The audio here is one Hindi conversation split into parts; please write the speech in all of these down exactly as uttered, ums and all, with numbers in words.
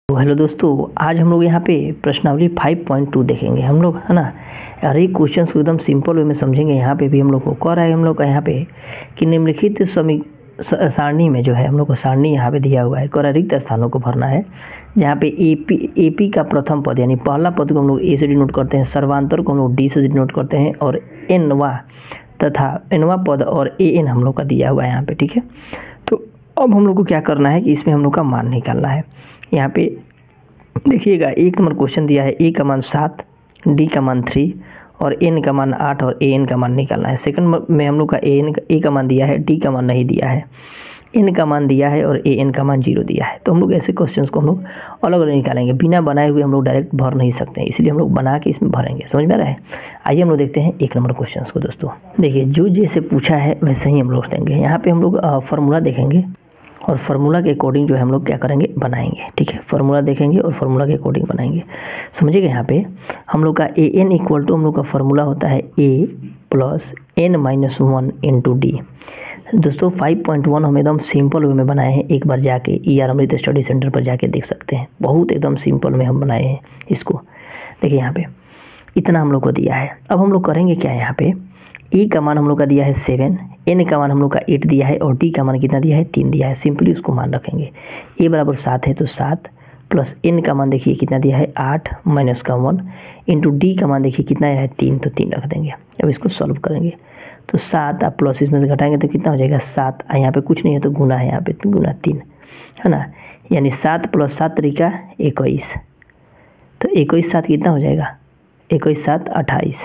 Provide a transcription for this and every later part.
तो हेलो दोस्तों, आज हम लोग यहाँ पे प्रश्नावली फाइव पॉइंट टू देखेंगे हम लोग, है ना। हर एक क्वेश्चन को एकदम सिंपल वे में समझेंगे। यहाँ पे भी हम लोग को कह रहा है हम लोग का यहाँ पे कि निम्नलिखित समी सारणी में जो है हम लोग को सारणी यहाँ पे दिया हुआ है, कह रहा रिक्त स्थानों को भरना है। जहाँ पे ए पी ए पी का प्रथम पद यानी पहला पद को हम लोग ए से डिनोट करते हैं, सर्वांतर को हम लोग डी से डिनोट करते हैं, और एनवा तथा एनवा पद और ए एन हम लोग का दिया हुआ है यहाँ पे, ठीक है। तो अब हम लोग को क्या करना है कि इसमें हम लोग का मान निकालना है। यहाँ पे देखिएगा, एक नंबर क्वेश्चन दिया है ए का मान सात, डी का मान थ्री और एन का मान आठ और ए एन का मान निकालना है। सेकंड में हम लोग का ए एन ए का मान दिया है, डी का मान नहीं दिया है, एन का मान दिया है और ए एन का मान जीरो दिया है। तो हम लोग ऐसे क्वेश्चंस को हम लोग अलग अलग निकालेंगे, बिना बनाए हुए हम लोग डायरेक्ट भर नहीं सकते हैं, इसलिए हम लोग बना के इसमें भरेंगे। समझ में आ रहा है? आइए हम लोग देखते हैं एक नंबर क्वेश्चन को। दोस्तों देखिए, जो जैसे पूछा है वैसे ही हम लोग देंगे। यहाँ पे हम लोग फार्मूला देखेंगे और फार्मूला के अकॉर्डिंग जो है हम लोग क्या करेंगे, बनाएंगे, ठीक है। फार्मूला देखेंगे और फार्मूला के अकॉर्डिंग बनाएंगे। समझिएगा, यहाँ पे हम लोग का ए एन इक्वल टू हम लोग का फार्मूला होता है ए plus N minus one into D. दोस्तों फाइव पॉइंट वन हम एकदम सिंपल वे में बनाए हैं। एक बार जाके E R Amrit study centre पर जाके देख सकते हैं, बहुत एकदम सिंपल में हम बनाए हैं इसको। देखिए यहाँ पे इतना हम लोग को दिया है। अब हम लोग करेंगे क्या, यहाँ पे ई का मान हम लोग का दिया है सेवन, एन का मान हम लोग का एट दिया है और डी का मान कितना दिया है, तीन दिया है। सिंपली उसको मान रखेंगे। ए बराबर सात है तो सात प्लस एन का मान देखिए कितना दिया है, आठ माइनस का वन इंटू डी का मान देखिए कितना है, तीन, तो तीन रख देंगे। अब इसको सॉल्व करेंगे तो सात आप प्लस इसमें से घटाएंगे तो कितना हो जाएगा, सात। यहाँ पे कुछ नहीं है तो गुना है, यहाँ पे तो गुना तीन है ना, यानी सात प्लस सात तरीका इक्कीस। तो इक्कीस सात कितना हो जाएगा, इक्कीस सात अट्ठाईस।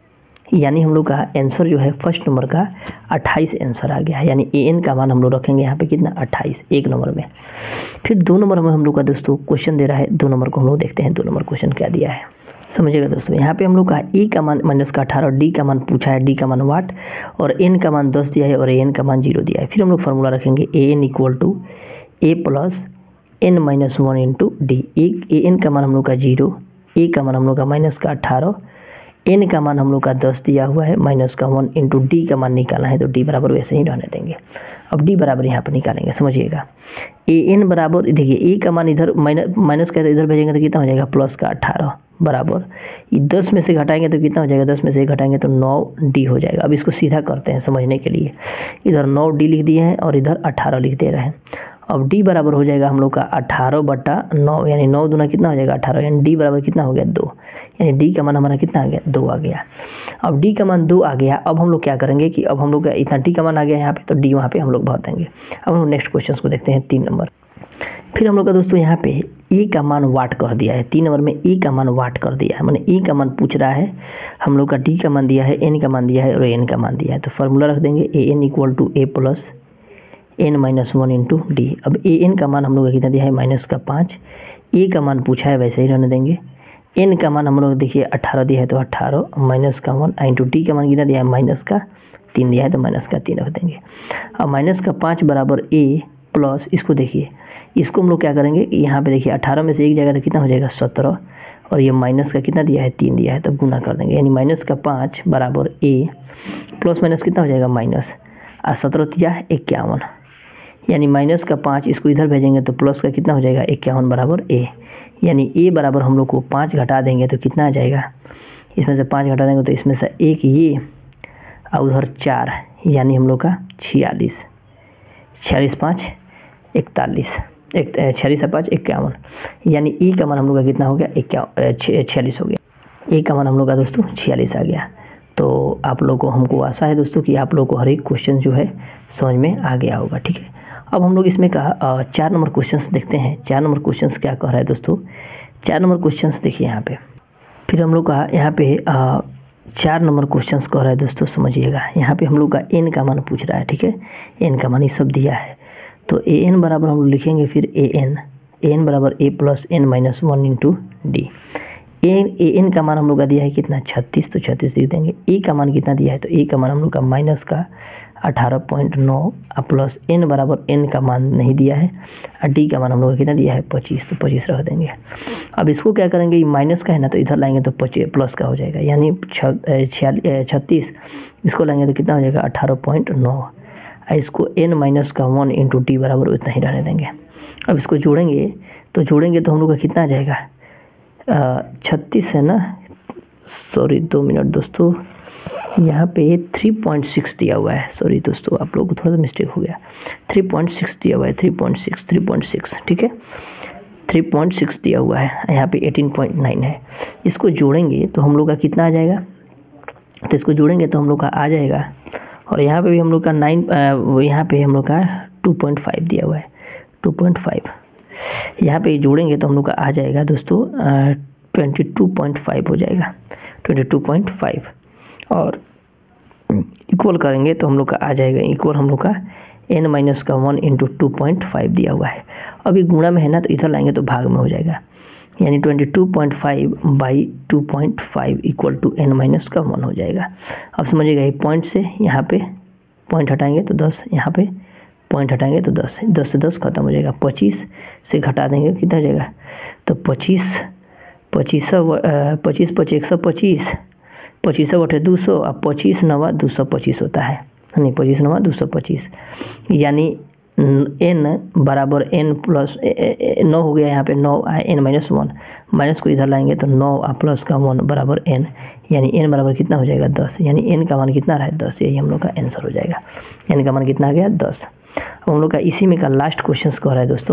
यानी हम लोग का आंसर जो है फर्स्ट नंबर का अट्ठाईस आंसर आ गया है। यानी ए एन का मान हम लोग रखेंगे यहाँ पे कितना, अट्ठाईस, एक नंबर में। फिर दो नंबर में हम लोग का दोस्तों क्वेश्चन दे रहा है, दो नंबर को हम लोग देखते हैं। दो नंबर क्वेश्चन क्या दिया है समझिएगा दोस्तों। यहाँ पे हम लोग का ई का मान माइनस का अठारह, डी का मान पूछा है, डी का मान वाट और एन का मान दस दिया है और ए एन का मान जीरो दिया है। फिर हम लोग फार्मूला रखेंगे A N equal to A plus N minus one into D. A N का मान हम लोग का जीरो, ए का मान हम लोग का माइनस का अठारह, एन का मान हम लोग का दस दिया हुआ है, माइनस का वन इंटू डी का मान निकालना है, तो डी बराबर वैसे ही रहने देंगे। अब डी बराबर यहाँ पर निकालेंगे। समझिएगा, ए एन बराबर देखिए ए का मान इधर माइनस माइनस का इधर भेजेंगे तो कितना हो जाएगा, प्लस का अठारह बराबर ये दस में से घटाएंगे तो कितना हो जाएगा, दस में से घटाएंगे तो नौ डी हो जाएगा। अब इसको सीधा करते हैं समझने के लिए। इधर नौ डी लिख दिए हैं और इधर अठारह लिख दे रहे हैं। अब डी बराबर हो जाएगा हम लोग का अठारह बटा नौ, यानी नौ दूना कितना हो जाएगा, अठारह, यानी डी बराबर कितना हो गया, दो। यानी डी का मान हमारा कितना आ गया, दो आ गया। अब डी का मान दो आ गया। अब हम लोग क्या करेंगे कि अब हम लोग का इतना डी का मान आ गया यहाँ पे, तो डी वहाँ पे हम लोग भर देंगे। अब हम लोग नेक्स्ट क्वेश्चन को देखते हैं, तीन नंबर। फिर हम लोग का दोस्तों यहाँ पे ए का मान वाट कर दिया है। तीन नंबर में ए का मान वाट कर दिया है, मैंने ए का मान पूछ रहा है हम लोग का, डी का मान दिया है, एन का मान दिया है और एन का मान दिया है। तो फार्मूला रख देंगे A N equal to A plus N minus one into D. अब ए एन का मान हम लोग का कितना दिया है, माइनस का पाँच। ए का मान पूछा है वैसे ही रहने देंगे। एन का मान हम लोग देखिए अट्ठारह दिया है तो अट्ठारह माइनस का वन इंटू डी का मान कितना दिया है, माइनस का तीन दिया है तो माइनस का तीन रख देंगे। अब माइनस का पाँच बराबर ए प्लस, इसको देखिए इसको हम लोग क्या करेंगे कि यहाँ पे देखिए अठारह में से एक जाएगा तो कितना हो जाएगा, सत्रह, और ये माइनस का कितना दिया है, तीन दिया है, तो गुना कर देंगे। यानी माइनस का पाँच बराबर ए प्लस माइनस कितना हो जाएगा, माइनस, और सत्रह तिया इक्यावन, यानी माइनस का पाँच इसको इधर भेजेंगे तो प्लस का कितना हो जाएगा, इक्यावन बराबर ए। यानी ए बराबर हम लोग को पाँच घटा देंगे तो कितना आ जाएगा, इसमें से पाँच घटा देंगे तो इसमें से एक ये और उधर चार, यानी हम लोग का छियालीस, छियालीस पाँच इकतालीस, एक छियालीस पाँच इक्यावन, यानी ई का मान हम लोग का कितना हो गया, इक्यावन छियालीस हो गया। ए का मान हम लोग का दोस्तों छियालीस आ गया। तो आप लोग को, हमको आशा है दोस्तों कि आप लोग को हर एक क्वेश्चन जो है समझ में आ गया होगा, ठीक है। अब हम लोग इसमें का चार नंबर क्वेश्चंस देखते हैं। चार नंबर क्वेश्चंस क्या कह रहा है दोस्तों, चार नंबर क्वेश्चंस देखिए यहाँ पे। फिर हम लोग का यहाँ पे आ, चार नंबर क्वेश्चंस कह रहा है दोस्तों, समझिएगा। यहाँ पे हम लोग का एन का मान पूछ रहा है, ठीक है। एन का मान ये सब दिया है, तो ए एन बराबर हम लोग लिखेंगे फिर ए एन, ए एन बराबर ए plus N minus one into D. N A N का मान हम लोग का दिया है कितना, छत्तीस, तो छत्तीस लिख देंगे। ए का मान कितना दिया है, तो ए का मान हम लोग का माइनस का अठारह पॉइंट नौ प्लस एन बराबर एन का मान नहीं दिया है और डी का मान हम लोग कितना दिया है, पच्चीस, तो पच्चीस रख देंगे। अब इसको क्या करेंगे, ये माइनस का है ना तो इधर लाएंगे तो पच्चीस प्लस का हो जाएगा, यानी छत्तीस, इसको लाएंगे तो कितना हो जाएगा, अठारह पॉइंट नौ। इसको एन माइनस का वन इंटू डी बराबर उतना ही रहने देंगे। अब इसको जोड़ेंगे तो जोड़ेंगे तो हम लोग का कितना आ जाएगा, छत्तीस है ना, सॉरी दो मिनट दोस्तों, यहाँ पे थ्री पॉइंट सिक्स दिया हुआ है, सॉरी दोस्तों आप लोगों को थोड़ा सा मिस्टेक हो गया, थ्री पॉइंट सिक्स दिया हुआ है, three point six three point six ठीक है, थ्री पॉइंट सिक्स दिया हुआ है, यहाँ पे एटीन पॉइंट नाइन है। इसको जोड़ेंगे तो हम लोग का कितना आ जाएगा, तो इसको जोड़ेंगे तो हम लोग का आ जाएगा, और यहाँ पे भी हम लोग का नाइन, यहाँ पे हम लोग का टू पॉइंट फाइव दिया हुआ है, टू पॉइंट फाइव, यहाँ पे जोड़ेंगे तो हम लोग का आ जाएगा दोस्तों ट्वेंटी टू पॉइंट फाइव हो जाएगा, ट्वेंटी टू पॉइंट फाइव, और इक्वल करेंगे तो हम लोग का आ जाएगा, इक्वल हम लोग का एन माइनस का one into two point five दिया हुआ है। अभी गुणा में है ना, तो इधर लाएंगे तो भाग में हो जाएगा, यानी twenty two point five by two point five equal to N minus का वन हो जाएगा। अब समझिएगा, ये पॉइंट से यहाँ पे पॉइंट हटाएंगे तो दस, यहाँ पे पॉइंट हटाएंगे तो दस, दस से दस खत्म हो जाएगा, पच्चीस से घटा देंगे कितना हो जाएगा, तो पच्चीस पच्चीस पच्चीस पच्चीस एक सौ पच्चीस, पच्चीस बटे दो सौ, अब पच्चीस नवा दो सौ पच्चीस होता है, नहीं पच्चीस नवा दो सौ पच्चीस, यानी एन बराबर एन प्लस नौ हो गया, यहाँ पे नौ आए, एन माइनस वन, माइनस को इधर लाएंगे तो नौ आ प्लस का वन बराबर एन, यानी एन बराबर कितना हो जाएगा दस, यानी एन का मान कितना रहा है दस, यही हम लोग का आंसर हो जाएगा, एन का मान कितना आ गया दस। अब हम लोग का इसी में का लास्ट क्वेश्चन कह रहा है दोस्तों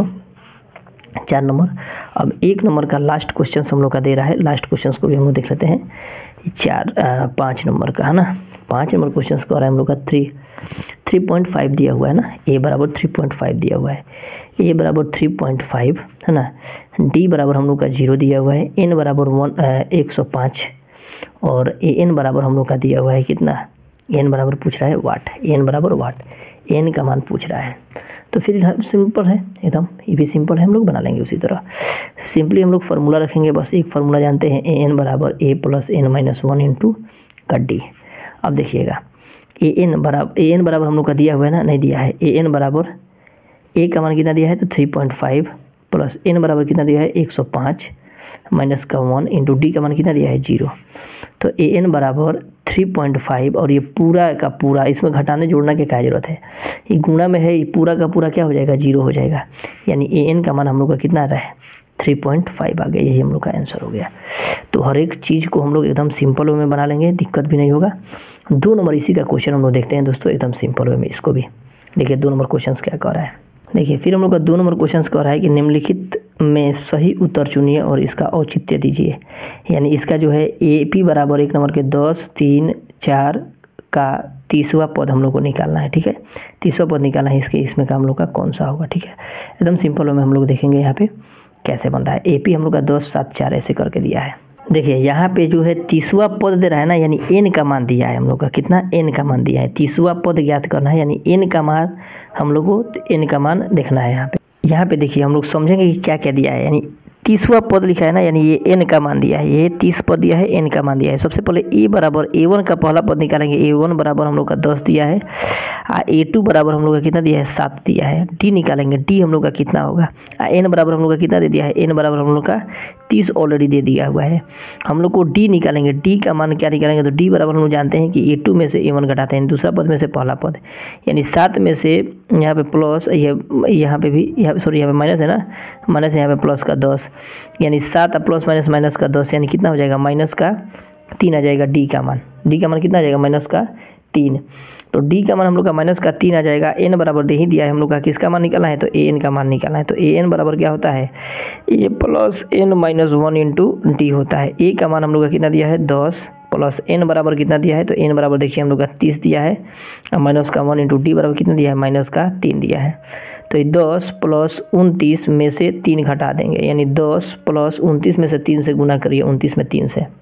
चार नंबर। अब एक नंबर का लास्ट क्वेश्चन हम लोग का दे रहा है, लास्ट क्वेश्चन को भी हम लोग देख लेते हैं, चार पाँच नंबर का है ना, पाँच नंबर क्वेश्चन कह रहा है हम लोग का थ्री थ्री पॉइंट फाइव दिया हुआ है ना, ए बराबर थ्री पॉइंट फाइव दिया हुआ है, ए बराबर थ्री पॉइंट फाइव है ना, डी बराबर हम लोग का जीरो दिया हुआ है, एन बराबर वन एक सौ पाँच, और ए एन बराबर हम लोग का दिया हुआ है कितना, एन बराबर पूछ रहा है वाट, एन बराबर वाट, एन का मान पूछ रहा है। तो फिर सिंपल है एकदम, ये भी सिंपल है, हम लोग बना लेंगे उसी तरह। सिंपली हम लोग फार्मूला रखेंगे, बस एक फार्मूला जानते हैं, ए एन बराबर ए plus N minus one into का डी। अब देखिएगा, ए एन बराबर ए एन बराबर हम लोग का दिया हुआ है ना, नहीं दिया है, ए एन बराबर ए का मान कितना दिया है तो three point five, plus N बराबर कितना दिया है एक सौ पाँच, माइनस का वन इंटू डी का मान कितना दिया है जीरो। तो ए एन बराबर थ्री पॉइंट फाइव, और ये पूरा का पूरा, इसमें घटाने जोड़ने की क्या जरूरत है, ये गुणा में है, ये पूरा का पूरा क्या हो जाएगा जीरो हो जाएगा, यानी ए एन का मान हम लोग का कितना रहा है थ्री पॉइंट फाइव आ गया, यही हम लोग का आंसर हो गया। तो हर एक चीज़ को हम लोग एकदम सिंपल वे में बना लेंगे, दिक्कत भी नहीं होगा। दो नंबर इसी का क्वेश्चन हम लोग देखते हैं दोस्तों, एकदम सिंपल वे में, इसको भी देखिए दो नंबर क्वेश्चन क्या कह रहा है। देखिए फिर हम लोग का दो नंबर क्वेश्चन कह रहा है कि निम्नलिखित में सही उत्तर चुनिए और इसका औचित्य दीजिए, यानी इसका जो है ए पी बराबर एक नंबर के दस तीन चार का तीसवा पद हम लोग को निकालना है, ठीक है, तीसवा पद निकालना है, इसके इसमें का हम लोग का कौन सा होगा, ठीक है, एकदम सिंपल में हम लोग देखेंगे यहाँ पे कैसे बन रहा है। ए पी हम लोग का दस सात चार ऐसे करके दिया है। देखिए यहाँ पे जो है तीसवा पद दे रहा है ना, यानी एन का मान दिया है हम लोग का, कितना एन का मान दिया है, तीसवा पद ज्ञात करना है, यानी एन का मान हम लोग को एन का मान देखना है। यहाँ पे यहाँ पे देखिए हम लोग समझेंगे कि क्या क्या दिया है, यानी तीसवा पद लिखा है ना, यानी ये एन का मान दिया है, ये तीस पद दिया है, एन का मान दिया है। सबसे पहले ए बराबर ए वन का पहला पद निकालेंगे, ए वन बराबर हम लोग का दस दिया है, आ ए टू बराबर हम लोग का कितना दिया है सात दिया है। डी निकालेंगे, डी हम लोग का कितना होगा, आ एन बराबर हम लोग का कितना दे दिया है, एन बराबर हम लोग का तीस ऑलरेडी दे दिया हुआ है। हम लोग को डी निकालेंगे, डी का मान क्या निकालेंगे, तो डी बराबर हम लोग जानते हैं कि ए टू में से ए वन घटाते हैं, दूसरा पद में से पहला पद, यानी सात में से यहाँ पे प्लस, ये यहाँ पे भी यहाँ सॉरी यहाँ पे माइनस है ना, माइनस यहाँ पे प्लस का दस, यानी सात प्लस माइनस माइनस का दस, यानी कितना हो जाएगा माइनस का तीन आ जाएगा। डी का मान, डी का मान कितना आ जाएगा माइनस का तीन, तो डी का मान हम लोग का माइनस का तीन आ जाएगा। एन बराबर दे ही दिया है हम लोग का, किसका मान निकालना है, तो ए एन का मान निकालना है। तो ए एन बराबर क्या होता है, ए plus N minus one into D होता है। ए का मान हम लोग का कितना दिया है दस, प्लस एन बराबर कितना दिया है, तो एन बराबर देखिए हम लोग का तीस दिया है, और माइनस का वन इंटू डी बराबर कितना दिया है, माइनस का तीन दिया है। तो ये दस प्लस उनतीस में से तीन घटा देंगे, यानी दस प्लस उनतीस में से तीन से गुना करिए, उनतीस में तीन से,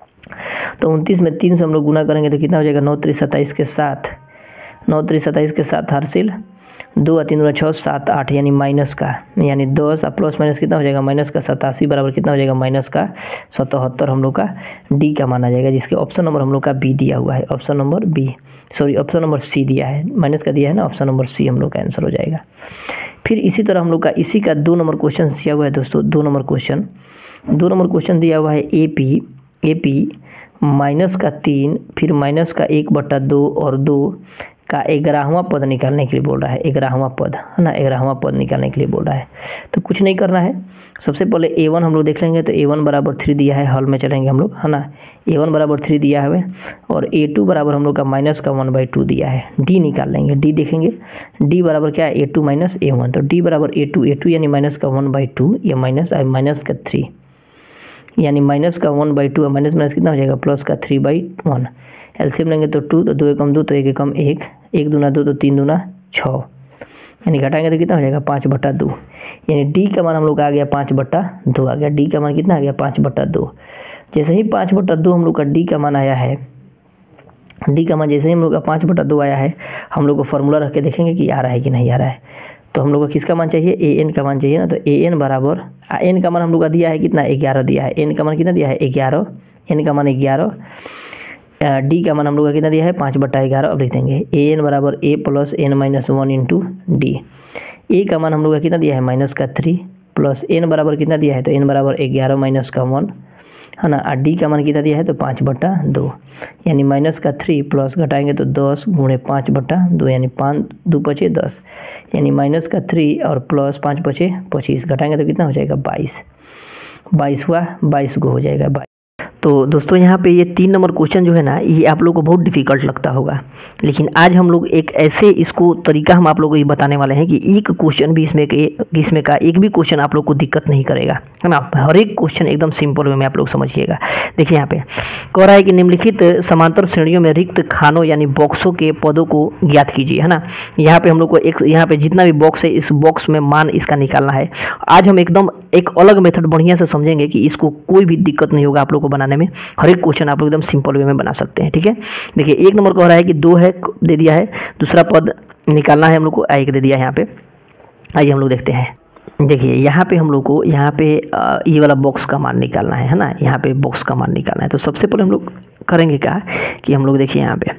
तो उनतीस में तीन से हम लोग गुना करेंगे तो कितना हो जाएगा, नौ त्रिस सत्ताईस के साथ, नौ त्रिस सत्ताईस के साथ हासिल दो तीन दो छः सात आठ, यानी माइनस का, यानी दस और प्लस माइनस कितना हो जाएगा, माइनस का सतासी बराबर कितना हो जाएगा, माइनस का सतहत्तर हम लोग का डी का माना जाएगा, जिसके ऑप्शन नंबर हम लोग का बी दिया हुआ है, option number B sorry option number C दिया है, माइनस का दिया है ना, ऑप्शन नंबर सी हम लोग का आंसर हो जाएगा। फिर इसी तरह हम लोग का इसी का दो नंबर क्वेश्चन दिया हुआ है दोस्तों, दो नंबर क्वेश्चन दो नंबर क्वेश्चन दिया हुआ है A P A P minus का तीन, फिर माइनस का एक बटा दो और दो का ग्यारहवां पद निकालने के लिए बोल रहा है, ग्यारहवां पद है ना, ग्यारहवां पद निकालने के लिए बोल रहा है। तो कुछ नहीं करना है, सबसे पहले ए वन हम लोग देख लेंगे। तो ए वन बराबर थ्री दिया है, हल में चलेंगे हम लोग है ना। ए वन बराबर थ्री दिया है और ए टू बराबर हम लोग का माइनस का वन बाई टू दिया है। डी निकाल लेंगे, डी देखेंगे डी बराबर क्या है, A two minus A one. तो डी बराबर ए टू, ए टू यानी माइनस का वन बाई टू, या माइनस माइनस का थ्री, यानी माइनस का वन बाई टू और माइनस माइनस कितना हो जाएगा, प्लस का थ्री बाई वन। एलसीएम लेंगे तो टू, तो दो एकम दो, तो एक एकम एक, एक दूना दो, तो तीन दूना छः, यानी घटाएंगे तो कितना हो जाएगा, पाँच बट्टा दो। यानी डी का मान हम लोग आ गया पाँच बट्टा दो आ गया। डी का मान कितना आ गया, पाँच बट्टा दो। जैसे ही पाँच बट्टा दो हम लोग का डी का मान आया है, डी का मान जैसे ही हम लोग का पाँच बट्टा दो आया है, हम लोग को फार्मूला रख के देखेंगे कि आ रहा है कि नहीं आ रहा है। तो हम लोग को किसका मान चाहिए, ए एन का मान चाहिए ना। तो ए एन बराबर, एन का मान हम लोग का दिया है कितना, ग्यारह दिया है। एन का मान कितना दिया है, ग्यारह, एन का मान ग्यारह, डी का मान हम लोग का कितना दिया है, पाँच बट्टा ग्यारह। अब लिख देंगे ए एन बराबर ए plus N minus one into D. ए का मान हम लोग का कितना दिया है, माइनस का थ्री, प्लस एन बराबर कितना दिया है, तो एन बराबर ग्यारह माइनस का वन है ना। और डी का मान कितना दिया है, तो पाँच बट्टा दो, यानी माइनस का थ्री प्लस घटाएंगे तो दस गुणे पाँच बट्टा दो, यानी पाँच दो पचे दस, यानी माइनस का थ्री और प्लस पाँच पचे पच्चीस, घटाएंगे तो कितना हो जाएगा, बाईस। बाईस हुआ, बाईस को हो जाएगा बाईस। तो दोस्तों यहाँ पे ये तीन नंबर क्वेश्चन जो है ना, ये आप लोगों को बहुत डिफिकल्ट लगता होगा, लेकिन आज हम लोग एक ऐसे इसको तरीका हम आप लोगों को ये बताने वाले हैं कि एक क्वेश्चन भी इसमें के इसमें का एक भी क्वेश्चन आप लोग को दिक्कत नहीं करेगा, है ना। हर एक क्वेश्चन एकदम सिंपल वे में आप लोग समझिएगा। देखिए यहाँ पे कह रहा है कि निम्नलिखित समांतर श्रेणियों में रिक्त खानों यानी बॉक्सों के पदों को ज्ञात कीजिए, है ना। यहाँ पे हम लोग को एक यहाँ पे जितना भी बॉक्स है, इस बॉक्स में मान इसका निकालना है। आज हम एकदम एक अलग मेथड बढ़िया से समझेंगे कि इसको कोई भी दिक्कत नहीं होगा आप लोग को बनाने में। हर एक क्वेश्चन आप लोग एकदम सिंपल वे में बना सकते हैं, ठीक है। देखिए एक नंबर कह रहा है कि दो है दे दिया है, दूसरा पद निकालना है हम लोग को, एक दे दिया है यहाँ पे। आइए हम लोग देखते हैं। देखिए यहाँ पे हम लोग को यहाँ पे ये वाला बॉक्स का मान निकालना है, है ना। यहाँ पे बॉक्स का मान निकालना है। तो सबसे पहले हम लोग करेंगे क्या कि हम लोग देखिए यहाँ पे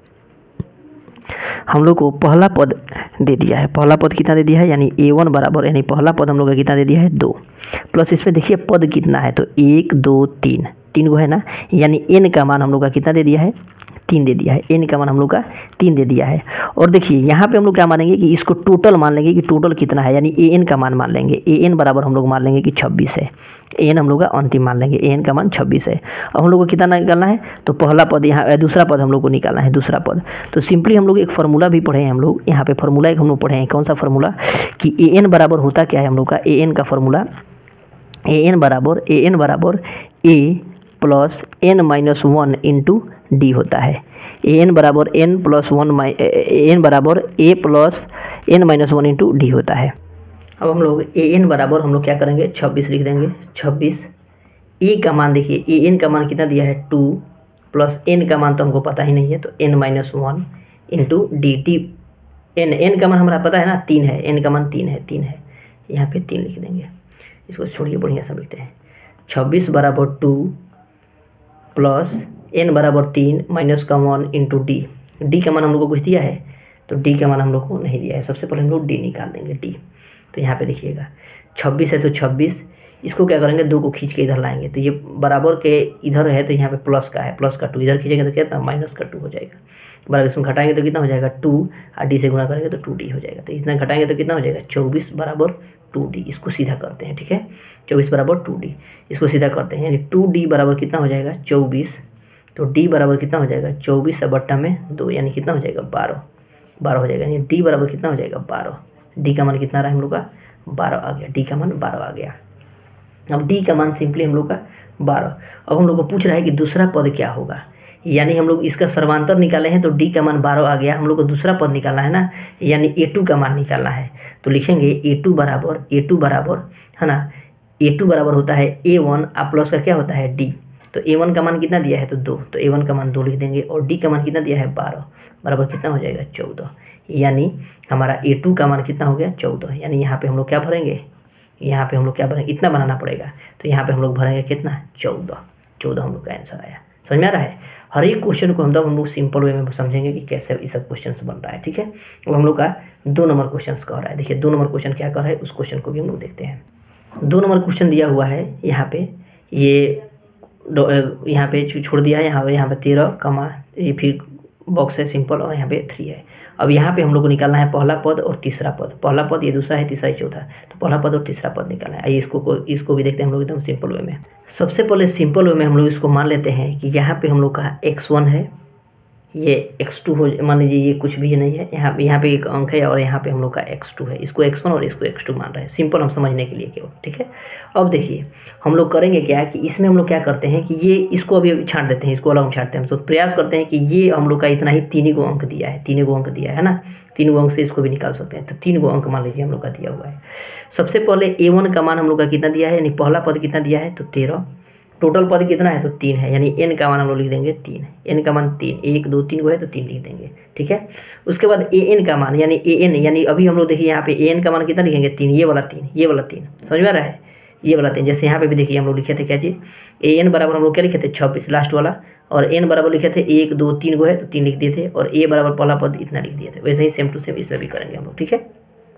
हम लोग को पहला पद दे दिया है। पहला पद कितना दे दिया है, यानी ए वन बराबर, यानी पहला पद हम लोग का कितना दे दिया है, दो, प्लस इसमें देखिए पद कितना है, तो एक दो तीन, तीन को है ना। यानी एन का मान हम लोग का कितना दे दिया है, तीन दे दिया है। एन का मान हम लोग का तीन दे दिया है। और देखिए यहाँ पे हम लोग क्या मानेंगे कि इसको टोटल मान लेंगे कि टोटल कितना है, यानी ए एन का मान मान लेंगे। ए एन बराबर हम लोग मान लेंगे कि छब्बीस है। ए एन हम लोग का अंतिम मान लेंगे, ए एन का मान छब्बीस है। अब हम लोग को कितना निकालना है, तो पहला पद यहाँ, दूसरा पद हम लोग को निकालना है, दूसरा पद। तो सिंपली हम लोग एक फार्मूला भी पढ़े हैं हम लोग, यहाँ पे फार्मूला एक हम लोग पढ़े हैं। कौन सा फार्मूला कि ए एन बराबर होता क्या है हम लोग का, ए एन का फार्मूला, ए एन बराबर ए एन बराबर ए plus N minus one into D होता है। ए एन बराबर एन प्लस वन एन बराबर ए plus N minus one into D होता है। अब हम लोग ए एन बराबर हम लोग क्या करेंगे, छब्बीस लिख देंगे। छब्बीस, ए का मान देखिए, ए एन का मान कितना दिया है, टू, प्लस एन का मान तो हमको पता ही नहीं है, तो N minus one into D. T N N का मान हमारा पता है ना, तीन है, एन का मान तीन है, तीन है, यहाँ पे तीन लिख देंगे। इसको छोड़िए, बढ़िया सा लिखते हैं। छब्बीस बराबर टू प्लस एन बराबर तीन माइनस का वन इंटू डी। डी का मान हम लोग को कुछ दिया है, तो डी का मान हम लोग को नहीं दिया है। सबसे पहले हम लोग डी निकाल देंगे, डी। तो यहाँ पे देखिएगा छब्बीस है, तो छब्बीस, इसको क्या करेंगे, दो को खींच के इधर लाएंगे, तो ये बराबर के इधर है, तो यहाँ पे प्लस का है, प्लस का टू, इधर खींचेंगे तो क्या माइनस का टू हो जाएगा। बराबर इसमें घटाएंगे तो कितना हो जाएगा, टू, और डी से गुणा करेंगे तो टू डी हो जाएगा। तो इतना घटाएंगे तो कितना हो जाएगा, चौबीस बराबर टू डी। इसको सीधा करते हैं, ठीक है, चौबीस बराबर टू डी, इसको सीधा करते हैं। यानी टू डी बराबर कितना हो जाएगा, चौबीस। तो डी बराबर कितना हो जाएगा, चौबीस से बट्टा में दो, यानी कितना हो जाएगा, बारह, बारह हो जाएगा। यानी डी बराबर कितना हो जाएगा, बारह। डी का मान कितना रहा है हम लोग का, बारह आ गया। डी का मान बारह आ गया। अब डी का मान सिंपली हम लोग का बारह। अब हम लोग को पूछ रहा है कि दूसरा पद क्या होगा, यानी हम लोग इसका सर्वांतर निकाले हैं, तो डी का मान बारह आ गया। हम लोग को दूसरा पद निकालना है ना, यानी ए टू का मान निकालना है। तो लिखेंगे ए टू बराबर, ए टू बराबर है ना, ए टू बराबर होता है ए वन, और प्लस का क्या होता है, डी। तो ए वन का मान कितना दिया है, तो दो, तो ए वन का मान दो लिख देंगे। और डी का मान कितना दिया है, बारह, बराबर कितना हो जाएगा, चौदह। यानी हमारा ए टू का मान कितना हो गया, चौदह। यानी यहाँ पे हम लोग क्या भरेंगे, यहाँ पे हम लोग क्या भरेंगे, इतना बनाना पड़ेगा। तो यहाँ पे हम लोग भरेंगे कितना, चौदह। चौदह हम लोग का आंसर आया। समझ में आ रहा है। हर एक क्वेश्चन को हम हम लोग सिंपल वे में समझेंगे कि कैसे ये सब क्वेश्चन बन रहा है, ठीक है। अब हम लोग का दो नंबर क्वेश्चन कह रहा है। देखिए दो नंबर क्वेश्चन क्या कर रहा है, उस क्वेश्चन को भी हम लोग देखते हैं। दो नंबर क्वेश्चन दिया हुआ है यहाँ पे, ये यहाँ पे छोड़ दिया है, यहाँ यहाँ पे तेरह कमा, ये फिर बॉक्स है सिंपल और यहाँ पे थ्री है। अब यहाँ पे हम लोग को निकालना है पहला पद और तीसरा पद, पहला पद ये दूसरा है, तीसरा है, चौथा, तो पहला पद और तीसरा पद निकालना है। आइए इसको को इसको भी देखते हैं हम लोग एकदम सिंपल वे में। सबसे पहले सिंपल वे में हम लोग इसको मान लेते हैं कि यहाँ पे हम लोग का एक्स वन है, ये एक्स टू हो, मान लीजिए ये कुछ भी नहीं है, यहाँ यहाँ पे एक अंक है और यहाँ पे हम लोग का एक्स टू है, इसको एक्स वन और इसको एक्स टू मान रहे हैं, सिंपल हम समझने के लिए केवल, ठीक है। अब देखिए हम लोग करेंगे क्या कि इसमें हम लोग क्या करते हैं कि ये इसको अभी छांट देते हैं, इसको अलग छांटते हैं, तो प्रयास करते हैं कि ये हम लोग का इतना ही तीन ही गो अंक दिया है, तीन गो अंक दिया है ना, तीन गो अंक से इसको भी निकाल सकते हैं, तो तीन गो अंक मान लीजिए हम लोग का दिया हुआ है। सबसे पहले ए वन का मान हम लोग का कितना दिया है, यानी पहला पद कितना दिया है, तो तेरह, टोटल पद कितना है, तो तीन है, यानी एन का मान हम लोग लिख देंगे तीन, एन का मान तीन, एक दो तीन को है तो तीन लिख देंगे, ठीक है। उसके बाद ए एन का मान, यानी ए एन, यानी अभी हम लोग देखिए यहाँ पे ए एन का मान कितना लिखेंगे, तीन, ये वाला तीन, ये वाला तीन, समझ में आ रहा है, ये वाला तीन। जैसे यहाँ पे भी देखिए हम लोग लिखे थे क्या चीज़, ए एन बराबर हम लोग क्या लिखे थे, छब्बीस लास्ट वाला, और एन बराबर लिखे थे एक दो तीन को है तो तीन लिख दिए थे, और ए बराबर पहला पद इतना लिख दिए थे। वैसे ही सेम टू सेम इसमें भी करेंगे हम लोग, ठीक है।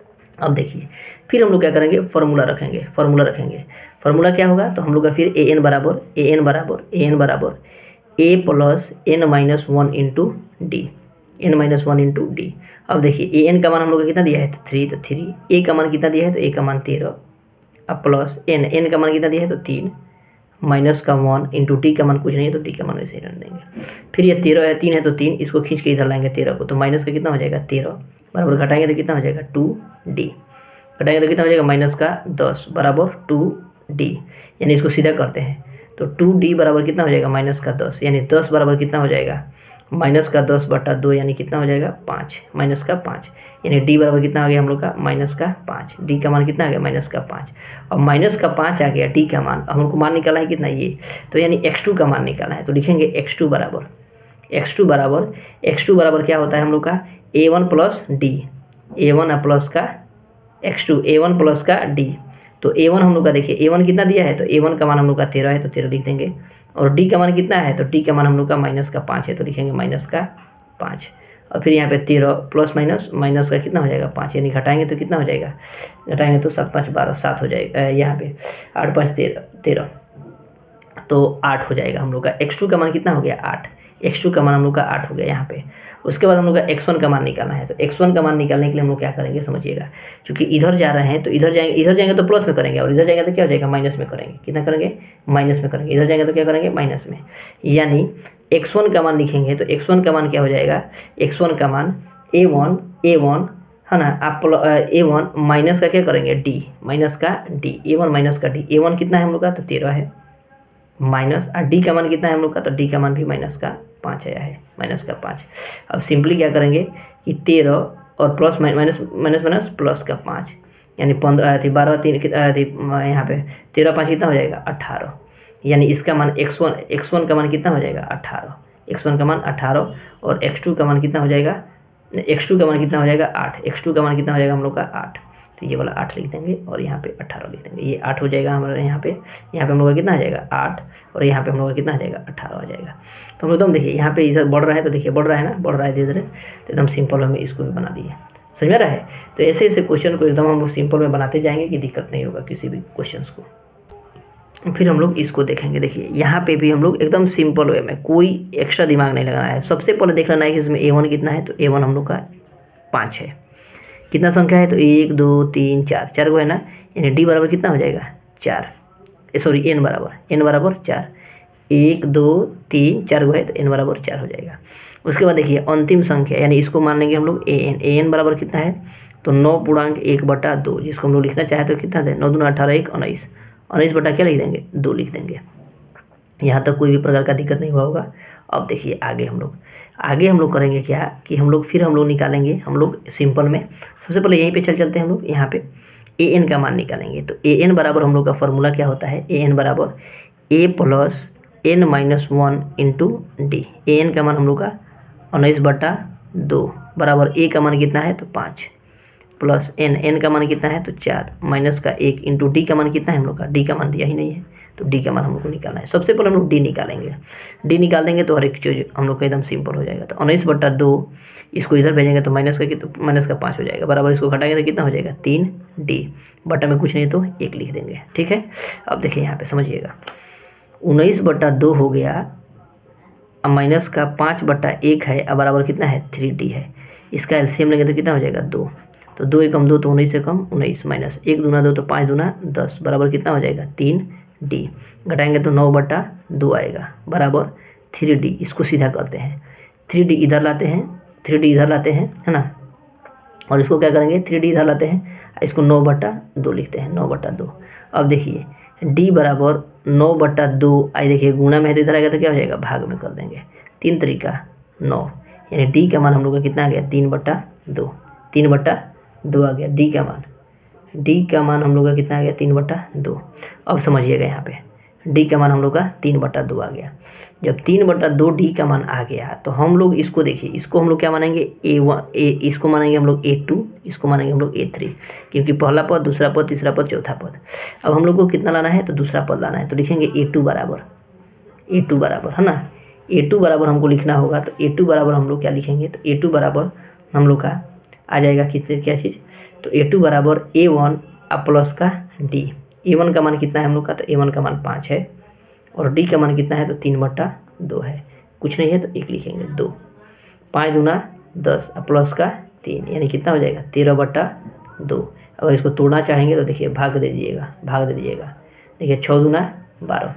अब देखिए फिर हम लोग क्या करेंगे, फार्मूला रखेंगे, फार्मूला रखेंगे, फार्मूला क्या होगा, तो हम लोग का फिर ए एन बराबर ए एन बराबर ए एन बराबर ए plus N minus one into D, N minus one into D. अब देखिए ए एन का मान हम लोग का कितना दिया है, तो थ्री, तो थ्री, ए का मान कितना दिया है, तो ए का मान तेरह, अब प्लस एन, एन का मान कितना दिया है, तो तीन, माइनस का वन इंटू डी का मान कुछ नहीं है तो डी का मान वैसे ही रहने देंगे। फिर ये तेरह है, तीन है तो तीन, इसको खींच के इधर लाएंगे तेरह को, तो माइनस का कितना हो जाएगा, तेरह, बराबर घटाएंगे तो कितना हो जाएगा, टू डी, घटाएंगे तो कितना हो जाएगा, माइनस का दस, बराबर टू डी, यानी इसको सीधा करते हैं तो टू डी बराबर कितना हो जाएगा, माइनस का दस, यानी दस बराबर कितना हो जाएगा, माइनस का दस बटा दो, यानी कितना हो जाएगा, पाँच, माइनस का पाँच, यानी डी बराबर कितना आ गया हम लोग का, माइनस का पाँच, डी का मान कितना आ गया, माइनस का पाँच। अब माइनस का पाँच आ गया, डी का मान, हम लोग को मान निकाला है कितना, ये, तो यानी एक्स टू का मान निकाला है, तो लिखेंगे एक्स टू बराबर एक्स टू बराबर एक्स टू बराबर क्या होता है हम लोग का, ए वन प्लस डी, ए वन प्लस का X two, A one plus का डी, तो ए वन हम लोग का देखिए ए वन कितना दिया है, तो ए वन का मान हम लोग का तेरह है तो तेरह लिख देंगे, और डी का मान कितना है, तो डी का मान हम लोग का माइनस का पाँच है तो लिखेंगे माइनस का पाँच, और फिर यहाँ पे तेरह प्लस माइनस, माइनस का कितना हो जाएगा, पाँच, यानी घटाएंगे तो कितना हो जाएगा, घटाएंगे तो सात पाँच बारह, सात हो जाएगा, यहाँ पे आठ पाँच तेरह, तेरह तो आठ हो जाएगा हम लोग का। एक्स टू का मान कितना हो गया, आठ, एक्स टू का मान हम लोग का आठ हो गया यहाँ पे। उसके बाद हम लोग का एक्स वन का मान निकालना है, तो एक्स वन का मान निकालने के लिए हम लोग क्या करेंगे समझिएगा, क्योंकि इधर जा रहे हैं तो इधर जाएंगे, इधर जाएंगे तो प्लस में करेंगे, और इधर जाएंगे तो क्या हो जाएगा, माइनस में करेंगे, कितना करेंगे, माइनस में करेंगे, इधर जाएंगे तो क्या करेंगे, माइनस में, यानी एक्स वन का मान लिखेंगे तो एक्स वन का मान क्या हो जाएगा, एक्स वन का मान ए वन ए वन है ना, आप ए वन माइनस का क्या करेंगे, डी, माइनस का डी, ए वन माइनस का डी, ए वन कितना है हम लोग का, तो तेरह है, माइनस और डी का मान कितना है हम लोग का, तो डी का मान भी माइनस का पाँच आया है, माइनस का पाँच। अब सिंपली क्या करेंगे कि तेरह और plus minus minus minus plus का पाँच, यानी पंद्रह थी, बारह तीन थी, यहाँ पे तेरह पाँच कितना हो जाएगा, अट्ठारह, यानी इसका मान एक्स वन एक्स वन का मान कितना हो जाएगा, अट्ठारह, एक्स वन का मान अट्ठारह, और एक्स टू का मान कितना हो जाएगा, एक्स टू का मान कितना हो जाएगा, आठ, एक्स टू का मान कितना हो जाएगा हम लोग का, आठ, तो ये वाला आठ लिख देंगे और यहाँ पे अट्ठारह लिख देंगे, ये आठ हो जाएगा हमारे यहाँ पे, यहाँ पे हम लोग का कितना आ जाएगा, आठ, और यहाँ पे हम लोग का कितना आ जाएगा, अट्ठारह आ जाएगा। तो हम लोग एकदम देखिए यहाँ पे इधर बढ़ रहा है, तो देखिए बढ़ रहा है ना, बढ़ रहा है धीरे धीरे, तो एकदम सिंपल हमें इसको भी बना दिए, समझ में रहा है। तो ऐसे ऐसे क्वेश्चन को एकदम हम लोग सिंपल में बनाते जाएंगे कि दिक्कत नहीं होगा किसी भी क्वेश्चन को। फिर हम लोग इसको देखेंगे, देखिए यहाँ पे भी हम लोग एकदम सिंपल वे में, कोई एक्स्ट्रा दिमाग नहीं लगाना है। सबसे पहले देख लेना है कि इसमें ए वन कितना है, तो ए वन हम लोग का पाँच है, कितना संख्या है, तो एक दो तीन चार, चार को है ना, यानी डी बराबर कितना हो जाएगा, चार, सॉरी एन बराबर एन बराबर चार, एक दो तीन चार को है तो एन बराबर चार हो जाएगा। उसके बाद देखिए अंतिम संख्या, यानी इसको मान लेंगे हम लोग ए एन, ए एन बराबर कितना है, तो नौ पूर्णांक एक बटा दो, जिसको हम लोग लिखना चाहे तो कितना है, नौ दूना अठारह, एक उन्नीस, उन्नीस बटा क्या लिख देंगे, दो लिख देंगे। यहाँ तक कोई भी प्रकार का दिक्कत नहीं हुआ होगा। अब देखिए आगे हम लोग आगे हम लोग करेंगे क्या कि हम लोग फिर हम लोग निकालेंगे, हम लोग सिंपल में सबसे पहले यहीं पे चल चलते हैं हम लोग, यहाँ पे ए एन का मान निकालेंगे। तो ए एन बराबर हम लोग का फॉर्मूला क्या होता है, ए एन बराबर ए plus N minus one into D. A N का मान हम लोग का उन्नीस बटा दो बराबर ए का मान कितना है, तो पाँच, प्लस एन एन का मान कितना है, तो चार, माइनस का एक इंटू डी का मान कितना है हम लोग का, डी का मान दिया ही नहीं है, तो डी का मान हम लोग को निकालना है। सबसे पहले हम लोग डी निकालेंगे, डी निकाल देंगे तो हर एक चीज़ हम लोग का एकदम सिंपल हो जाएगा। तो उन्नीस बटा दो, इसको इधर भेजेंगे तो माइनस का कितना, माइनस का पाँच हो जाएगा, बराबर इसको घटाएंगे तो कितना हो जाएगा, तीन डी, बटा में कुछ नहीं तो एक लिख देंगे, ठीक है। अब देखिए यहाँ पे समझिएगा, उन्नीस बटा दो हो गया माइनस का पाँच बट्टा एक है अब बराबर कितना है थ्री डी है। इसका एलसीएम लेंगे तो कितना हो जाएगा दो, तो दो एकम दो तो उन्नीस से कम उन्नीस माइनस एक दूना दो तो पाँच दूना दस बराबर कितना हो जाएगा तीन डी। घटाएंगे तो नौ बट्टा दो आएगा बराबर थ्री डी। इसको सीधा करते हैं, थ्री डी इधर लाते हैं, थ्री डी इधर लाते हैं है ना, और इसको क्या करेंगे थ्री डी इधर लाते हैं, इसको नौ बट्टा दो लिखते हैं, नौ बट्टा दो। अब देखिए डी बराबर नौ बट्टा दो, आई देखिए गुणा में है तो इधर आएगा तो क्या हो जाएगा भाग में कर देंगे, तीन तरीका नौ, यानी डी का मान हम लोग का कितना आ गया तीन बट्टा दो, तीन बट्टा दो आ गया डी का मान, डी का मान हम लोग का कितना आ गया तीन बट्टा दो। अब समझिएगा यहाँ पे डी का मान हम लोग का तीन बट्टा दो आ गया। जब तीन बट्टा दो डी का मान आ गया तो हम लोग इसको देखिए, इसको हम लोग क्या मानेंगे ए वन, ए इसको मानेंगे हम लोग ए टू, इसको मानेंगे हम लोग ए थ्री, क्योंकि पहला पद दूसरा पद तीसरा पद चौथा पद। अब हम लोग को कितना लाना है तो दूसरा पद लाना है, तो लिखेंगे ए टू बराबर, ए टू बराबर है ना, ए टू बराबर हमको लिखना होगा। तो ए टू बराबर हम लोग क्या लिखेंगे, तो ए टू बराबर हम लोग का आ जाएगा किससे क्या चीज़, तो ए टू बराबर ए वन अब प्लस का डी। ए वन का मान कितना है हम लोग का, तो ए वन का मान पाँच है और डी का मान कितना है तो तीन बट्टा दो है, कुछ नहीं है तो एक लिखेंगे दो, पाँच दूना दस अब प्लस का तीन, यानी कितना हो जाएगा तेरह बट्टा दो। अगर इसको तोड़ना चाहेंगे तो देखिए भाग दे दीजिएगा, भाग दे दीजिएगा, देखिए छः दूना बारह,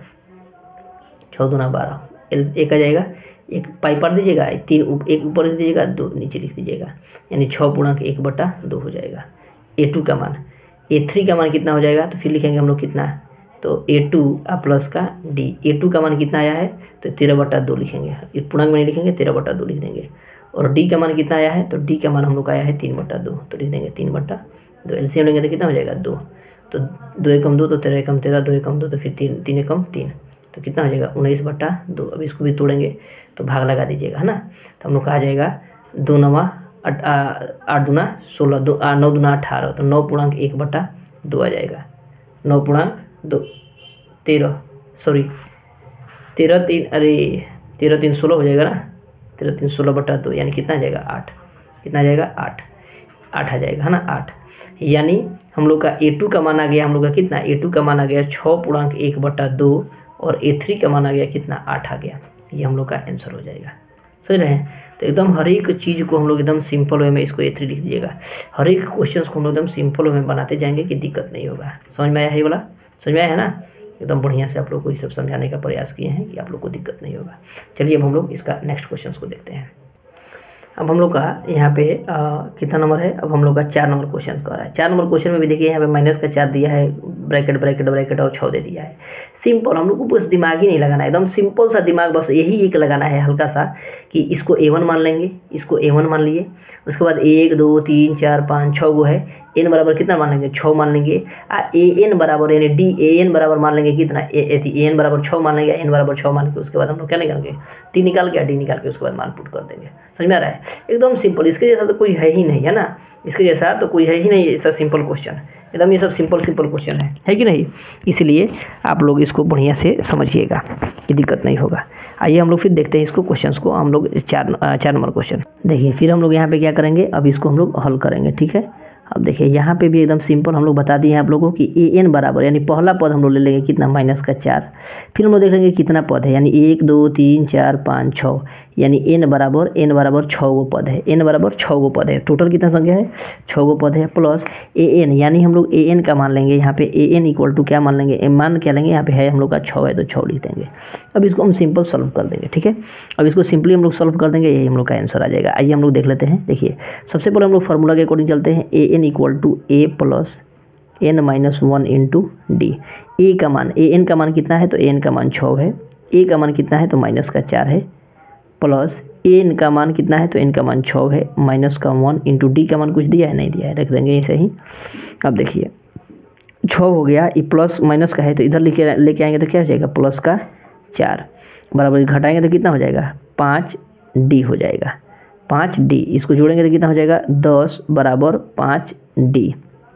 छः दूना बारह, एक आ जाएगा, एक पाई पढ़ दीजिएगा, तीन एक ऊपर लिख दीजिएगा दो नीचे लिख दीजिएगा, यानी छः पूर्णांक एक बट्टा दो हो जाएगा। ए टू का मान, ए थ्री का मान कितना हो जाएगा, तो फिर लिखेंगे हम लोग कितना, तो ए टू प्लस का डी। ए टू का मान कितना आया है तो तेरह बट्टा दो लिखेंगे, इस पूर्णांक में नहीं लिखेंगे, तेरह बट्टा दो लिख देंगे। और डी का मान कितना आया है, तो डी का मान हम लोग का आया है तीन बट्टा दो, तो लिख देंगे तीन बट्टा दो। एलसीएम लेंगे तो कितना हो जाएगा दो, तो दो एकम दो तो तेरह एकम तेरह, दो एकम दो तो फिर तीन, तीन एकम तीन, तो कितना हो जाएगा उन्नीस बट्टा दो। अब इसको भी तोड़ेंगे तो भाग लगा दीजिएगा है ना, तो हम लोग का आ जाएगा दो नवा आठ दूना सोलह, दो नौ दूना अठारह, तो नौ पूर्णांक एक बट्टा दो आ जाएगा, नौ पूर्णांक दो तेरह, सॉरी तेरह तीन, अरे तेरह तीन सोलह हो जाएगा ना, तेरह तीन सोलह बट्टा दो, यानी कितना आ जाएगा आठ, कितना आ जाएगा आठ, आठ आ जाएगा है ना आठ। यानी हम लोग का ए टू का मान आ गया हम लोग का कितना, ए टू का मान आ गया छः पूर्णांक एक बट्टा दो और ए थ्री का मान आ गया कितना आठ आ गया। ये हम लोग का आंसर हो जाएगा, समझ रहे हैं। तो एकदम हर एक चीज़ को हम लोग एकदम सिंपल वे में इसको ए थ्री लिख दीजिएगा, हर एक क्वेश्चन को हम लोग एकदम सिंपल वे में बनाते जाएंगे कि दिक्कत नहीं होगा। समझ में आया है ये वाला, समझ में आया है ना, एकदम बढ़िया से आप लोग को ये सब समझाने का प्रयास किए हैं कि आप लोग को दिक्कत नहीं होगा। चलिए अब हम लोग इसका नेक्स्ट क्वेश्चन को देखते हैं। अब हम लोग का यहाँ पे आ, कितना नंबर है, अब हम लोग का चार नंबर क्वेश्चन कर रहा है। चार नंबर क्वेश्चन में भी देखिए यहाँ पे माइनस का चार दिया है, ब्रैकेट ब्रैकेट ब्रैकेट और छः दे दिया है। सिंपल, हम लोग को बस दिमाग ही नहीं लगाना है, एकदम सिंपल सा दिमाग बस यही एक लगाना है हल्का सा, कि इसको ए वन मान लेंगे, इसको ए वन मान लिए, उसके बाद एक दो तीन चार पाँच छः वो है, एन बराबर कितना मान लेंगे छः मान लेंगे, आ ए एन बराबर यानी डी ए एन बराबर मान लेंगे कितना, ए एन बराबर छः मान लेंगे, एन बराबर छः मान के उसके बाद हम लोग क्या निकालेंगे डी निकाल के, डी निकाल के उसके बाद मान पुट कर देंगे। समझ में आ रहा है, एकदम सिंपल, इसके जैसा तो कोई है ही नहीं है ना, इसके जैसा तो कोई है ही नहीं ऐसा सिंपल क्वेश्चन, एकदम ये सब सिंपल सिंपल क्वेश्चन है, है कि नहीं। इसलिए आप लोग इसको बढ़िया से समझिएगा कि दिक्कत नहीं होगा। आइए हम लोग फिर देखते हैं इसको क्वेश्चंस को, हम लोग चार चार नंबर क्वेश्चन देखिए। फिर हम लोग यहाँ पे क्या करेंगे, अब इसको हम लोग हल करेंगे, ठीक है। अब देखिए यहाँ पे भी एकदम सिंपल हम लोग बता दिए हैं आप लोगों को कि ए एन बराबर यानी पहला पद हम लोग ले लेंगे कितना माइनस का चार, फिर हम लोग देख लेंगे कितना पद है, यानी एक दो तीन चार पाँच छः, यानी एन बराबर एन बराबर छः गो पद है, एन बराबर छः गो पद है, टोटल कितना संख्या है छः गो पद है, प्लस ए एन यानी हम लोग ए एन का मान लेंगे यहाँ पे, ए एन इक्वल टू क्या मान लेंगे, मान क्या लेंगे यहाँ पे है हम लोग का छः है तो छः लिख देंगे। अब इसको हम सिंपल सॉल्व कर देंगे, ठीक है। अब इसको सिंपली हम लोग सॉल्व कर देंगे, यही हम लोग का आंसर आ जाएगा। आइए हम लोग देख लेते हैं। देखिए सबसे पहले हम लोग फार्मूला के अकॉर्डिंग चलते हैं, A N equal to A plus N minus one into D. ए का मान, ए एन का मान कितना है तो ए एन का मान छः है, ए का मान कितना है तो माइनस का चार है, प्लस एन का मान कितना है तो एन का मान छः है, माइनस का वन इंटू डी का मान कुछ दिया है नहीं दिया है, रख देंगे ऐसे ही। अब देखिए छः हो गया, ये प्लस माइनस का है तो इधर लेके लेके आएंगे तो क्या हो जाएगा प्लस का चार, बराबर घटाएंगे तो कितना हो जाएगा पाँच डी हो जाएगा, पाँच डी। इसको जोड़ेंगे तो कितना हो जाएगा दस बराबर पाँच डी,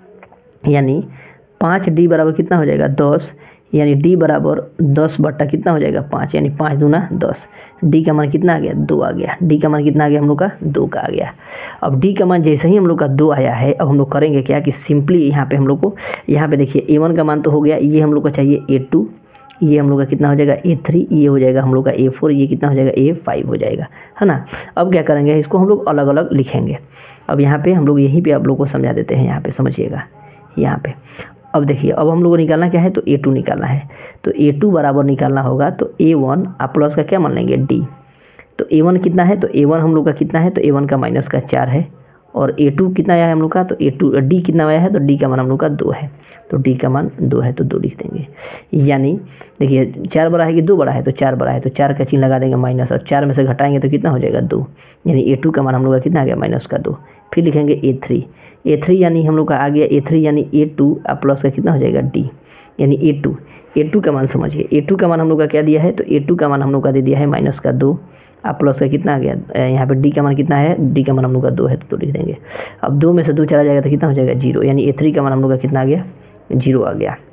यानी पाँच डी बराबर कितना हो जाएगा दस, यानी डी बराबर दस बट्टा कितना हो जाएगा पाँच, यानी पाँच दूना दस। डी का मान कितना आ गया दो आ गया, डी का मान कितना आ गया हम लोग का दो का आ गया। अब डी का मान जैसे ही हम लोग का दो आया है, अब हम लोग करेंगे क्या कि सिंपली यहाँ पे हम लोग को, यहाँ पे देखिए ए वन का मान तो हो गया, ये हम लोग को चाहिए ए टू, ये हम लोग का कितना हो जाएगा ए थ्री, ये हो जाएगा हम लोग का ए फोर, ये कितना हो जाएगा ए फाइव हो जाएगा, है ना। अब क्या करेंगे, इसको हम लोग अलग अलग लिखेंगे। अब यहाँ पे हम लोग यहीं पे आप लोग को समझा देते हैं, यहाँ पे समझिएगा। यहाँ पे अब देखिए, अब हम लोग को निकालना क्या है, तो ए टू निकालना है। तो ए टू बराबर निकालना होगा तो ए वन आप प्लस का क्या मान लेंगे डी। तो ए वन कितना है, तो ए वन हम लोग का कितना है, तो ए वन का माइनस का चार है। और ए टू कितना आया है हम लोग का, तो ए टू डी कितना आया है, तो डी का मान हम लोग का दो है। तो डी का मान दो है तो दो लिख देंगे। यानी देखिए चार बड़ा है कि दो बड़ा है, तो चार बड़ा है तो चार का चिन्ह लगा देंगे माइनस, और चार में से घटाएंगे तो कितना हो जाएगा दो। यानी ए टू का मान हम लोग का कितना आ गया, माइनस का दो। फिर लिखेंगे ए थ्री, ए थ्री यानी हम लोग का आ गया ए थ्री यानी ए टू आप प्लस का कितना हो जाएगा डी। यानी ए टू ए टू का मान समझिए, ए टू का मान हम लोग का क्या दिया है, तो ए टू का मान हम लोग का दे दिया है माइनस का दो। आप प्लस का कितना आ गया, यहाँ पे डी का मान कितना है, डी का मान हम लोग का दो है तो दो लिख देंगे। अब दो में से दो चला जाएगा तो कितना हो जाएगा जीरो। यानी ए थ्री का मान हम लोग का कितना आ गया, जीरो आ गया।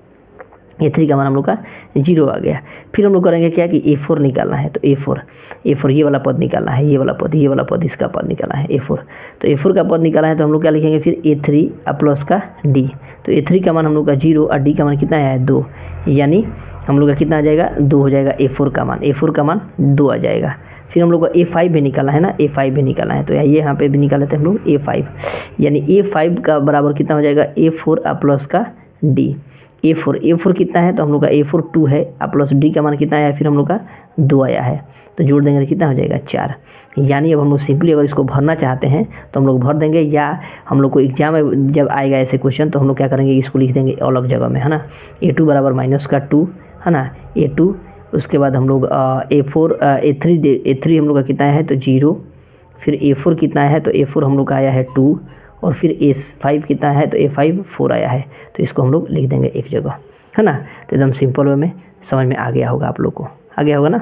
ए थ्री का मान हम लोग का जीरो आ गया। फिर हम लोग करेंगे क्या कि ए फोर निकालना है। तो ए फोर ए फोर ये वाला पद निकालना है, ये वाला पद, ये वाला पद, इसका पद निकालना है ए फोर। तो ए फोर का पद निकालना है तो हम लोग क्या लिखेंगे फिर ए थ्री प्लस का डी। तो ए थ्री का मान हम लोग का जीरो और डी का मान कितना आया है दो। यानी हम लोग का कितना आ जाएगा, दो हो जाएगा। ए फोर का मान ए फोर का मान दो आ जाएगा। फिर हम लोग को ए फाइव भी निकालना है ना, ए फाइव भी निकालना है। तो ये यहाँ पे भी निकाल लेते हैं हम लोग ए फाइव। यानी ए फाइव का बराबर कितना हो जाएगा, ए फोर प्लस का d. A four a four कितना है, तो हम लोग का ए फोर टू है, और प्लस डी का मान कितना आया है, फिर हम लोग का दो आया है। तो जोड़ देंगे तो कितना हो जाएगा चार। यानी अब हम लोग सिंपली अगर इसको भरना चाहते हैं तो हम लोग भर देंगे, या हम लोग को एग्जाम में जब आएगा ऐसे क्वेश्चन तो हम लोग क्या करेंगे, इसको लिख देंगे अलग जगह में, है ना। ए टू बराबर माइनस का टू, है ना, ए टू। उसके बाद हम लोग a four a three a three हम लोग का कितना है, तो जीरो। फिर ए फोर कितना है, तो ए फोर हम लोग का आया है टू। और फिर ए फाइव कितना है, तो ए फाइव फोर आया है। तो इसको हम लोग लिख देंगे एक जगह, है ना। तो एकदम सिंपल वे में समझ में आ गया होगा आप लोग को, आ गया होगा ना।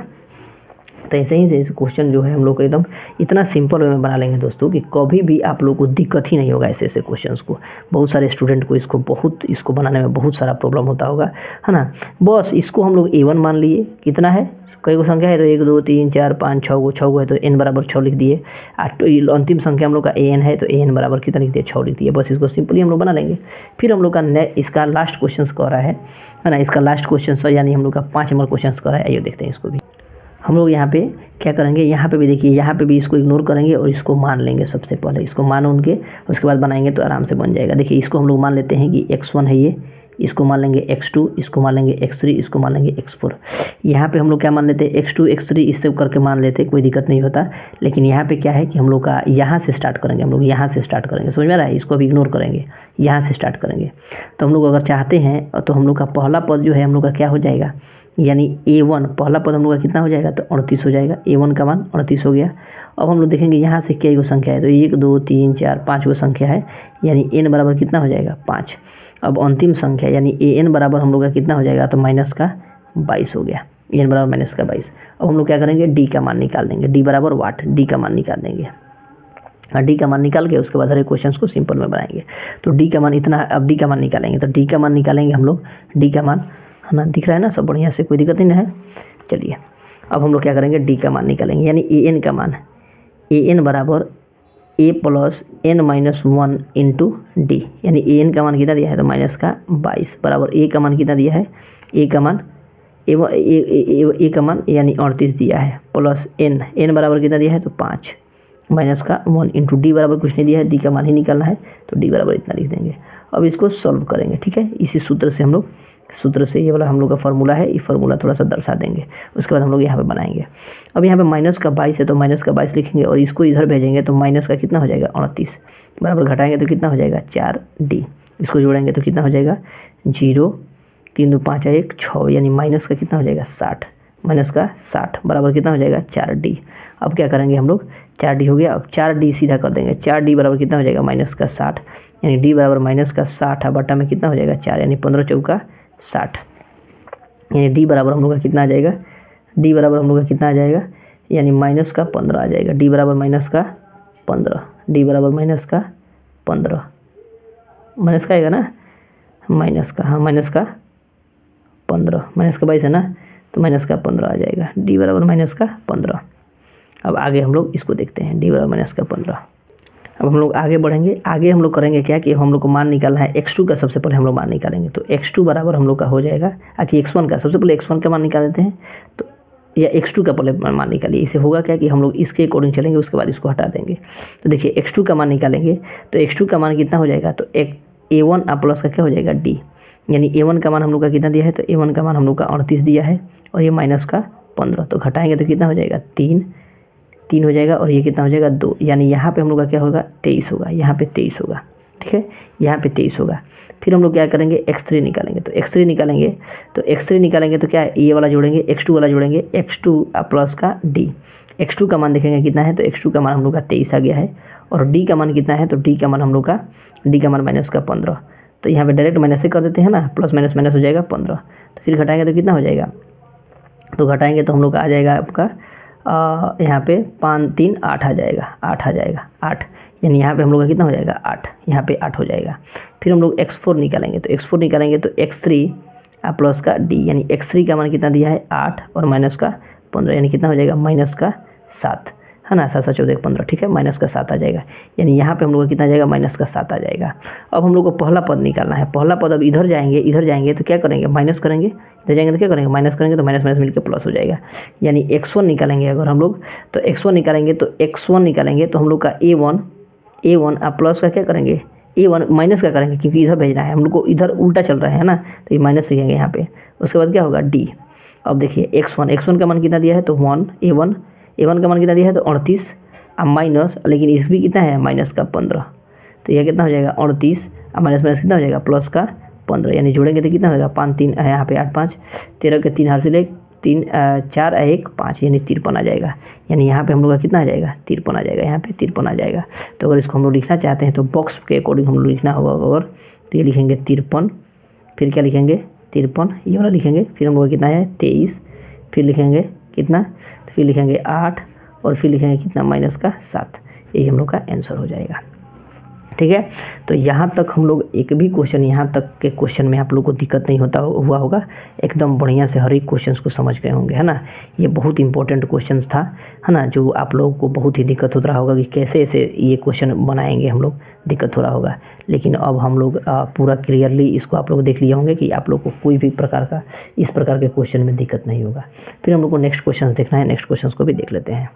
तो ऐसे ही से क्वेश्चन जो है हम लोग को एकदम इतना सिंपल वे में बना लेंगे दोस्तों कि कभी भी आप लोग को दिक्कत ही नहीं होगा ऐसे ऐसे क्वेश्चंस को। बहुत सारे स्टूडेंट को इसको बहुत इसको बनाने में बहुत सारा प्रॉब्लम होता होगा, है ना। बस इसको हम लोग ए वन मान लिए, कितना है, कई को संख्या है तो एक दो तीन चार पाँच छः गो छः गो है तो एन बराबर छः लिख दिए। अंतिम संख्या हम लोग का ए एन है तो ए एन बराबर कितना लिख दिए, छः लिख दिए। बस इसको सिंपली हम लोग बना लेंगे। फिर हम लोग का ने इसका लास्ट क्वेश्चन कह रहा है है ना, इसका लास्ट क्वेश्चन यानी हम लोग का पाँच नंबर क्वेश्चन कह रहा है। आइए देखते हैं इसको भी। हम लोग यहाँ पे क्या करेंगे, यहाँ पे भी देखिए, यहाँ पे भी इसको इग्नोर करेंगे और इसको मान लेंगे। सबसे पहले इसको मान उनके उसके बाद बनाएंगे तो आराम से बन जाएगा। देखिए इसको हम लोग मान लेते हैं कि एक्स वन है ये, इसको मान लेंगे एक्स टू, इसको मान लेंगे एक्स थ्री, इसको मान लेंगे एक्स फोर। यहाँ पे हम लोग क्या मान लेते हैं, एक्स टू एक्स थ्री इससे करके मान लेते, कोई दिक्कत नहीं होता। लेकिन यहाँ पे क्या है कि हम लोग का यहाँ से स्टार्ट करेंगे, हम लोग यहाँ से स्टार्ट करेंगे, समझ में आ रहा है। इसको अभी इग्नोर करेंगे, यहाँ से स्टार्ट करेंगे। तो हम लोग अगर चाहते हैं तो हम लोग का पहला पद जो है हम लोग का क्या हो जाएगा, यानी ए वन पहला पद हम लोग का कितना हो जाएगा, तो अड़तीस हो जाएगा। ए वन का मान अड़तीस हो गया। अब हम लोग देखेंगे यहाँ से क्या गो संख्या है, तो एक दो तीन चार पाँच गो संख्या है, यानी एन बराबर कितना हो जाएगा, पाँच। अब अंतिम संख्या यानी ए एन बराबर हम लोग का कितना हो जाएगा, तो माइनस का बाईस हो गया। ए एन बराबर माइनस का बाईस। अब हम लोग क्या करेंगे, डी का मान निकाल देंगे। डी बराबर वाट, डी का मान निकाल देंगे। और डी का मान निकाल के उसके बाद हर एक क्वेश्चन को सिंपल में बनाएंगे। तो डी का मान इतना, अब डी का मान निकालेंगे। तो डी का मान निकालेंगे हम लोग, डी का मान है ना, दिख रहा है ना सब बढ़िया से, कोई दिक्कत नहीं है। चलिए अब हम लोग क्या करेंगे, डी का मान निकालेंगे। यानी ए एन का मान, ए एन बराबर ए plus N minus one into d. यानी ए एन का मान कितना दिया है, तो माइनस का बाईस बराबर ए का मान कितना दिया है, ए का मान ए ए का मान यानी अड़तीस दिया है, प्लस एन एन बराबर कितना दिया है, तो पाँच, माइनस का वन इंटू डी बराबर कुछ नहीं दिया है, डी का मान ही निकालना है। तो डी बराबर इतना लिख देंगे। अब इसको सॉल्व करेंगे, ठीक है। इसी सूत्र से हम लोग सूत्र से ये वाला हम लोग का फार्मूला है, ये फार्मूला थोड़ा सा दर्शा देंगे। उसके बाद हम लोग यहाँ पे बनाएंगे। अब यहाँ पे माइनस का बाईस है तो माइनस का बाईस लिखेंगे और इसको इधर भेजेंगे तो माइनस का कितना हो जाएगा, अड़तीस बराबर घटाएंगे तो कितना हो जाएगा, चार डी। इसको जोड़ेंगे तो कितना हो जाएगा, जीरो, तीन दो पाँच एक छः, यानी माइनस का कितना हो जाएगा, साठ, माइनस का साठ बराबर कितना हो जाएगा, चार डी। अब क्या करेंगे हम लोग, चार डी हो गया। अब चार डी सीधा कर देंगे। चार डी बराबर कितना हो जाएगा, माइनस का साठ, यानी डी बराबर माइनस का साठ बटा में कितना हो जाएगा, चार, यानी पंद्रह चौका साठ। यानी डी बराबर हम लोग का कितना आ जाएगा, डी बराबर हम लोग का कितना आ जाएगा, यानी माइनस का पंद्रह आ जाएगा। डी बराबर माइनस का पंद्रह, डी बराबर माइनस का पंद्रह, माइनस का आएगा ना, माइनस का, हाँ माइनस का पंद्रह, माइनस का बाईस है ना, तो माइनस का पंद्रह आ जाएगा। डी बराबर माइनस का पंद्रह। अब आगे हम लोग इसको देखते हैं, डी बराबर माइनस का पंद्रह। अब हम लोग आगे बढ़ेंगे। आगे हम लोग करेंगे क्या कि हम लोग को मान निकालना है एक्स टू का। सबसे पहले हम लोग मान निकालेंगे तो एक्स टू बराबर हम लोग का हो जाएगा कि एक्स वन का। सबसे पहले एक्स वन का मान निकाल देते हैं तो या एक्स टू का पहले मान निकालिए। इससे होगा क्या कि हम लोग इसके अकॉर्डिंग चलेंगे, उसके बाद इसको हटा देंगे। तो देखिए एक्स टू का मान निकालेंगे तो एक्स टू का मान कितना हो जाएगा, तो एक ए वन और प्लस का क्या हो जाएगा डी, यानी ए वन का मान हम लोग का कितना दिया है, तो ए वन का मान हम लोग का अड़तीस दिया है और ये माइनस का पंद्रह, तो घटाएंगे तो कितना हो जाएगा तीन, तीन हो जाएगा और ये कितना हो जाएगा दो, यानी यहाँ पे हम लोग का क्या होगा तेईस होगा, यहाँ पे तेईस होगा, ठीक है, यहाँ पे तेईस होगा। फिर हम लोग क्या करेंगे एक्स थ्री निकालेंगे, तो एक्स थ्री निकालेंगे तो एक्स थ्री निकालेंगे तो क्या ये वाला जोड़ेंगे एक्स टू वाला जोड़ेंगे, एक्स टू प्लस का डी। एक्स टू का मान देखेंगे कितना है, तो एक्स टू का मान हम लोग का तेईस आ गया है और डी का मान कितना है, तो डी का मान हम लोग का डी का मान माइनस का पंद्रह, तो यहाँ पे डायरेक्ट माइनस से कर देते हैं ना, प्लस माइनस माइनस हो जाएगा पंद्रह। तो फिर घटाएंगे तो कितना हो जाएगा, तो घटाएंगे तो हम लोग का आ जाएगा आपका यहाँ पे पाँच तीन आठ आ जाएगा, आठ आ जाएगा आठ, यानी यहाँ पे हम लोग का कितना हो जाएगा आठ, यहाँ पे आठ हो जाएगा। फिर हम लोग एक्स फोर निकालेंगे तो एक्स फोर निकालेंगे तो एक्स थ्री प्लस का डी, यानी एक्स थ्री का मान कितना दिया है आठ और माइनस का पंद्रह, यानी कितना हो जाएगा माइनस का सात, है ना, सात सात चौदह पंद्रह, ठीक है, माइनस का सात आ जाएगा, यानी यहाँ पे हम लोग का कितना आ जाएगा माइनस का सात आ जाएगा। अब हम लोग को पहला पद निकालना है। पहला पद अब इधर जाएंगे, इधर जाएंगे तो क्या करेंगे माइनस करेंगे, इधर जाएंगे तो क्या करेंगे माइनस करेंगे, तो माइनस माइनस मिलकर प्लस हो जाएगा, यानी एक्स वन निकालेंगे अगर हम लोग, तो एक्स वन निकालेंगे तो एक्स वन निकालेंगे तो हम लोग का ए वन ए वन आप प्लस का क्या करेंगे ए वन माइनस का करेंगे, क्योंकि इधर भेजना है हम लोग को, इधर उल्टा चल रहा है ना, तो ये माइनस लिखेंगे यहाँ पे। उसके बाद क्या होगा डी। अब देखिए एक्स वन एक्स वन का मान कितना दिया है, तो one a one a one का मान कितना दिया है, तो अड़तीस, अब माइनस, लेकिन इस भी कितना है माइनस का पंद्रह, तो यह कितना हो जाएगा अड़तीस और माइनस माइनस कितना हो जाएगा प्लस का पंद्रह, यानी जोड़ेंगे तो कितना होगा पाँच तीन यहाँ पे आठ पाँच तेरह के तीन हार से ले तीन चार एक पाँच, यानी तिरपन आ जाएगा, यानी यहाँ पे हम लोग का कितना आ जाएगा तिरपन आ जाएगा, यहाँ पे तिरपन आ जाएगा। तो अगर इसको हम लोग लिखना चाहते हैं तो बॉक्स के अकॉर्डिंग हम लोग लिखना होगा, अगर तो ये लिखेंगे तिरपन, फिर क्या लिखेंगे तिरपन ये वाला लिखेंगे, फिर हम लोग कितना है तेईस, फिर लिखेंगे कितना, फिर लिखेंगे आठ और फिर लिखेंगे कितना माइनस का सात, यही हम लोग का आंसर हो जाएगा, ठीक है। तो यहाँ तक हम लोग एक भी क्वेश्चन, यहाँ तक के क्वेश्चन में आप लोग को दिक्कत नहीं होता हुआ होगा, एकदम बढ़िया से हर एक क्वेश्चन को समझ गए होंगे, है ना। ये बहुत इंपॉर्टेंट क्वेश्चन था, है ना, जो आप लोगों को बहुत ही दिक्कत हो रहा होगा कि कैसे ऐसे ये क्वेश्चन बनाएंगे हम लोग, दिक्कत हो रहा होगा। लेकिन अब हम लोग पूरा क्लियरली इसको आप लोग देख लिए होंगे कि आप लोग को कोई भी प्रकार का इस प्रकार के क्वेश्चन में दिक्कत नहीं होगा। फिर हम लोग को नेक्स्ट क्वेश्चन देखना है, नेक्स्ट क्वेश्चन को भी देख लेते हैं।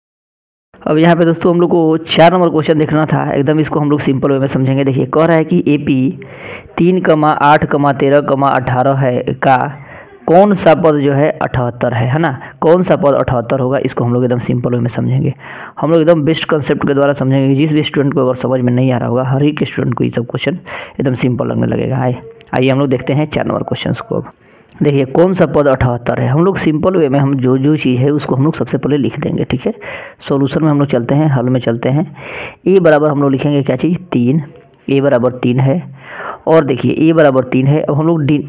अब यहाँ पे दोस्तों हम लोग को चार नंबर क्वेश्चन देखना था, एकदम इसको हम लोग सिंपल वे में समझेंगे। देखिए कह रहा है कि ए पी तीन कमा आठ कमा तेरह कमा अठारह है का कौन सा पद जो है अठहत्तर है, है ना, कौन सा पद अठहत्तर होगा, इसको हम लोग एकदम सिंपल वे में समझेंगे। हम लोग एकदम बेस्ट कंसेप्ट के द्वारा समझेंगे। जिस भी स्टूडेंट को अगर समझ में नहीं आ रहा होगा, हर एक स्टूडेंट को ये सब क्वेश्चन एकदम सिंपल लगने लगेगा। आइए आइए हम लोग देखते हैं चार नंबर क्वेश्चन को। अब देखिए कौन सा पद अठहत्तर है, हम लोग सिंपल वे में हम जो जो चीज़ है उसको हम लोग सबसे पहले लिख देंगे, ठीक है। सॉल्यूशन में हम लोग चलते हैं, हल में चलते हैं। ए बराबर हम लोग लिखेंगे क्या चीज़ तीन, ए बराबर तीन है, और देखिए ए बराबर तीन है। अब हम लोग डी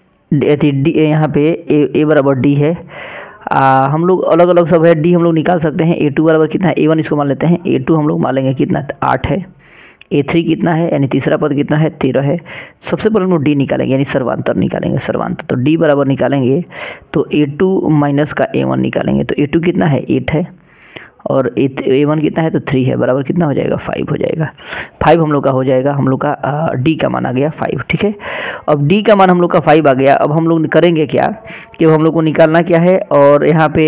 डी यहाँ पे ए ए बराबर डी है, आ, हम लोग अलग अलग सब है, डी हम लोग निकाल सकते हैं। ए टू बराबर कितना है, ए वन इसको मान लेते हैं, ए टू हम लोग मान लेंगे कितना आठ है, ए थ्री कितना है, यानी तीसरा पद कितना है तेरह है। सबसे पहले हम लोग डी निकालेंगे, यानी सर्वांतर निकालेंगे, सर्वांतर। तो डी बराबर निकालेंगे तो ए टू माइनस का ए वन निकालेंगे, तो ए टू कितना है एट है और ए वन कितना है तो थ्री है, बराबर कितना हो जाएगा फाइव हो जाएगा। फाइव हम लोग का हो जाएगा, हम लोग का डी का मान आ गया फाइव, ठीक है। अब डी का मान हम लोग का फाइव आ गया। अब हम लोग करेंगे क्या कि हम लोग को निकालना क्या है, और यहाँ पे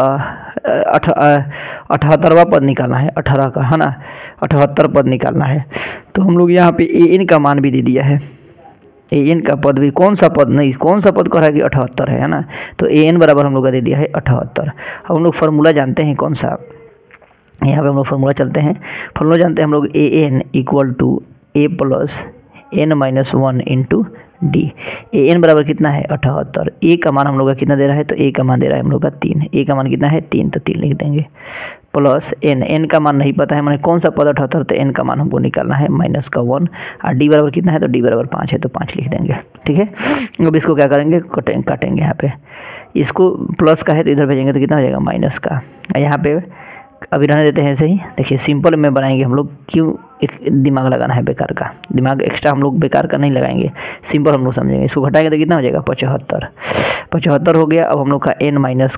अठहत्तरवा पद निकालना है, अठारह का, है ना, अठहत्तर पद निकालना है। तो हम लोग यहाँ पे ए एन का मान भी दे दिया है, ए एन का पद भी, कौन सा पद नहीं, कौन सा पद कह रहा है कि अठहत्तर है, है ना। तो ए एन बराबर हम लोग का दे दिया है अठहत्तर। अब हम लोग फार्मूला जानते हैं कौन सा, यहाँ पे हम लोग फार्मूला चलते हैं। फार्मूला जानते हैं हम लोग a N equal to A plus N minus one into D. A N बराबर कितना है अठहत्तर, ए का मान हम लोग का कितना दे रहा है, तो ए का मान दे रहा है हम लोग का तीन, ए का मान कितना है तीन, तो तीन लिख देंगे, प्लस एन, एन का मान नहीं पता है, मैंने कौन सा पद अठहत्तर, तो एन का मान हमको निकालना है माइनस का वन, और डी बराबर कितना है, तो डी बराबर पाँच है, तो पाँच लिख देंगे, ठीक है। अब इसको क्या करेंगे, कटेंगे काटेंगे, यहाँ पे इसको प्लस का है तो इधर भेजेंगे तो कितना हो जाएगा माइनस का, यहाँ पे अभी रहने देते हैं ऐसे ही। देखिए सिंपल में बनाएंगे हम लोग, क्यों एक दिमाग लगाना है बेकार का, दिमाग एक्स्ट्रा हम लोग बेकार का नहीं लगाएंगे, सिंपल हम लोग समझेंगे। इसको घटाएंगे तो कितना हो जाएगा पचहत्तर, पचहत्तर हो गया। अब हम लोग का एन माइनस का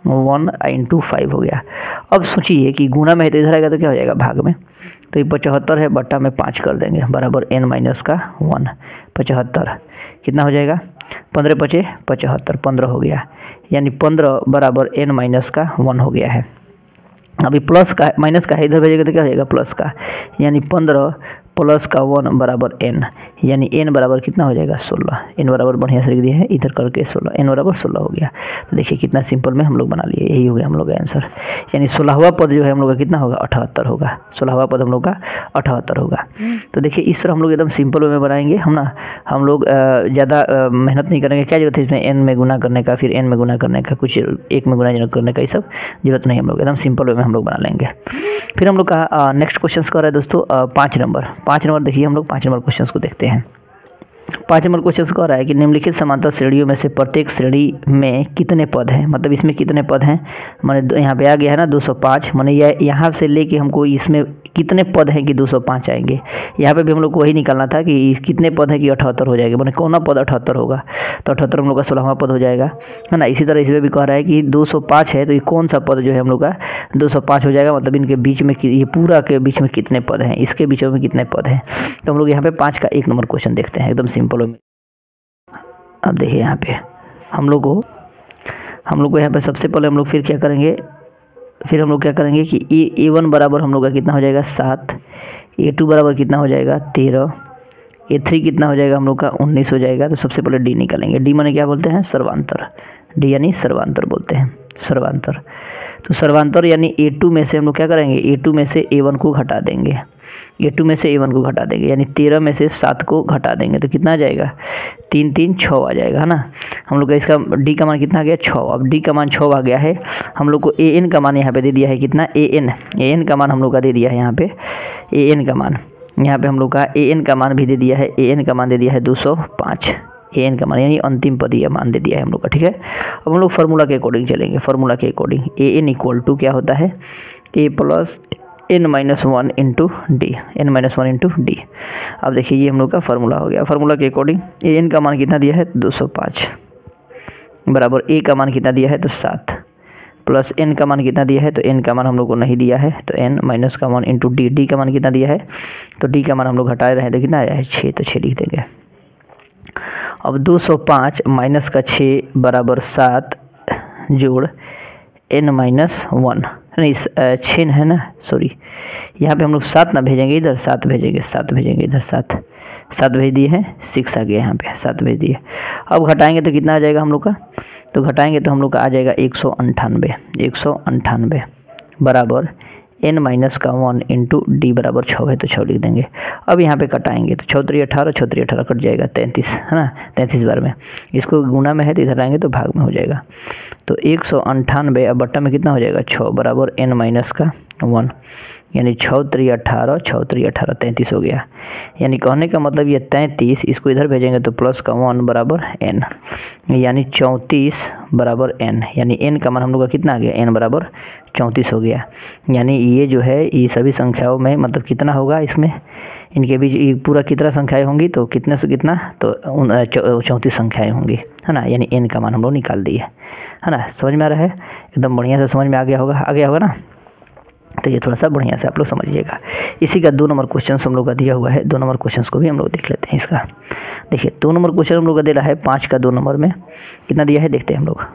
वन इंटू फाइव हो गया। अब सोचिए कि गुना में है तो इधर आएगा तो क्या हो जाएगा भाग में, तो ये पचहत्तर है बट्टा में पाँच कर देंगे बराबर एन माइनस का वन। पचहत्तर कितना हो जाएगा, पंद्रह पचे पचहत्तर, पंद्रह हो गया, यानी पंद्रह बराबर एन माइनस का वन हो गया है। अभी प्लस का माइनस का है, इधर भेजेगा तो क्या हो जाएगा प्लस का, यानी पंद्रह प्लस का वन बराबर एन, यानी एन बराबर कितना हो जाएगा सोलह। एन बराबर बढ़िया से लिख दिए हैं इधर करके सोलह, एन बराबर सोलह हो गया। तो देखिए कितना सिंपल में हम लोग बना लिए, यही हो गया हम लोग का आंसर। यानी सोलहवा पद जो है हम लोग का कितना होगा, अठहत्तर होगा। सोलहवा पद हम लोग का अठहत्तर होगा। तो देखिए इस तरह हम लोग एकदम सिंपल वे में बनाएंगे हम ना, हम लोग ज़्यादा मेहनत नहीं करेंगे। क्या जरूरत है इसमें एन में गुना करने का, फिर एन में गुना करने का, कुछ एक में गुना करने का, ये सब जरूरत नहीं, हम लोग एकदम सिंपल वे में हम लोग बना लेंगे। फिर हम लोग का नेक्स्ट क्वेश्चन कर रहा है दोस्तों पाँच नंबर। पाँच नंबर देखिए हम लोग पाँच नंबर क्वेश्चन को देखते हैं। पाँच नंबर क्वेश्चन कह रहा है कि निम्नलिखित समांतर श्रेणियों में से प्रत्येक श्रेणी में कितने पद हैं, मतलब इसमें कितने पद हैं, माने यहाँ पे आ गया है ना दो सौ पाँच, माने यह यहाँ से लेके हमको इसमें कितने पद हैं कि दो सौ पाँच आएंगे। यहाँ पे भी हम लोग को वही निकालना था कि कितने पद हैं कि अठहत्तर हो जाएगा, माने कौन पद अठहत्तर होगा, तो अठहत्तर हम लोग का सोलहवां पद हो जाएगा, है ना। इसी तरह इसमें भी कह रहा है कि दो सौ पाँच है तो ये कौन सा पद जो है हम लोग का दो सौ पाँच हो जाएगा, मतलब इनके बीच में ये पूरा के बीच में कितने पद हैं, इसके बीच में कितने पद हैं। तो हम लोग यहाँ पे पाँच का एक नंबर क्वेश्चन देखते हैं एकदम सिंपल में। अब देखिए यहाँ पे हम लोग को हम लोग को यहाँ पे सबसे पहले हम लोग फिर क्या करेंगे, फिर हम लोग क्या करेंगे कि ए ए वन बराबर हम लोग का कितना हो जाएगा सात, ए टू बराबर कितना हो जाएगा तेरह, ए थ्री कितना हो जाएगा हम लोग का उन्नीस हो जाएगा। तो सबसे पहले डी निकालेंगे। डी माने क्या बोलते हैं, सर्वांतर। डी यानी सर्वांतर बोलते हैं, सर्वांतर। तो सर्वांतर यानी ए टू में से हम लोग क्या करेंगे, ए टू में से ए वन को घटा देंगे, ए टू में से ए वन को घटा देंगे, यानी तेरह में से सात को घटा देंगे तो कितना आ जाएगा, तीन तीन छः आ जाएगा, है ना। हम लोग का इसका डी का मान कितना आ गया, छः। अब डी का मान छः आ गया है, हम लोग को ए एन का मान यहाँ पे दे दिया है कितना, ए एन ए एन का मान हम लोग का दे दिया है यहाँ पे, ए एन का मान यहाँ पे हम लोग का ए एन का मान भी दे दिया है, ए एन का मान दे दिया है दो सौ पाँच, ए एन का मान यानी अंतिम पद यह मान दे दिया है हम लोग का, ठीक है। अब हम लोग फार्मूला के अकॉर्डिंग चलेंगे। फार्मूला के according a N equal to क्या होता है, ए plus N minus one into D, N minus one into D. अब देखिए ये हम लोग का फार्मूला हो गया। फार्मूला के अकॉर्डिंग ए एन का मान कितना दिया है दो सौ पाँच बराबर ए का मान कितना दिया है तो सात, प्लस एन का मान कितना दिया है तो एन का मान हम लोग को नहीं दिया है, तो एन माइनस का वन इंटू डी। डी का मान कितना दिया है तो डी का मान हम लोग हटा रहे हैं तो कितना आया है छः, तो छः लिख देंगे। अब दो सौ पाँच माइनस का छः बराबर सात जोड़ एन माइनस वन, नहीं छः है ना, सॉरी यहाँ पे हम लोग सात ना भेजेंगे, इधर सात भेजेंगे, सात भेजेंगे इधर, सात सात भेज दिए हैं, सिक्स आ गया यहाँ पे, सात भेज दिए। अब घटाएंगे तो कितना आ जाएगा हम लोग का, तो घटाएंगे तो हम लोग का आ जाएगा एक सौ अंठानवे, एक सौ अंठानवे बराबर एन माइनस का वन इंटू डी बराबर छः है तो छः लिख देंगे। अब यहाँ पे कटाएंगे तो चौतरी अठारह, चौतरी अठारह कट जाएगा तैंतीस, है ना, तैंतीस बार में। इसको गुना में है तो इधर आएंगे तो भाग में हो जाएगा, तो एक सौ अंठानवे अब बट्टा में कितना हो जाएगा छः बराबर एन माइनस का वन, यानी छः त्री अठारह, छः त्री अठारह तैंतीस हो गया। यानी कहने का मतलब ये तैंतीस, इसको इधर भेजेंगे तो प्लस का वन बराबर एन, यानी चौंतीस बराबर एन, यानी एन का मान हम लोग का कितना आ गया, एन बराबर चौंतीस हो गया। यानी ये जो है ये सभी संख्याओं में मतलब कितना होगा, इसमें इनके बीच ये पूरा कितना संख्याएँ होंगी, तो कितने से कितना, तो चौंतीस संख्याएँ होंगी, है ना। यानी एन का मान हम लोग निकाल दिए, है ना। समझ में आ रहा है, एकदम बढ़िया से समझ में आ गया होगा, आ गया होगा ना। तो ये थोड़ा सा बढ़िया से आप लोग समझिएगा। इसी का दो नंबर क्वेश्चन हम लोग का दिया हुआ है, दो नंबर क्वेश्चन को भी हम लोग देख लेते हैं। इसका देखिए दो नंबर क्वेश्चन हम लोग का दे रहा है पाँच का, दो नंबर में कितना दिया है देखते हैं हम लोग,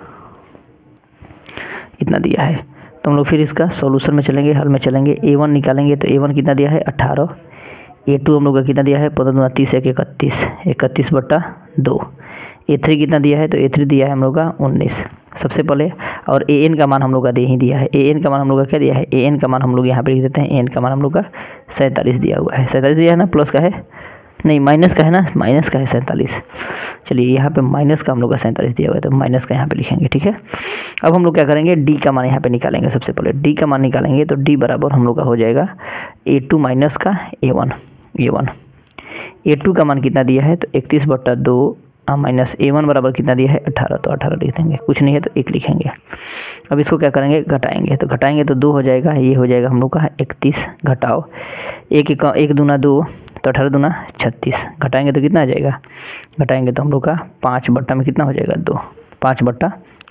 इतना दिया है। तो हम लोग फिर इसका सॉल्यूशन में चलेंगे, हल में चलेंगे। ए वन निकालेंगे तो ए वन कितना दिया है अठारह, ए टू हम लोग का कितना दिया है पंद्रह दूना तीस, एक इकतीस, इकतीस बट्टा दो। ए थ्री कितना दिया है तो ए थ्री दिया है हम लोग का उन्नीस सबसे पहले, और ए एन का मान हम लोग का दे ही दिया है। ए एन का मान हम लोग का क्या दिया है, ए एन का मान हम लोग यहाँ पे लिख देते हैं, ए एन का मान हम लोग का सैंतालीस दिया हुआ है। सैंतालीस दिया है ना, प्लस का है नहीं माइनस का है ना, माइनस का है सैंतालीस। चलिए यहाँ पे माइनस का हम लोग का सैंतालीस दिया हुआ है तो माइनस का यहाँ पे लिखेंगे, ठीक है। अब हम लोग क्या करेंगे, डी का मान यहाँ पे निकालेंगे। सबसे पहले डी का मान निकालेंगे तो डी बराबर हम लोग का हो जाएगा ए टू माइनस का ए one, a one. A two का मान कितना दिया है तो इकतीस बट्टा दो माइनस ए वन बराबर कितना दिया है अठारह, तो अठारह लिख देंगे, कुछ नहीं है तो एक लिखेंगे। अब इसको क्या करेंगे, घटाएंगे तो घटाएंगे तो दो हो जाएगा, ये हो जाएगा हम लोग का इकतीस घटाओ एक एक, एक दूना दो तो अठारह दूना छत्तीस, घटाएंगे तो कितना आ जाएगा, घटाएंगे तो हम लोग का पाँच बट्टा में कितना हो जाएगा दो, पाँच बट्टा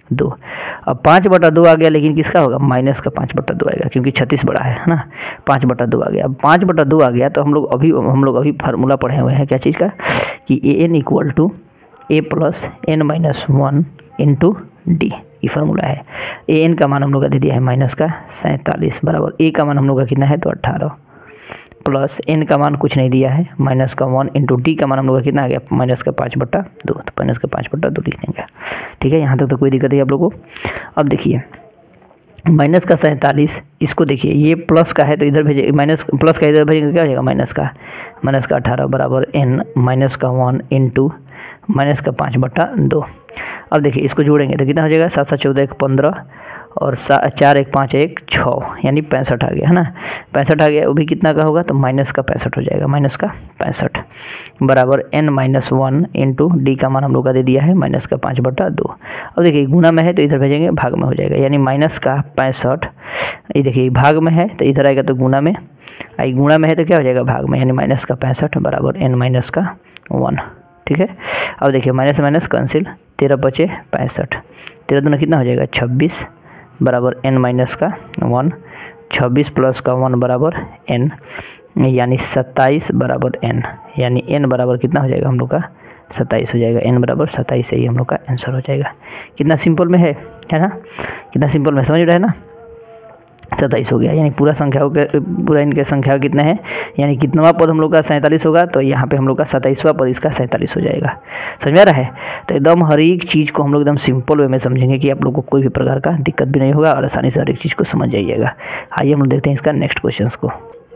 दो। अब पाँच बटा दो आ गया, लेकिन किसका होगा, माइनस का पाँच बटा दो आएगा, क्योंकि छत्तीस बड़ा है है ना। पाँच बटा दो आ गया। अब पाँच बटा दो आ गया तो हम लोग अभी हम लोग अभी फार्मूला पढ़े हुए हैं क्या चीज़ का, कि a N equal to A plus N minus one into d, ये फार्मूला है। ए एन का मान हम लोग का दे दिया है माइनस का सैंतालीस, बराबर ए का मान हम लोग का कितना है तो अट्ठारह, प्लस एन का मान कुछ नहीं दिया है माइनस का वन इंटू डी का मान हम लोग का कितना आ गया माइनस का पाँच बट्टा दो, तो माइनस का पाँच बट्टा दो लिख देंगे। ठीक है, यहाँ तक तो कोई दिक्कत नहीं आप लोगों को। अब देखिए माइनस का सैंतालीस, इसको देखिए ये प्लस का है तो इधर भेजे, माइनस प्लस का इधर भेजेंगे क्या हो जाएगा माइनस का, माइनस का अठारह बराबर एन माइनस का वन इंटू माइनस का पाँच बट्टा दो। अब देखिए इसको जोड़ेंगे तो कितना हो जाएगा, सात सात चौदह एक पंद्रह और चार एक पाँच एक छः, यानी पैंसठ आ गया है ना। पैंसठ आ गया, वो भी कितना का होगा तो माइनस का पैंसठ हो जाएगा, माइनस का पैंसठ बराबर n minus one into d का मान हम लोग का दे दिया है माइनस का पाँच बटा दो। अब देखिए गुना में है तो इधर भेजेंगे भाग में हो जाएगा, यानी माइनस का पैंसठ, ये देखिए भाग में है तो इधर आएगा तो गुना में, आई गुणा में है तो क्या हो जाएगा भाग में, यानी माइनस का पैंसठ बराबर एन माइनस का वन। ठीक है, अब देखिए माइनस माइनस कैंसिल, तेरह बचे पैंसठ, तेरह दूना कितना हो जाएगा छब्बीस बराबर एन माइनस का वन, छब्बीस प्लस का वन बराबर एन, यानी सत्ताईस बराबर एन, यानी एन बराबर कितना हो जाएगा हम लोग का सत्ताईस हो जाएगा, एन बराबर सत्ताईस से ही हम लोग का आंसर हो जाएगा। कितना सिंपल में है है ना, कितना सिंपल में समझ रहे हैं ना, सत्ताईस हो गया। यानी पूरा संख्याओं के पूरा इनके संख्या कितने हैं, यानी कितनवा पद हम लोग का सैंतालीस होगा, तो यहाँ पे हम लोग का सत्ताईसवां पद इसका सैंतालीस हो जाएगा। समझ में आ रहा है, तो एकदम हर एक चीज़ को हम लोग एकदम सिंपल वे में समझेंगे कि आप लोग को कोई भी प्रकार का दिक्कत भी नहीं होगा और आसानी से हर एक चीज़ को समझ जाइएगा। आइए हम लोग देखते हैं इसका नेक्स्ट क्वेश्चन को।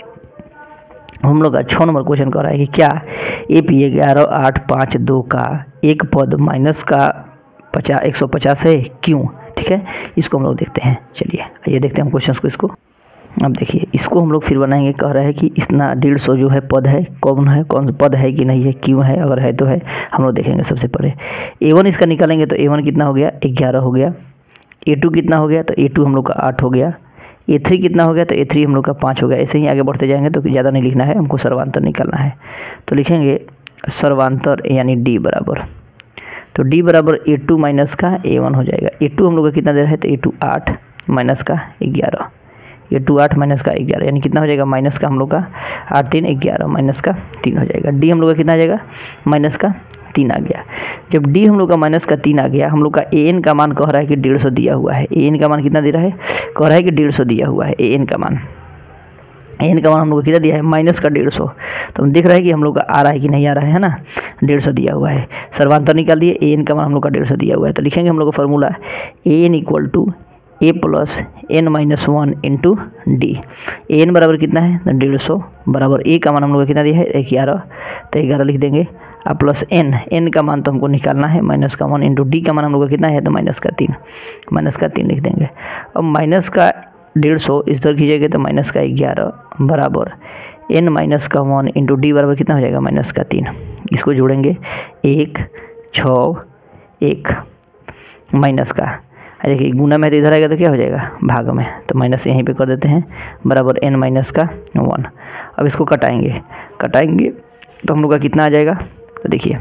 हम लोग का छः नंबर क्वेश्चन कर रहा है कि क्या ए पी ग्यारह आठ पाँच दो का एक पद माइनस का पचास एक सौ पचास है, क्यों। ठीक है, इसको हम लोग देखते हैं। चलिए आइए देखते हैं हम क्वेश्चन को इसको। अब देखिए इसको हम लोग फिर बनाएंगे, कह रहा है कि इतना डेढ़ सौ जो है पद है, कौन है, कौन सा पद है कि नहीं है, क्यों है, अगर है तो है, हम लोग देखेंगे। सबसे पहले ए वन इसका निकालेंगे तो ए वन कितना हो गया ग्यारह हो गया, ए टू कितना हो गया तो ए टू हम लोग का आठ हो गया, ए थ्री कितना हो गया तो ए थ्री हम लोग का पाँच हो गया। ऐसे ही आगे बढ़ते जाएंगे तो ज़्यादा नहीं लिखना है, हमको सर्वांतर निकालना है, तो लिखेंगे सर्वांतर यानी डी बराबर, तो डी बराबर ए टू माइनस का ए वन हो जाएगा। ए टू हम लोग का कितना दे रहा है तो ए टू आठ माइनस का ग्यारह, ए टू आठ माइनस का ग्यारह, यानी कितना हो जाएगा माइनस का हम लोग का आठ तीन ग्यारह माइनस का तीन हो जाएगा। डी हम लोग का कितना आ जाएगा माइनस का तीन आ गया। जब डी हम लोग का माइनस का तीन आ गया, हम लोग का ए एन का मान कह रहा है कि डेढ़ सौ दिया हुआ है। ए एन का मान कितना दे रहा है, कह रहा है कि डेढ़ सौ दिया हुआ है। ए एन का मान एन का मान हम लोग को कितना दिया है माइनस का डेढ़ सौ, तो हम देख रहे हैं कि हम लोग का आ रहा है कि नहीं आ रहा है, है ना। डेढ़ सौ दिया हुआ है, सर्वांतर निकाल दिए, ए एन का मान हम लोग का डेढ़ सौ दिया हुआ है, तो लिखेंगे हम लोग का formula a N equal to A plus N minus one into D. A N बराबर कितना है तो डेढ़ सौ बराबर ए का मान हम लोग का कितना दिया है ग्यारह, तो ग्यारह लिख देंगे, और प्लस एन एन का मान तो हमको निकालना है माइनस का वन इंटू डी का मान हम लोग का कितना है तो माइनस का तीन, माइनस का तीन लिख देंगे। अब माइनस का डेढ़ सौ इस तरह खींचेंगे तो माइनस का ग्यारह बराबर एन माइनस का वन इंटू डी बराबर कितना हो जाएगा माइनस का तीन। इसको जोड़ेंगे एक छः एक माइनस का, देखिए गुना में तो इधर आएगा तो क्या हो जाएगा भाग में, तो माइनस यहीं पे कर देते हैं बराबर एन माइनस का वन। अब इसको कटाएंगे कटाएंगे तो हम लोग का कितना आ जाएगा, तो देखिए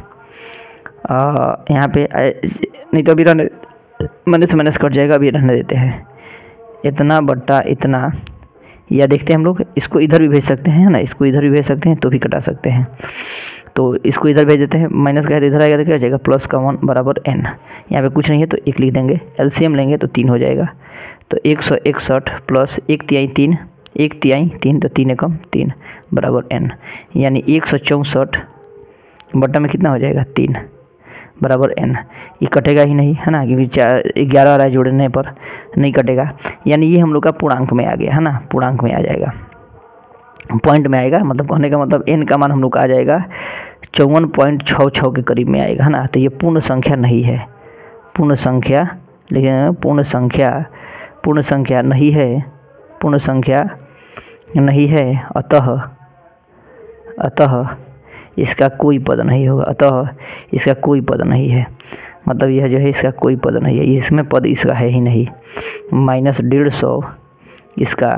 यहाँ पे नहीं तो अभी रहने माइनस माइनस कट जाएगा, अभी रहने देते हैं। इतना बट्टा इतना, या देखते हैं हम लोग इसको इधर भी भेज सकते हैं ना, इसको इधर भी भेज सकते हैं तो भी कटा सकते हैं, तो इसको इधर भेज देते हैं। माइनस का है तो इधर आएगा तो क्या हो जाएगा प्लस का वन बराबर एन, यहाँ पे कुछ नहीं है तो एक लिख देंगे, एलसीएम लेंगे तो तीन हो जाएगा, तो एक सौ इकसठ प्लस एक तिहाई तीन, एक तिहाई तीन तो तीन एकम तीन बराबर एन, यानी एक सौ चौंसठ बट्टा में कितना हो जाएगा तीन बराबर एन। ये कटेगा ही नहीं है ना, क्योंकि चार ग्यारह आ रहा है जोड़ने पर नहीं कटेगा, यानी ये हम लोग का पूर्णांक में आ गया है ना, पूर्णांक में आ जाएगा, पॉइंट में आएगा, मतलब कहने का मतलब एन का मान हम लोग का आ जाएगा चौवन पॉइंट छः छः के करीब में आएगा है ना। तो ये पूर्ण संख्या नहीं है, पूर्ण संख्या, लेकिन पूर्ण संख्या पूर्ण संख्या नहीं है, पूर्ण संख्या नहीं है, अतः अतः इसका कोई पद नहीं होगा, अतः इसका कोई पद नहीं है, मतलब यह जो है इसका कोई पद नहीं है, इसमें पद इसका है ही नहीं। माइनस डेढ़ सौ इसका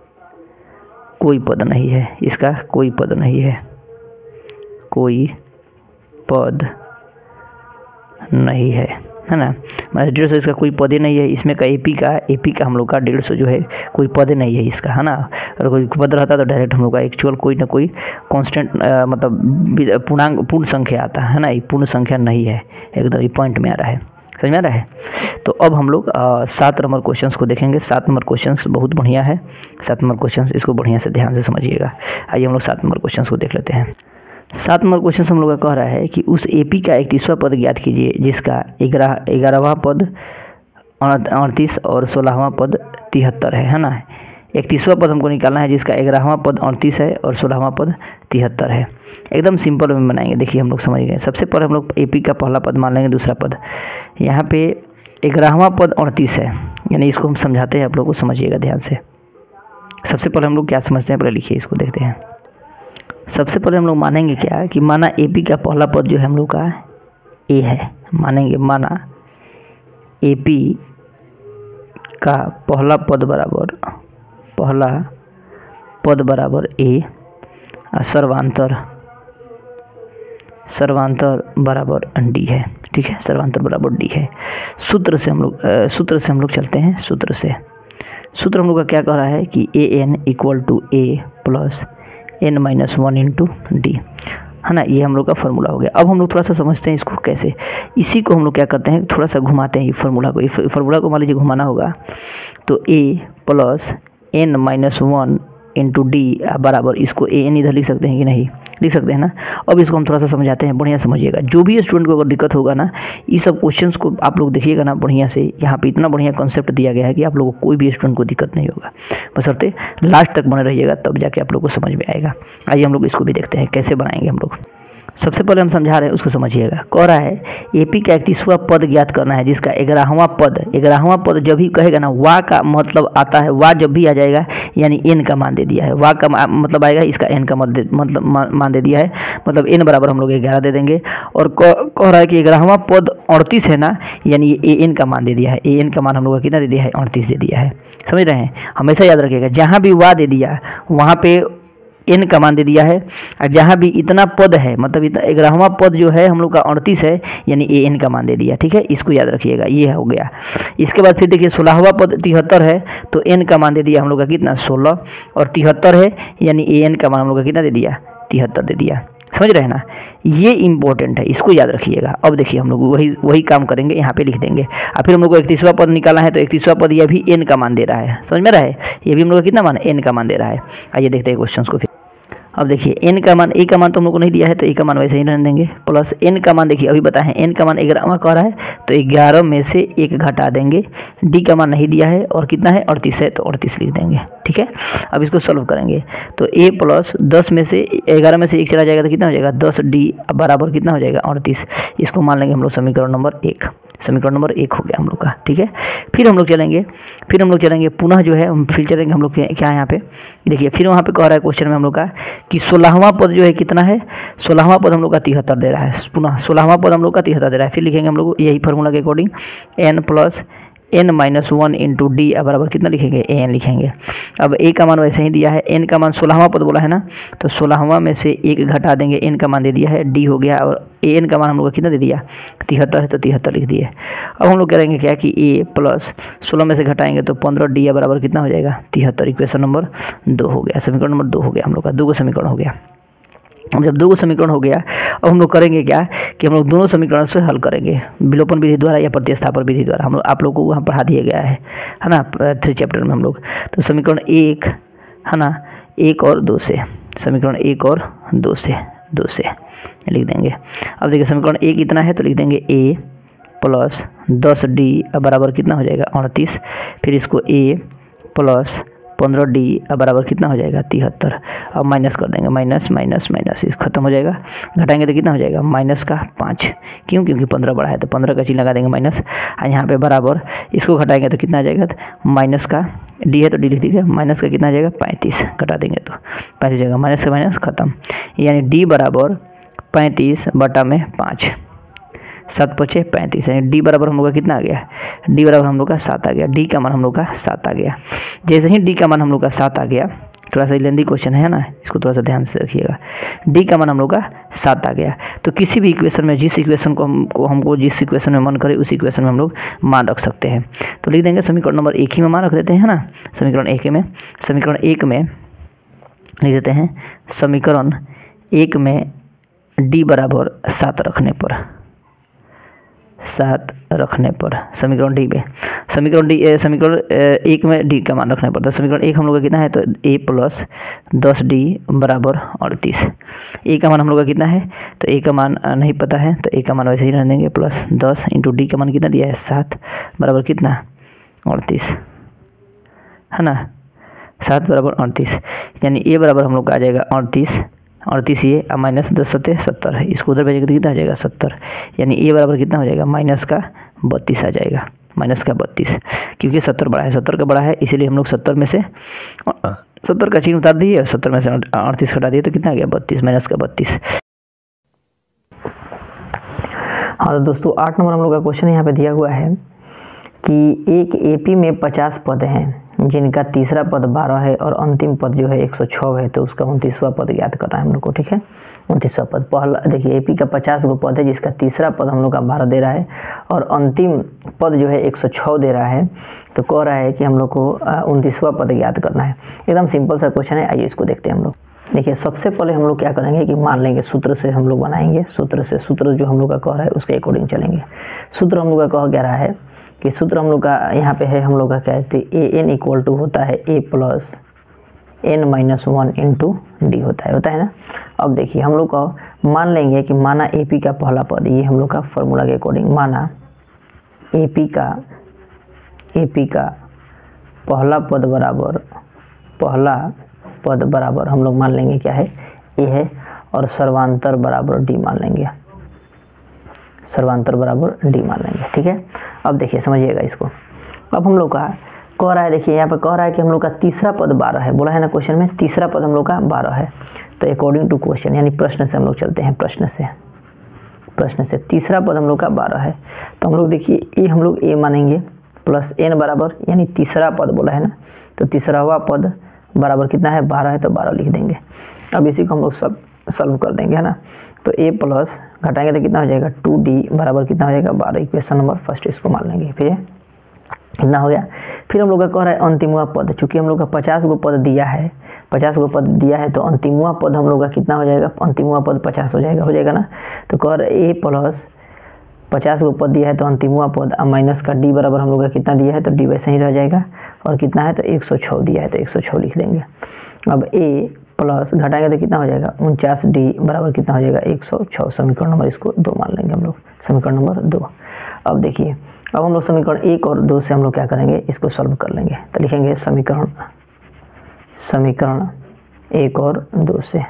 कोई पद नहीं है, इसका कोई पद नहीं है, कोई पद नहीं है है ना, मतलब डेढ़ सौ इसका कोई पद ही नहीं है। इसमें का एपी का एपी का हम लोग का डेढ़ सौ जो है कोई पद नहीं है इसका, है ना। अगर कोई पद रहता तो डायरेक्ट हम लोग का एक्चुअल कोई ना कोई कांस्टेंट मतलब पूर्णांक पूर्ण संख्या आता है ना, ये पूर्ण संख्या नहीं है, एकदम ये पॉइंट में आ रहा है, समझ में आ रहा है। तो अब हम लोग सात नंबर क्वेश्चंस को देखेंगे। सात नंबर क्वेश्चंस बहुत बढ़िया है, सात नंबर क्वेश्चंस इसको बढ़िया से ध्यान से समझिएगा। आइए हम लोग सात नंबर क्वेश्चंस को देख लेते हैं। सात नंबर क्वेश्चन हम लोग का कह रहा है कि उस एपी का इकतीसवां पद ज्ञात कीजिए जिसका ग्यारह ग्यारहवां पद अड़तीस और सोलहवां पद तिहत्तर है, है ना। इकतीसवां पद हमको निकालना है जिसका ग्यारहवां पद अड़तीस है और सोलहवां पद तिहत्तर है। एकदम सिंपल में बनाएंगे, देखिए हम लोग समझ गए। सबसे पहले हम लोग एपी का पहला पद मान लेंगे, दूसरा पद यहाँ पे ग्यारहवां पद अड़तीस है, यानी इसको हम समझाते हैं, आप लोग को समझिएगा ध्यान से। सबसे पहले हम लोग क्या समझते हैं, पहले लिखिए, इसको देखते हैं। सबसे पहले हम लोग मानेंगे क्या कि माना एपी का पहला पद जो है हम लोग का ए है, मानेंगे माना एपी का पहला पद बराबर पहला पद बराबर ए, सर्वांतर सर्वांतर बराबर डी है, ठीक है, सर्वांतर बराबर डी है। सूत्र से हम लोग सूत्र से हम लोग चलते हैं। सूत्र से सूत्र हम लोग का क्या कह रहा है कि a N equal to A plus N minus one into d, है ना, ये हम लोग का फार्मूला हो गया। अब हम लोग थोड़ा सा समझते हैं इसको कैसे। इसी को हम लोग क्या करते हैं, थोड़ा सा घुमाते हैं ये फार्मूला को। ये फार्मूला को मान लीजिए घुमाना होगा तो a plus N minus one into D बराबर, इसको ए एन इधर लिख सकते हैं कि नहीं, लिख सकते हैं ना। अब इसको हम थोड़ा सा समझाते हैं, बढ़िया समझिएगा। जो भी स्टूडेंट को अगर दिक्कत होगा ना, ये सब क्वेश्चंस को आप लोग देखिएगा ना बढ़िया से। यहाँ पे इतना बढ़िया कॉन्सेप्ट दिया गया है कि आप लोगों को कोई भी स्टूडेंट को दिक्कत नहीं होगा, बशर्ते लास्ट तक बने रहिएगा, तब जाके आप लोग को समझ में आएगा। आइए हम लोग इसको भी देखते हैं कैसे बनाएंगे हम लोग। सबसे पहले हम समझा रहे हैं, उसको समझिएगा। कह रहा है एपी का इकतीसवां पद ज्ञात करना है जिसका ग्यारहवां पद ग्यारहवां पद जब भी कहेगा ना, वा का मतलब आता है, वा जब भी आ जाएगा यानी एन का मान दे दिया है। वा का मतलब आएगा, इसका एन का मतलब मान दे दिया है, मतलब एन बराबर हम लोग ग्यारह दे देंगे। और कह रहा है कि ग्यारहवां पद अड़तीस है ना, यानी ए एन का मान दे दिया है। ए एन का मान हम लोग का कितना दे दिया है, अड़तीस दे दिया है। समझ रहे हैं, हमेशा याद रखिएगा, जहाँ भी वा दे दिया वहाँ पे एन का मान दे दिया है, और जहाँ भी इतना पद है, मतलब इतना ग्यारहवां पद जो है हम लोग का अड़तीस है, यानी ए एन का मान दे दिया, ठीक है, इसको याद रखिएगा, ये हो गया। इसके बाद फिर देखिए सोलहवां पद तिहत्तर है, तो एन का मान दे दिया हम लोग का कितना, सोलह, और तिहत्तर है यानी ए एन का मान हम लोग का कितना दे दिया, तिहत्तर दे दिया। समझ रहे हैं ना, ये इंपॉर्टेंट है, इसको याद रखिएगा। अब देखिए हम लोग वही वही काम करेंगे, यहाँ पे लिख देंगे। और फिर हम लोग को इकतीसवां पद निकालना है, तो इकतीसवां पद ये भी एन का मान दे रहा है, समझ में रहा है, ये भी हम लोग का कितना मान, एन का मान दे रहा है। आइए देखते हैं क्वेश्चन को। फिर अब देखिए एन का मान, ए का मान तो हम लोग को नहीं दिया है, तो ए का मान वैसे ही रहने देंगे, प्लस एन का मान देखिए अभी बताएं, एन का मान ग्यारहवां कह रहा है, तो ग्यारह में से एक घटा देंगे। डी का मान नहीं दिया है, और कितना है, अड़तीस है, तो अड़तीस लिख देंगे, ठीक है। अब इसको सॉल्व करेंगे तो ए प्लस दस में से ग्यारह में से एक चला जाएगा तो कितना हो जाएगा, दस डी बराबर कितना हो जाएगा, अड़तीस। इसको मान लेंगे हम लोग समीकरण नंबर एक, समीकरण नंबर एक हो गया हम लोग का, ठीक है। फिर हम लोग चलेंगे फिर हम लोग चलेंगे पुनः जो है हम फिर चलेंगे हम लोग क्या यहाँ पे देखिए, फिर वहाँ पे कह रहा है क्वेश्चन में हम लोग का कि सोलहवां पद जो है कितना है, सोलहवां पद हम लोग का तिहत्तर दे रहा है, पुनः सोलहवां पद हम लोग का तिहत्तर दे रहा है। फिर लिखेंगे हम लोग यही फार्मूला के according, n plus N minus one into D बराबर कितना लिखेंगे, ए एन लिखेंगे। अब ए का मान वैसे ही दिया है, एन का मान सोलहवां पद बोला है ना, तो सोलहवां में से एक घटा देंगे, एन का मान दे दिया है, डी हो गया, और ए एन का मान हम लोग का कितना दे दिया, तिहत्तर है, तो तिहत्तर लिख दिए। अब हम लोग करेंगे क्या कि ए प्लस सोलह में से घटाएंगे तो पंद्रह डी बराबर कितना हो जाएगा, तिहत्तर। इक्वेशन नंबर दो हो गया, समीकरण नंबर दो हो गया हम लोग का, दो का समीकरण हो गया। अब जब दो समीकरण हो गया, अब हम लोग करेंगे क्या कि हम लोग दोनों समीकरण से हल करेंगे, विलोपन विधि द्वारा या प्रतिस्थापन विधि द्वारा। हम लोग आप लोग को वहाँ पढ़ा दिया गया है है ना, थ्री चैप्टर में हम लोग। तो समीकरण एक है ना, एक और दो से, समीकरण एक और दो से दो से लिख देंगे। अब देखिए समीकरण एक इतना है, तो लिख देंगे ए प्लस दस डी बराबर कितना हो जाएगा, अड़तीस। फिर इसको ए प्लस पंद्रह डी बराबर कितना हो जाएगा, तिहत्तर। अब माइनस कर देंगे, माइनस माइनस माइनस इस खत्म हो जाएगा, घटाएंगे तो कितना हो जाएगा, माइनस का पाँच। क्यों, क्योंकि पंद्रह बड़ा है, तो पंद्रह का चिन्ह लगा देंगे माइनस, और यहाँ पे बराबर इसको घटाएंगे तो कितना आ जाएगा, माइनस का डी है तो डी लिख दीजिए, माइनस का कितना आ जाएगा, पैंतीस। घटा देंगे तो पैंतीस जाएगा, माइनस से माइनस खत्म, यानी डी बराबर पैंतीस बटा में पाँच, सात पचे पैंतीस, यानी डी बराबर हम लोग का कितना आ गया, डी बराबर हम लोग का सात आ गया। डी का मान हम लोग का सात आ गया। जैसे ही डी का मान हम लोग का सात आ गया, थोड़ा सा लेंदी क्वेश्चन है ना, इसको थोड़ा सा ध्यान से रखिएगा। डी का मान हम लोग का सात आ गया। तो किसी भी इक्वेशन में जिस इक्वेशन को हमको हमको जिस इक्वेशन में मन करे उस इक्वेशन में हम लोग मान रख सकते हैं। तो लिख देंगे समीकरण नंबर एक ही में मान रख देते हैं, है ना। समीकरण एक में समीकरण एक में लिख देते हैं समीकरण एक में डी बराबर सात रखने पर सात रखने पर समीकरण डी में समीकरण डी समीकरण एक में डी का मान रखने पर, तो समीकरण एक हम लोग का कितना है, तो ए प्लस दस डी बराबर अड़तीस। ए का मान हम लोग का कितना है, तो ए का मान नहीं पता है, तो ए का मान वैसे ही रहने देंगे, प्लस दस इंटू डी का मान कितना दिया है, सात बराबर कितना, अड़तीस, है ना। सात बराबर अड़तीस, यानी ए बराबर हम लोग का आ जाएगा अड़तीस, अड़तीस ये और माइनस दस सत्ते सत्तर है, इसको उधर भेजेगा तो कितना आ जाएगा, सत्तर, यानी ए बराबर कितना हो जाएगा, माइनस का बत्तीस आ जाएगा, माइनस का बत्तीस, क्योंकि सत्तर बड़ा है, सत्तर का बड़ा है, इसीलिए हम लोग सत्तर में से सत्तर का चिन्ह उतार दिए, सत्तर में से अड़तीस घटा दिए, तो कितना आ गया, बत्तीस, माइनस का बत्तीस। हाँ तो दोस्तों आठ नंबर हम लोग का क्वेश्चन यहाँ पे दिया हुआ है कि एक एपी में पचास पद हैं जिनका तीसरा पद बारह है और अंतिम पद जो है एक सौ छः है, तो उसका उनतीसवां पद ज्ञात करना है हम लोग को, ठीक है। उनतीसवां पद पहला देखिए एपी का पचास गो पद है जिसका तीसरा पद हम लोग का बारह दे रहा है और अंतिम पद जो है एक सौ छः दे रहा है, तो कह रहा है कि हम लोग को उनतीसवां पद ज्ञात करना है। एकदम सिंपल सा क्वेश्चन है, आइए इसको देखते हैं हम लोग। देखिए सबसे पहले हम लोग क्या करेंगे कि मान लेंगे, सूत्र से हम लोग बनाएंगे, सूत्र से सूत्र जो हम लोग का कह रहा है उसके अकॉर्डिंग चलेंगे। सूत्र हम लोग का कह क्या रहा है कि सूत्र हम लोग का यहाँ पे है, हम लोग का क्या है, ए एन इक्वल टू होता है ए plus N minus one into D होता है होता है ना। अब देखिए हम लोग का मान लेंगे कि माना ए पी का पहला पद, ये हम लोग का फॉर्मूला के अकॉर्डिंग माना ए पी का ए पी का पहला पद बराबर पहला पद बराबर हम लोग मान लेंगे क्या है, ए है, और सर्वांतर बराबर डी मान लेंगे, सर्वांतर बराबर डी मान लेंगे, ठीक है। अब देखिए समझिएगा इसको। अब हम लोग का कह रहा है, देखिए यहाँ पे कह रहा है कि हम लोग का तीसरा पद बारह है, बोला है ना क्वेश्चन में, तीसरा पद हम लोग का बारह है। तो अकॉर्डिंग टू क्वेश्चन यानी प्रश्न से हम लोग चलते हैं, प्रश्न से प्रश्न से तीसरा पद हम लोग का बारह है, तो हम लोग देखिए ए हम लोग ए मानेंगे प्लस एन बराबर, यानी तीसरा पद बोला है ना, तो तीसरावा पद बराबर कितना है, बारह है, तो बारह लिख देंगे। अब इसी को हम लोग सब सॉल्व कर देंगे, है ना। तो ए प्लस घटाएंगे तो कितना हो जाएगा, टू डी बराबर कितना हो जाएगा, बारह। इक्वेशन नंबर फर्स्ट इसको मान लेंगे, फिर कितना हो गया। फिर हम लोग का कह रहा है अंतिमवा पद, चूँकि हम लोग का पचास गो पद दिया है, पचास गो पद दिया है, तो अंतिमवा पद हम लोग का कितना हो जाएगा, अंतिमवा पद पचास हो जाएगा, हो जाएगा ना। तो कह रहे ए प्लस पचास गो पद दिया है, तो अंतिमवा पद माइनस का डी बराबर हम लोग का कितना दिया है, तो डी वैसे ही रह जाएगा, और कितना है, तो एक सौ छः दिया है, तो एक सौ छः लिख देंगे। अब ए प्लस घटाएंगे तो कितना हो जाएगा, उनचास डी बराबर कितना हो जाएगा, एक सौ छः। समीकरण नंबर इसको दो मान लेंगे हम लोग, समीकरण नंबर दो। अब देखिए अब हम लोग समीकरण एक और दो से हम लोग क्या करेंगे, इसको सॉल्व कर लेंगे। तो लिखेंगे समीकरण समीकरण एक और दो से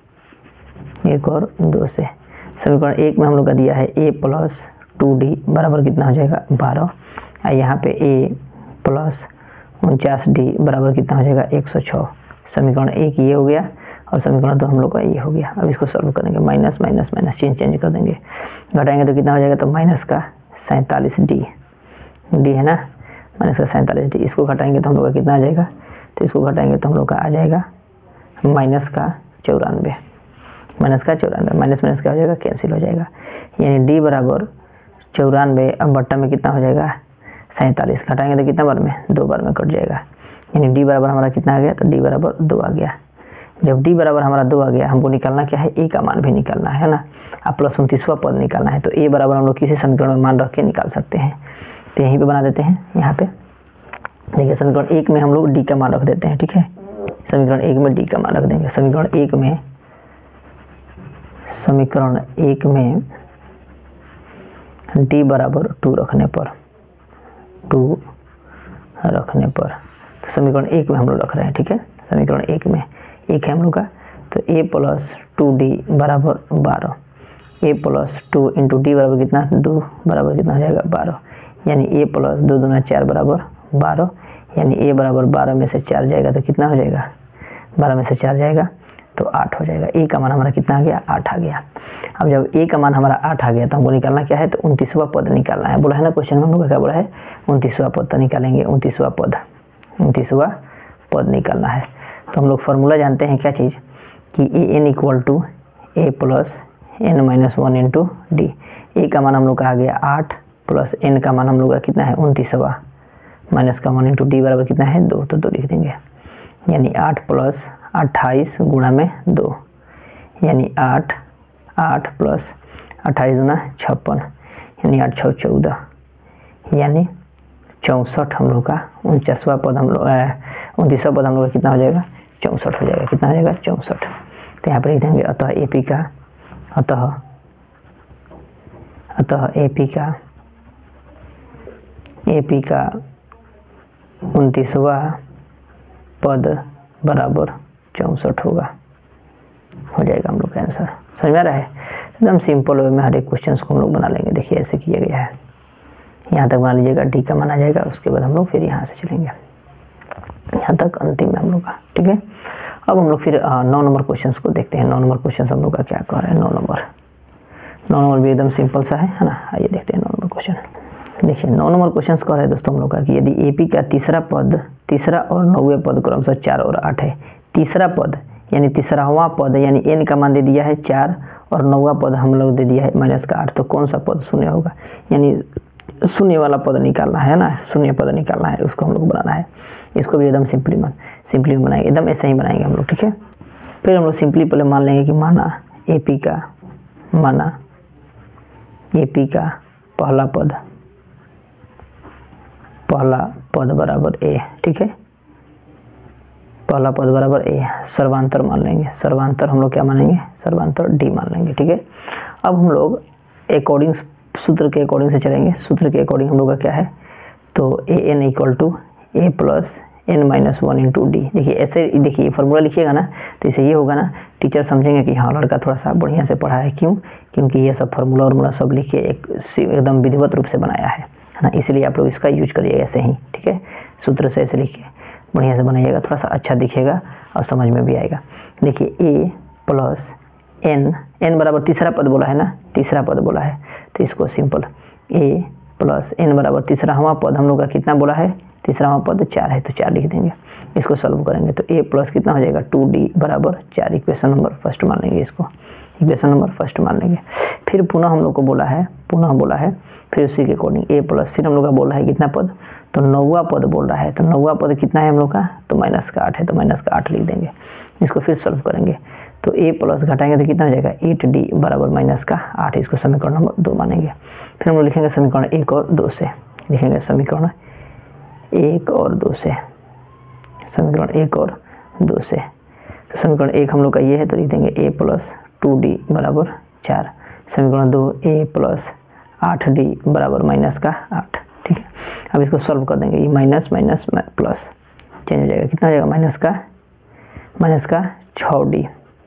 एक और दो से समीकरण एक में हम लोग का दिया है ए प्लस टू डी बराबर कितना हो जाएगा, बारह, और यहाँ पे ए प्लस उनचास डी बराबर कितना हो जाएगा, एक सौ छः। समीकरण एक ये हो गया और समीकरण दो हम लोग का ये हो गया। अब इसको सॉल्व करेंगे, minus minus minus change change कर देंगे, घटाएंगे तो कितना हो जाएगा, तो माइनस का सैंतालीस डी डी है ना, माइनस का सैंतालीस डी। इसको घटाएंगे तो हम लोग का कितना आ जाएगा, तो इसको घटाएंगे तो हम लोग का आ जाएगा माइनस का चौरानवे, माइनस का चौरानवे, माइनस माइनस क्या हो जाएगा, कैंसिल हो जाएगा, यानी डी बराबर चौरानवे। अब बट्टा में कितना हो जाएगा, सैंतालीस, घटाएंगे तो कितना बार में, दो बार में कट जाएगा, यानी डी बराबर हमारा कितना आ गया, तो डी बराबर दो आ गया। जब डी बराबर हमारा दो आ गया, हमको निकालना क्या है, ए का मान भी निकालना है ना, अब प्लस उनतीसवां पद निकालना है। तो ए बराबर हम लोग किसी समीकरण में मान रख के निकाल सकते हैं, तो यहीं पे बना देते हैं। यहाँ पे देखिए समीकरण एक में हम लोग डी का मान रख देते हैं, ठीक है। समीकरण एक में डी का मान रख देंगे, समीकरण एक में समीकरण एक में डी बराबर टू रखने पर टू रखने पर तो समीकरण एक में हम लोग रख रहे हैं, ठीक है। समीकरण एक में एक है हम लोग का, तो ए प्लस टू डी बराबर बारह, a plus two into D बराबर कितना, दो बराबर कितना हो जाएगा, बारह, यानी ए प्लस दो दूना चार बराबर बारह, यानी ए बराबर बारह में से चार जाएगा तो कितना हो जाएगा, बारह में से चार जाएगा तो आठ हो जाएगा। ए का मान हमारा कितना आ गया, आठ आ गया। अब जब ए का मान हमारा आठ आ गया तो हमको निकालना क्या है, तो उनतीसवां पद निकालना है। बोला है ना क्वेश्चन में हम लोग क्या बोला है, उनतीसवां पद, तो निकालेंगे उनतीसवां पद, उनतीसवां पद निकालना है। तो हम लोग फार्मूला जानते हैं क्या चीज़ कि a N equal to A plus N minus one into D. ए का मान हम लोग का आ गया आठ प्लस एन का मान हम लोग का कितना है उनतीसवा माइनस का वन इंटू डी बराबर कितना है दो, तो दो लिख देंगे। यानी आठ प्लस अट्ठाईस गुणा में दो, यानी आठ आठ प्लस अट्ठाईस गुना छप्पन, यानी आठ छः चौदह, यानी चौंसठ हम लोग का उनचासवा पद हम लोग उनतीसवा पद हम लोग का कितना हो जाएगा चौंसठ हो जाएगा। कितना हो जाएगा चौंसठ। तो यहाँ पर लिख देंगे अतः ए पी का अतः अतः ए पी का ए पी का उनतीसवा पद बराबर चौंसठ होगा, हो जाएगा हम लोग का आंसर। समझ में आ रहा है? एकदम सिंपल वे में हर एक क्वेश्चन को हम लोग बना लेंगे। देखिए ऐसे किया गया है, यहाँ तक बना लीजिएगा, डी का मान आ जाएगा, उसके बाद हम लोग फिर यहाँ से चलेंगे यहाँ तक अंतिम में हम लोग का। ठीक है, अब हम लोग फिर नौ नंबर क्वेश्चन को देखते हैं। नौ नंबर क्वेश्चन हम लोग का क्या कह रहा है। नौ नंबर नौ नंबर भी एकदम सिंपल सा है है ना। आइए देखते हैं नौ नंबर क्वेश्चन। देखिए नौ नंबर क्वेश्चन कह रहा है दोस्तों हम लोग का कि यदि एपी का तीसरा पद तीसरा और नौवें पद क्रमशः चार और आठ है, तीसरा पद यानी तीसरावां पद यानी एन का मान दे दिया है चार और नौवा पद हम लोग दे दिया है माइनस का आठ, तो कौन सा पद शून्य होगा? यानी शून्य वाला पद निकालना है ना, शून्य पद निकालना है, उसको हम लोग बनाना है। इसको भी एकदम सिंपली मान सिंपली बनाएंगे, एकदम ऐसे ही बनाएंगे हम लोग। ठीक है, फिर हम लोग सिंपली पहले मान लेंगे कि माना ए पी का माना ए पी का पहला पद पहला पद बराबर ए। ठीक है, पहला पद बराबर ए, सर्वांतर मान लेंगे। सर्वांतर हम लोग क्या मानेंगे? सर्वांतर डी मान लेंगे। ठीक है, अब हम लोग अकॉर्डिंग सूत्र के अकॉर्डिंग से चलेंगे। सूत्र के अकॉर्डिंग हम लोग का क्या है, तो A N equal to A plus N minus one into d. देखिए ऐसे देखिए फार्मूला लिखिएगा ना तो इसे ये होगा ना, टीचर समझेंगे कि हाँ लड़का थोड़ा सा बढ़िया से पढ़ा है। क्यों? क्योंकि ये सब फार्मूला वार्मूला सब लिख के एक एकदम विधिवत रूप से बनाया है है ना, इसलिए आप लोग इसका यूज करिएगा ऐसे ही। ठीक है, सूत्र से ऐसे लिखिए, बढ़िया से बनाइएगा, थोड़ा सा अच्छा दिखेगा और समझ में भी आएगा। देखिए ए प्लस एन एन बराबर तीसरा पद बोला है ना, तीसरा पद बोला है, तो इसको सिंपल ए प्लस एन बराबर तीसरावां पद हम लोग का कितना बोला है? तीसरावां पद चार है, तो चार लिख देंगे। इसको सॉल्व करेंगे तो ए प्लस कितना हो जाएगा टू डी बराबर चार। इक्वेशन नंबर फर्स्ट मान लेंगे, इसको इक्वेशन नंबर फर्स्ट मान लेंगे। फिर पुनः हम लोग को बोला है पुनः बोला है फिर उसी के अकॉर्डिंग ए प्लस फिर हम लोग का बोला है कितना पद, तो नौवा पद बोल रहा है, तो नौवा पद कितना है हम लोग का, तो माइनस का आठ है, तो माइनस का आठ लिख देंगे। इसको फिर सॉल्व करेंगे तो ए प्लस घटाएंगे तो कितना हो जाएगा एट डी बराबर माइनस का आठ। इसको समीकरण नंबर दो मानेंगे। फिर हम लोग लिखेंगे समीकरण एक और दो से, लिखेंगे समीकरण एक और दो से समीकरण एक और दो से तो समीकरण एक हम लोग का ये है, तो लिख देंगे ए प्लस टू डी बराबर चार। समीकरण दो ए प्लस आठ डी बराबर माइनस का आठ। ठीक है, अब इसको सॉल्व कर देंगे, ये माइनस माइनस प्लस चेंज हो जाएगा, कितना हो जाएगा माइनस का माइनस का छः डी।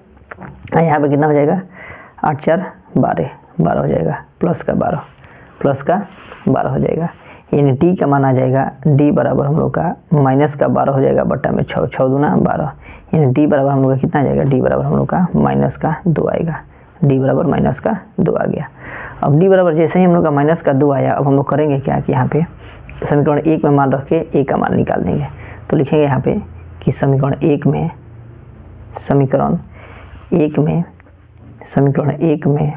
यहाँ पे कितना हो जाएगा आठ चार बारह बारह हो जाएगा, प्लस का बारह प्लस का बारह हो जाएगा। यानी डी का मान आ जाएगा डी बराबर हम लोग का माइनस का बारह हो जाएगा बट्टा में छः, छः दूना बारह, यानी डी बराबर हम लोग का कितना आ जाएगा, डी बराबर हम लोग का माइनस का दो आएगा। डी बराबर माइनस का दो आ गया। अब डी बराबर जैसे ही हम लोग का माइनस का दो आया, अब हम लोग करेंगे क्या कि यहाँ पे समीकरण एक में मान रख के ए का मान निकाल देंगे। तो लिखेंगे यहाँ पे कि समीकरण एक में समीकरण एक में समीकरण एक में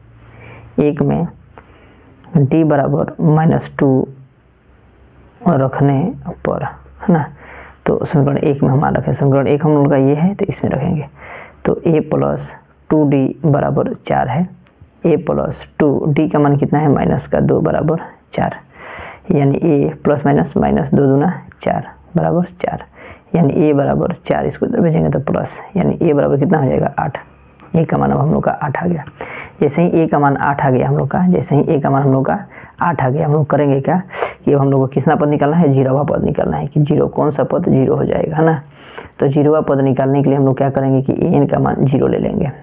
एक में डी बराबर माइनस टू रखने पर, है ना, तो समीकरण एक में हम मान रखें, समीकरण एक हम लोग का ये है तो इसमें रखेंगे। तो ए प्लस टू डी बराबर चार है, ए प्लस टू डी का मान कितना है माइनस का दो बराबर चार, यानी ए प्लस माइनस माइनस दो दूना चार बराबर चार, यानी ए बराबर चार। इसको इधर भेजेंगे तो प्लस, यानी ए बराबर कितना हो जाएगा आठ। ए का मान अब हम लोग का आठ आ गया। जैसे ही ए का मान आठ आ गया हम लोग का जैसे ही ए का मान हम लोग का आठ आ गया, हम लोग करेंगे क्या कि हम लोग को कितना पद निकालना है, जीरोवा पद निकालना है कि जीरो कौन सा पद जीरो हो जाएगा, है ना। तो जीरोवा पद निकालने के लिए हम लोग क्या करेंगे कि एन का मान जीरो ले लेंगे।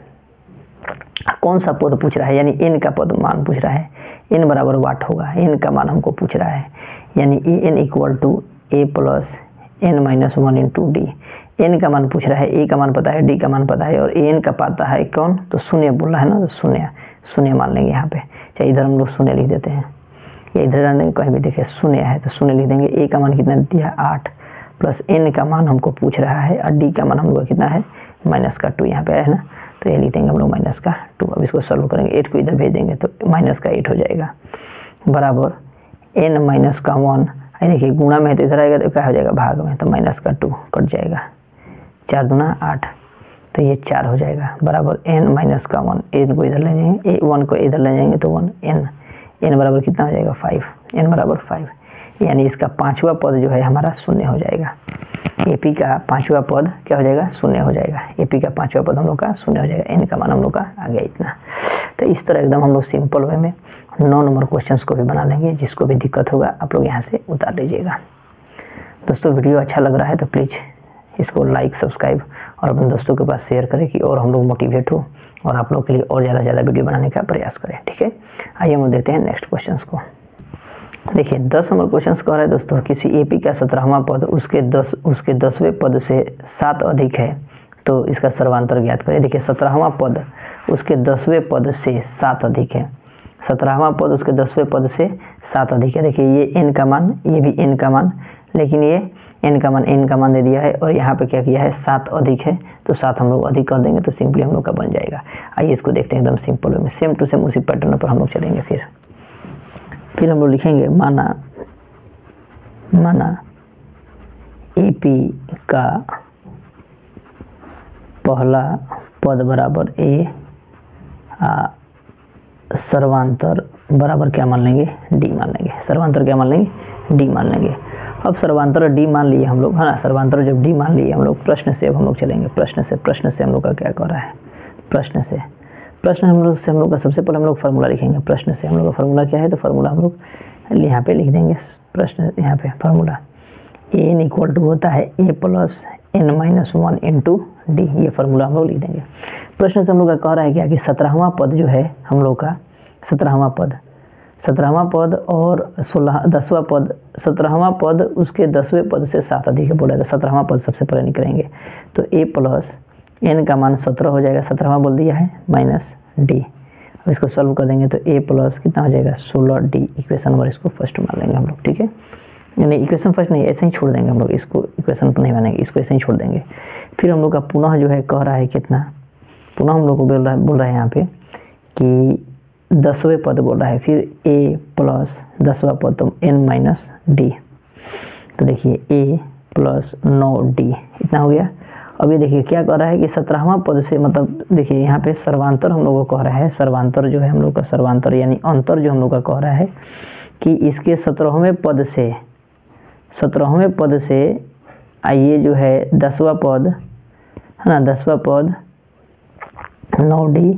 कौन सा पद पूछ रहा है, यानी एन का पद मान पूछ रहा है, एन बराबर वाट होगा, एन का मान हमको पूछ रहा है, यानी a N equal to A plus N minus one into D. N का मान पूछ रहा है, ए का मान पता है, डी का मान पता है, और एन का पता है कौन, तो शून्य बोल रहा है ना, तो शून्य शून्य मान लेंगे यहाँ पे। चाहे इधर हम लोग शून्य लिख देते हैं या इधर कहीं भी देखे शून्य है तो शून्य लिख देंगे। ए का मान कितना दिया आठ, प्लस एन का मान हमको पूछ रहा है और डी का मान हम लोग का कितना है माइनस का टू यहाँ पे है ना, तो ये लिख देंगे हम लोग माइनस का टू। अब इसको सॉल्व करेंगे, एट को इधर भेज देंगे तो माइनस का एट हो जाएगा बराबर एन माइनस का वन। देखिए गुणा में है तो इधर आएगा तो क्या हो जाएगा भाग में, तो माइनस का टू कट जाएगा, चार दूना आठ, तो ये चार हो जाएगा बराबर एन माइनस का वन। एन को इधर ले जाएंगे, ए वन को इधर ले जाएंगे तो वन, एन एन बराबर कितना हो जाएगा फाइव, एन बराबर फाइव, यानी इसका पाँचवा पद जो है हमारा शून्य हो जाएगा। एपी का पाँचवा पद क्या हो जाएगा शून्य हो जाएगा, एपी का पाँचवा पद हम लोग का शून्य हो जाएगा, एन का मान हम लोग का आ गया इतना। तो इस तरह एकदम हम लोग सिंपल वे में नौ नंबर क्वेश्चंस को भी बना लेंगे। जिसको भी दिक्कत होगा आप लोग यहाँ से उतार लीजिएगा। दोस्तों वीडियो अच्छा लग रहा है तो प्लीज़ इसको लाइक सब्सक्राइब और अपने दोस्तों के पास शेयर करें कि और हम लोग मोटिवेट हो और आप लोग के लिए और ज़्यादा से ज़्यादा वीडियो बनाने का प्रयास करें। ठीक है, आइए हम देखते हैं नेक्स्ट क्वेश्चंस को। देखिए दस नंबर क्वेश्चन कह रहा है दोस्तों, किसी एपी का सत्रहवां पद उसके दस उसके दसवें पद से सात अधिक है तो इसका सर्वांतर ज्ञात करें। देखिए सत्रहवां पद उसके दसवें पद से सात अधिक है, सत्रहवां पद उसके दसवें पद से सात अधिक है। देखिए ये एन का मान, ये भी एन का मान, लेकिन ये एन का मान एन का मान दे दिया है और यहाँ पे क्या किया है सात अधिक है, तो सात हम लोग अधिक कर देंगे तो सिंपली हम लोग का बन जाएगा। आइए इसको देखते हैं एकदम सिंपल वे में, सेम टू सेम उसी पैटर्न पर हम लोग चलेंगे। फिर फिर हम लोग लिखेंगे माना माना एपी का पहला पद बराबर ए, सर्वांतर बराबर क्या मान लेंगे डी मान लेंगे, सर्वांतर क्या मान लेंगे डी मान लेंगे। अब सर्वांतर डी मान लिए हम लोग, है ना, सर्वांतर जब डी मान लिए हम लोग, प्रश्न से अब हम लोग चलेंगे। प्रश्न से प्रश्न से हम लोग का क्या कर रहा है, प्रश्न से प्रश्न हम लोग से हम लोग का सबसे पहले हम लोग फार्मूला लिखेंगे। प्रश्न से हम लोग का फार्मूला क्या है, तो फार्मूला हम लोग यहाँ पे लिख देंगे। प्रश्न यहाँ पे formula A N equal to होता है ए plus N minus one into d, ये फार्मूला हम लोग लिख देंगे। प्रश्न से हम लोग का कह रहा है क्या कि सत्रहवां पद जो है हम लोग का, सत्रहवां पद सत्रहवां पद और सोलह दसवां पद, सत्रहवां पद उसके दसवें पद से सात अधिक है बोला है, तो सत्रहवां पद सबसे पहले निकलेंगे। तो ए प्लस एन का मान सत्रह हो जाएगा, सत्रहवां बोल दिया है, माइनस डी। अब इसको सॉल्व कर देंगे तो ए प्लस कितना हो जाएगा सोलह डी, इक्वेशन नंबर इसको फर्स्ट मान लेंगे हम लोग। ठीक है, यानी इक्वेशन फर्स्ट नहीं, ऐसे ही छोड़ देंगे हम लोग, इसको इक्वेशन पर नहीं मानेंगे, इसको ऐसे ही छोड़ देंगे। फिर हम लोग का पुनः जो है कह रहा है कितना, पुनः हम लोग को बोल रहा है बोल रहा है यहाँ पे कि दसवें पद बोल रहा है, फिर ए प्लस दसवां पद तो एन माइनस डी। तो देखिए ए प्लस नौ डी इतना हो गया। अब ये देखिए क्या कह रहा है कि सत्रहवां पद से, मतलब देखिए यहाँ पे सर्वांतर हम लोग को कह रहा है, सर्वांतर जो है हम लोग का सर्वांतर यानी अंतर जो हम लोग का कह रहा है कि इसके सत्रहवें पद से सत्रहवें पद से आइए जो है दसवां पद है ना, दसवां पद नौ डी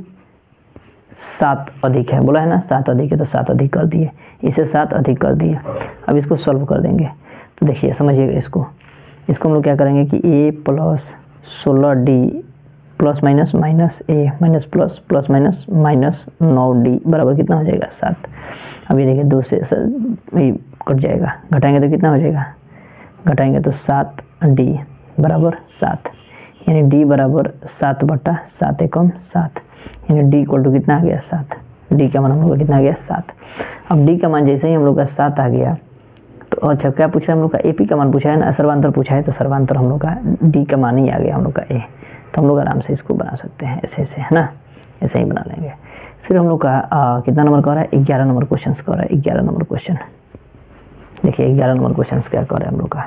सात अधिक है बोला है ना, सात अधिक है तो सात अधिक कर दिए, इसे सात अधिक कर दिए। अब इसको सॉल्व कर देंगे तो देखिए समझिएगा इसको इसको हम लोग क्या करेंगे कि ए प्लस सोलह d plus minus minus a minus plus plus minus minus नौ डी बराबर कितना हो जाएगा सात। अब ये देखिए दो से कट जाएगा, घटाएंगे तो कितना हो जाएगा, घटाएंगे तो सात डी बराबर सात, यानी डी बराबर सात बटा सात एकम सात, यानी डी इक्वल टू कितना आ गया सात। डी का मान हम लोग का कितना आ गया सात। अब डी का मान जैसे ही हम लोग का सात आ गया तो अच्छा क्या पूछा हम लोग का एपी का मान पूछा है ना, सर्वांतर पूछा है, तो सर्वांतर हम लोग का डी का मान ही आ गया हम लोग का ए। तो हम लोग आराम से इसको बना सकते हैं ऐसे ऐसे, है ना, ऐसे ही बना लेंगे। फिर हम लोग का आ, कितना नंबर कह रहा है, ग्यारह नंबर क्वेश्चन कह रहा है, ग्यारह नंबर क्वेश्चन। देखिए ग्यारह नंबर क्वेश्चन क्या कह रहा है हम लोग का,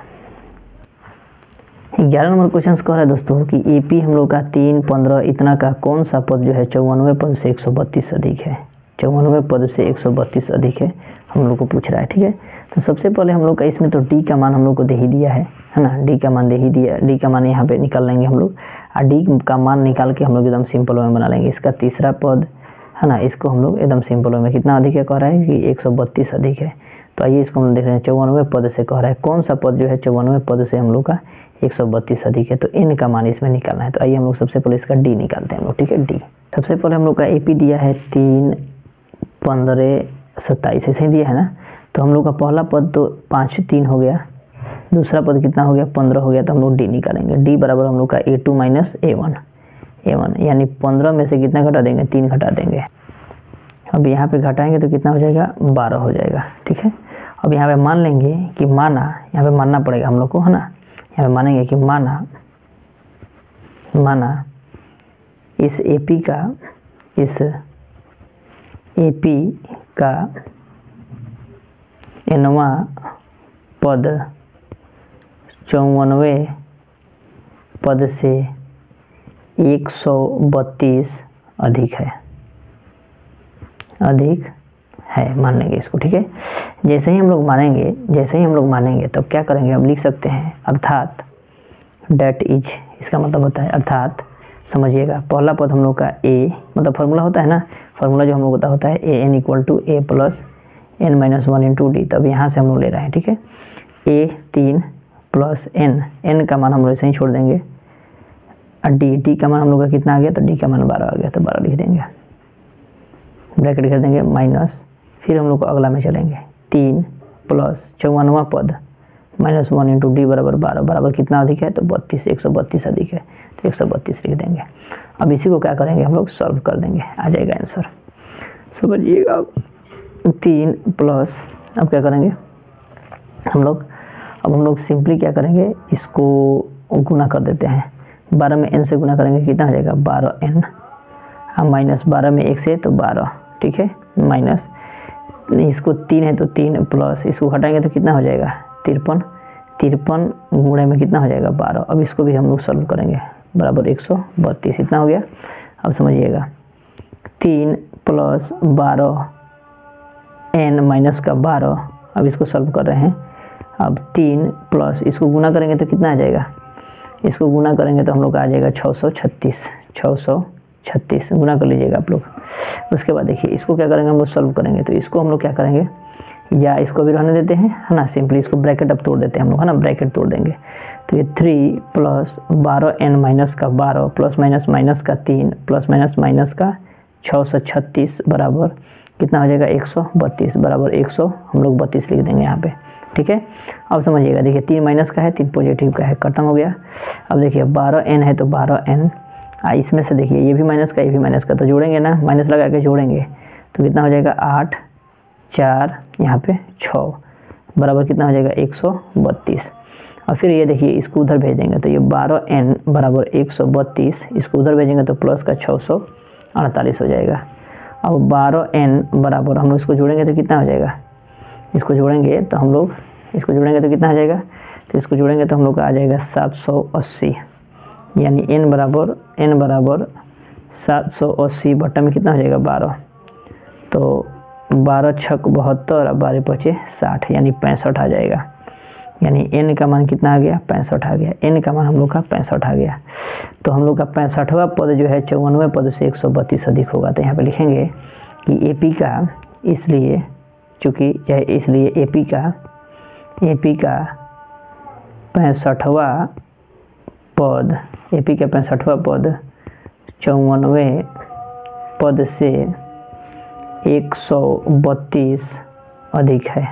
ग्यारह नंबर क्वेश्चन कह रहा है दोस्तों कि एपी हम लोग का तीन पंद्रह इतना का कौन सा पद जो है चौवनवे पद से एक सौ बत्तीस अधिक है, चौवनवे पद से एक सौ बत्तीस अधिक है हम लोग को पूछ रहा है। ठीक है, तो सबसे पहले हम लोग का इसमें तो डी का मान हम लोग को दे ही दिया है है ना, डी का मान दे ही दिया, डी का मान यहाँ पे निकाल लेंगे हम लोग, और डी का मान निकाल के हम लोग एकदम सिंपल वे में बना लेंगे। इसका तीसरा पद है ना, इसको हम लोग एकदम सिंपल वे में कितना अधिक है कह रहा है कि एक सौ बत्तीस अधिक है। तो आइए इसको हम देख रहे हैं, चौवनवे पद से कह रहा है कौन सा पद जो है चौवनवे पद से हम लोग का एक सौ बत्तीस अधिक है, तो एन का मान इसमें निकालना है। तो आइए हम लोग सबसे पहले इसका डी निकालते हैं हम लोग। ठीक है, डी सबसे पहले हम लोग का एपी दिया है तीन पंद्रह सत्ताईस ऐसे ही दिया है ना, तो हम लोग का पहला पद तो पाँच तीन हो गया, दूसरा पद कितना हो गया पंद्रह हो गया, तो हम लोग डी निकालेंगे। डी बराबर हम लोग का a two minus A one a one यानी पंद्रह में से कितना घटा देंगे, तीन घटा देंगे। अब यहाँ पे घटाएंगे तो कितना हो जाएगा, बारह हो जाएगा। ठीक है, अब यहाँ पे मान लेंगे कि माना, यहाँ पे मानना पड़ेगा हम लोग को, है ना, यहाँ पे मानेंगे कि माना माना इस एपी का इस एपी का एनवा पद चौवनवे पद से एक सौ बत्तीस अधिक है अधिक है मान लेंगे इसको। ठीक है, जैसे ही हम लोग मानेंगे जैसे ही हम लोग मानेंगे तब तो क्या करेंगे, हम लिख सकते हैं अर्थात डेट इज, इसका मतलब होता है अर्थात, समझिएगा पहला पद हम लोग का ए, मतलब फार्मूला होता है ना, फार्मूला जो हम लोग का होता है A N equal to A plus N minus one into d, तब यहाँ से हम लोग ले रहे हैं। ठीक है, ए तीन प्लस एन, एन का मान हम लोग ऐसे ही छोड़ देंगे, और डी डी का मान हम लोग का कितना आ गया, तो डी का मान बारह आ गया, तो बारह लिख देंगे, ब्रैकेट कर देंगे माइनस, फिर हम लोग को अगला में चलेंगे, तीन प्लस चौवनवा पद माइनस वन इंटू डी बराबर बारह, बराबर कितना अधिक है, तो बत्तीस, एक सौ बत्तीस अधिक है, तो एक सौ बत्तीस लिख देंगे। अब इसी को क्या करेंगे, हम लोग सॉल्व कर देंगे, आ जाएगा आंसर, समझिएगा। तीन प्लस अब क्या करेंगे हम लोग, अब हम लोग सिंपली क्या करेंगे, इसको गुना कर देते हैं, बारह में एन से गुना करेंगे, कितना हो जाएगा, बारह एन, हाँ माइनस बारह में एक से तो बारह, ठीक है, माइनस इसको तीन है तो तीन, प्लस इसको हटाएंगे तो कितना हो जाएगा, तिरपन, तिरपन गुणे में कितना हो जाएगा, बारह। अब इसको भी हम लोग सॉल्व करेंगे, बराबर एक सौ बत्तीस, इतना हो गया। अब समझिएगा, तीन प्लस बारह एन माइनस का बारह, अब इसको सॉल्व कर रहे हैं। अब तीन प्लस इसको गुना करेंगे तो कितना आ जाएगा, इसको गुना करेंगे तो हम लोग का आ जाएगा छः सौ छत्तीस, छः सौ छत्तीस गुना कर लीजिएगा आप लोग। उसके बाद देखिए इसको क्या करेंगे, हम लोग सॉल्व करेंगे, तो इसको हम लोग क्या करेंगे, या इसको भी रहने देते हैं, है ना, सिंपली इसको ब्रैकेट अब तोड़ देते हैं हम लोग, है ना, ब्रैकेट तोड़ देंगे, तो ये थ्री प्लस बारह एन माइनस का बारह प्लस माइनस माइनस का तीन प्लस माइनस माइनस का छः सौ छत्तीस बराबर कितना हो जाएगा, एक सौ बत्तीस, बराबर एक सौ हम लोग बत्तीस लिख देंगे यहाँ पे। ठीक है, अब समझिएगा, देखिए तीन माइनस का है, तीन पॉजिटिव का है, खत्म हो गया। अब देखिए बारह एन है तो बारह एन, इसमें से देखिए ये भी माइनस का ये भी माइनस का, तो जोड़ेंगे ना, माइनस लगा के जोड़ेंगे तो कितना हो जाएगा, आठ चार यहाँ पे छः, बराबर कितना हो जाएगा, एक सौ बत्तीस। और फिर ये देखिए इसको उधर भेजेंगे तो ये बारह एन बराबर एक सौ बत्तीस, इसको उधर भेजेंगे तो प्लस का छः सौ अड़तालीस हो जाएगा। अब बारह एन बराबर हम लोग इसको जोड़ेंगे तो कितना हो जाएगा, इसको जोड़ेंगे तो हम लोग इसको जोड़ेंगे तो कितना आ जाएगा, तो इसको जोड़ेंगे तो हम लोग का आ जाएगा सात सौ अस्सी, यानी एन बराबर एन बराबर सात सौ अस्सी बट्टा में कितना हो जाएगा, बारह, तो बारह छक बहत्तर, और बारह पचे साठ, यानी पैंसठ आ जाएगा। यानी एन का मान कितना आ गया, पैंसठ आ गया, एन का मान हम लोग का पैंसठ आ गया। तो हम लोग का पैंसठवां पद जो है चौवनवे पद से एक सौ बत्तीस अधिक होगा। तो यहाँ पे लिखेंगे कि एपी का इसलिए चूँकि यह इसलिए एपी का एपी का पैंसठवां पद एपी का पैंसठवां पद चौवनवे पद से एक सौ बत्तीस अधिक है,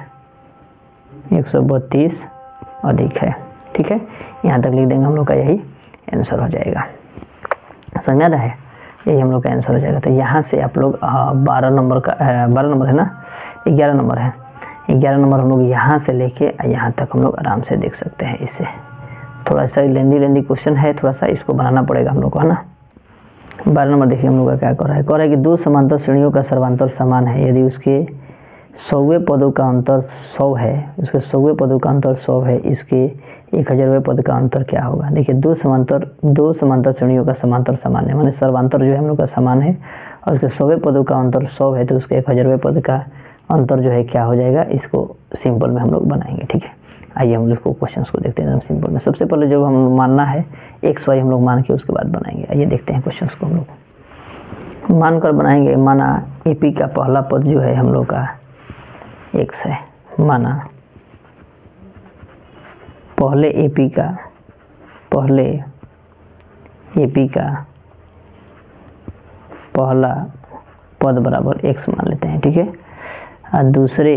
एक सौ बत्तीस अधिक है। ठीक है, यहाँ तक लिख देंगे, हम लोग का यही आंसर हो जाएगा। समझ रहा है, यही हम लोग का आंसर हो जाएगा। तो यहाँ से आप लोग बारह नंबर का बारह नंबर है ना, ग्यारह नंबर है, ग्यारह नंबर हम लोग यहाँ से लेके यहाँ तक हम लोग आराम से देख सकते हैं। इसे थोड़ा सा लेंदी लेंदी क्वेश्चन है, थोड़ा सा इसको बनाना पड़ेगा हम लोग को, है ना। बारह नंबर देखिए हम लोग का क्या कर रहा है, कह रहा है कि दो समांतर श्रेणियों का सर्वांतर समान है यदि उसके सौवें पदों का अंतर सौ है, उसके सौवें पदों का अंतर सौ है, इसके एक हज़ारवें पद का अंतर क्या होगा। देखिए दो समांतर दो समांतर श्रेणियों का समांतर समान है, माने सर्वांतर जो है हम लोग का समान है और उसके सौवें पदों का अंतर सौ है, तो उसके एक हज़ारवें पद का अंतर जो है क्या हो जाएगा। इसको सिंपल में हम लोग बनाएंगे। ठीक है, आइए हम लोग को क्वेश्चन को देखते हैं सिंपल में। सबसे पहले जो हम मानना है एक्स वाई हम लोग मान के उसके बाद बनाएंगे। आइए देखते हैं क्वेश्चन को हम लोग मान कर बनाएंगे। माना ए पी का पहला पद जो है हम लोग का एक्स है, माना पहले ए पी का पहले ए पी का पहला पद बराबर एक्स मान लेते हैं। ठीक है, और दूसरे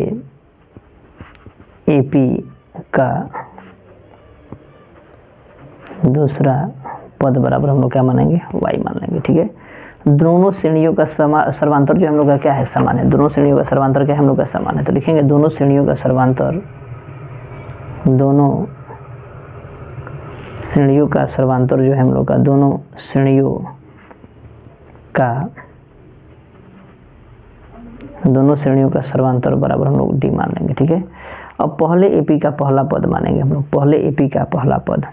ए पी का दूसरा पद बराबर हम लोग क्या मानेंगे, वाई मान लेंगे। ठीक है, दोनों श्रेणियों का सर्वांतर जो हम लोग का क्या है, समान है। दोनों श्रेणियों का सर्वांतर क्या है, हम लोग का समान है। तो लिखेंगे दोनों श्रेणियों का सर्वांतर दोनों श्रेणियों का सर्वांतर जो है हम लोग का, दोनों श्रेणियों का दोनों श्रेणियों का सर्वांतर बराबर हम लोग डी मान लेंगे। ठीक है, अब पहले एपी का पहला पद मानेंगे हम लोग। पहले एपी का पहला पद,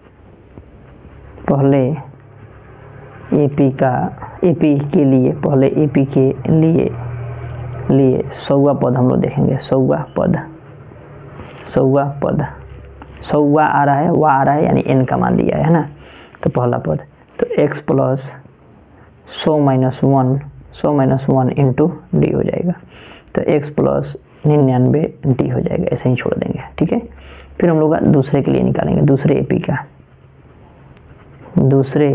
पहले एपी का एपी के लिए पहले एपी के लिए लिए सौवा पद हम लोग देखेंगे। सौवा पद, सौवा पद, सौवा आ रहा है, वा आ रहा है, यानी एन का मान दिया है ना। तो पहला पद तो एक्स प्लस सौ माइनस वन, सौ माइनस वन इंटू डी हो जाएगा। तो एक्स प्लस निन्यानवे डी हो जाएगा, ऐसे ही छोड़ देंगे। ठीक है, फिर हम लोग दूसरे के लिए निकालेंगे, दूसरे एपी का, दूसरे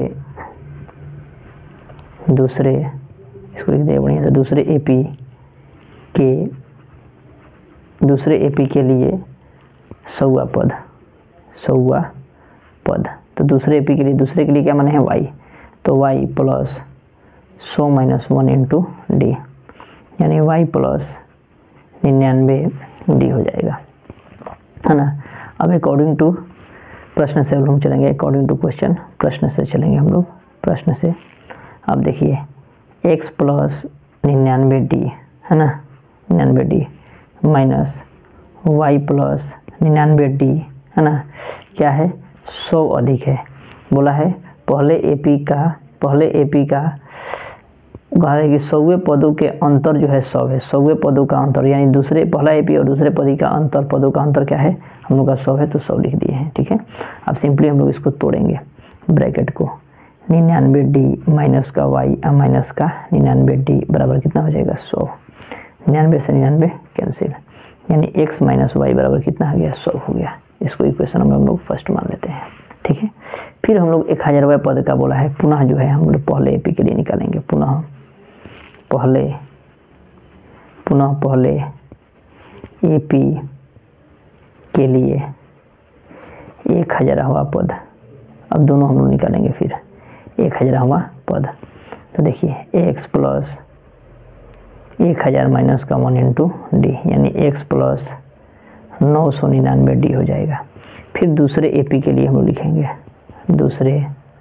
दूसरे इसको लिख दें बढ़िया से, दूसरे एपी के दूसरे एपी के लिए सौवा पद, सौवा पद। तो दूसरे एपी के लिए, दूसरे के लिए क्या माने हैं वाई, तो वाई प्लस सौ माइनस वन इंटू डी, यानी वाई प्लस निन्यानवे डी हो जाएगा, है ना। अब अकॉर्डिंग टू प्रश्न से हम चलेंगे, अकॉर्डिंग टू क्वेश्चन प्रश्न से चलेंगे हम लोग, प्रश्न से। अब देखिए एक्स प्लस निन्यानवे डी, है ना, निन्यानवे डी माइनस वाई प्लस निन्यानवे डी, है ना, क्या है, सौ अधिक है। बोला है पहले एपी का, पहले एपी का कहा है कि सौवे पदों के अंतर जो है सौ है, सौवे पदों का अंतर, यानी दूसरे पहला एपी और दूसरे पदी का अंतर, पदों का अंतर क्या है हम लोग का सौ है, तो सौ लिख दिए हैं। ठीक है, अब सिंपली हम लोग इसको तोड़ेंगे ब्रैकेट को, निन्यानवे डी माइनस का वाई माइनस का निन्यानवे डी बराबर कितना हो जाएगा सौ, निन्यानवे से निन्यानवे कैंसिल, यानी एक्स माइनस वाई बराबर कितना हो गया सौ हो गया। इसको इक्वेशन हम लोग फर्स्ट मान लेते हैं। ठीक है, फिर हम लोग एक हज़ारवा पद का बोला है, पुनः जो है हम लोग पहले एपी के लिए निकालेंगे, पुनः पहले पुनः पहले एपी के लिए एक हज़ारवा पद। अब दोनों हम लोग निकालेंगे फिर एक हज़ारवा पद। तो देखिए एक्स प्लस एक हज़ार माइनस का वन इंटू डी, यानी एक्स प्लस नौ सौ निन्यानवे डी हो जाएगा। फिर दूसरे एपी के लिए हम लोग लिखेंगे, दूसरे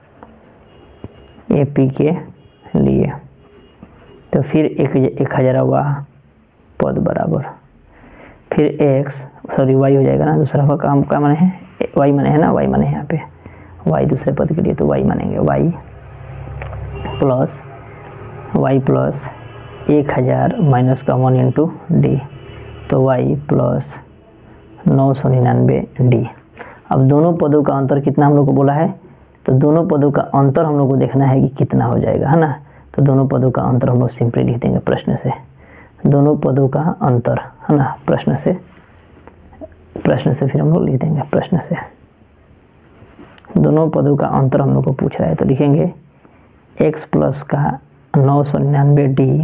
एपी के लिए तो फिर एक एक हज़ारवा पद बराबर, फिर एक्स सॉरी वाई हो जाएगा ना, दूसरा का काम क्या माने है वाई माने है ना, वाई माने है यहाँ पे वाई दूसरे पद के लिए, तो वाई मानेंगे, वाई प्लस वाई प्लस एक हज़ार माइनस का वन इंटू डी, तो वाई प्लस नौ सौ निन्यानवे डी। अब दोनों पदों का अंतर कितना हम लोग को बोला है, तो दोनों पदों का अंतर हम लोग को देखना है कि कितना हो जाएगा, है ना। तो दोनों पदों का अंतर हम लोग सिंपली लिख देंगे प्रश्न से, दोनों पदों का अंतर, है ना, प्रश्न से, प्रश्न से फिर हम लोग लिख देंगे प्रश्न से, दोनों पदों का अंतर हम लोग को पूछ रहा है, तो लिखेंगे एक्स प्लस का नौ सौ निन्यानवे डी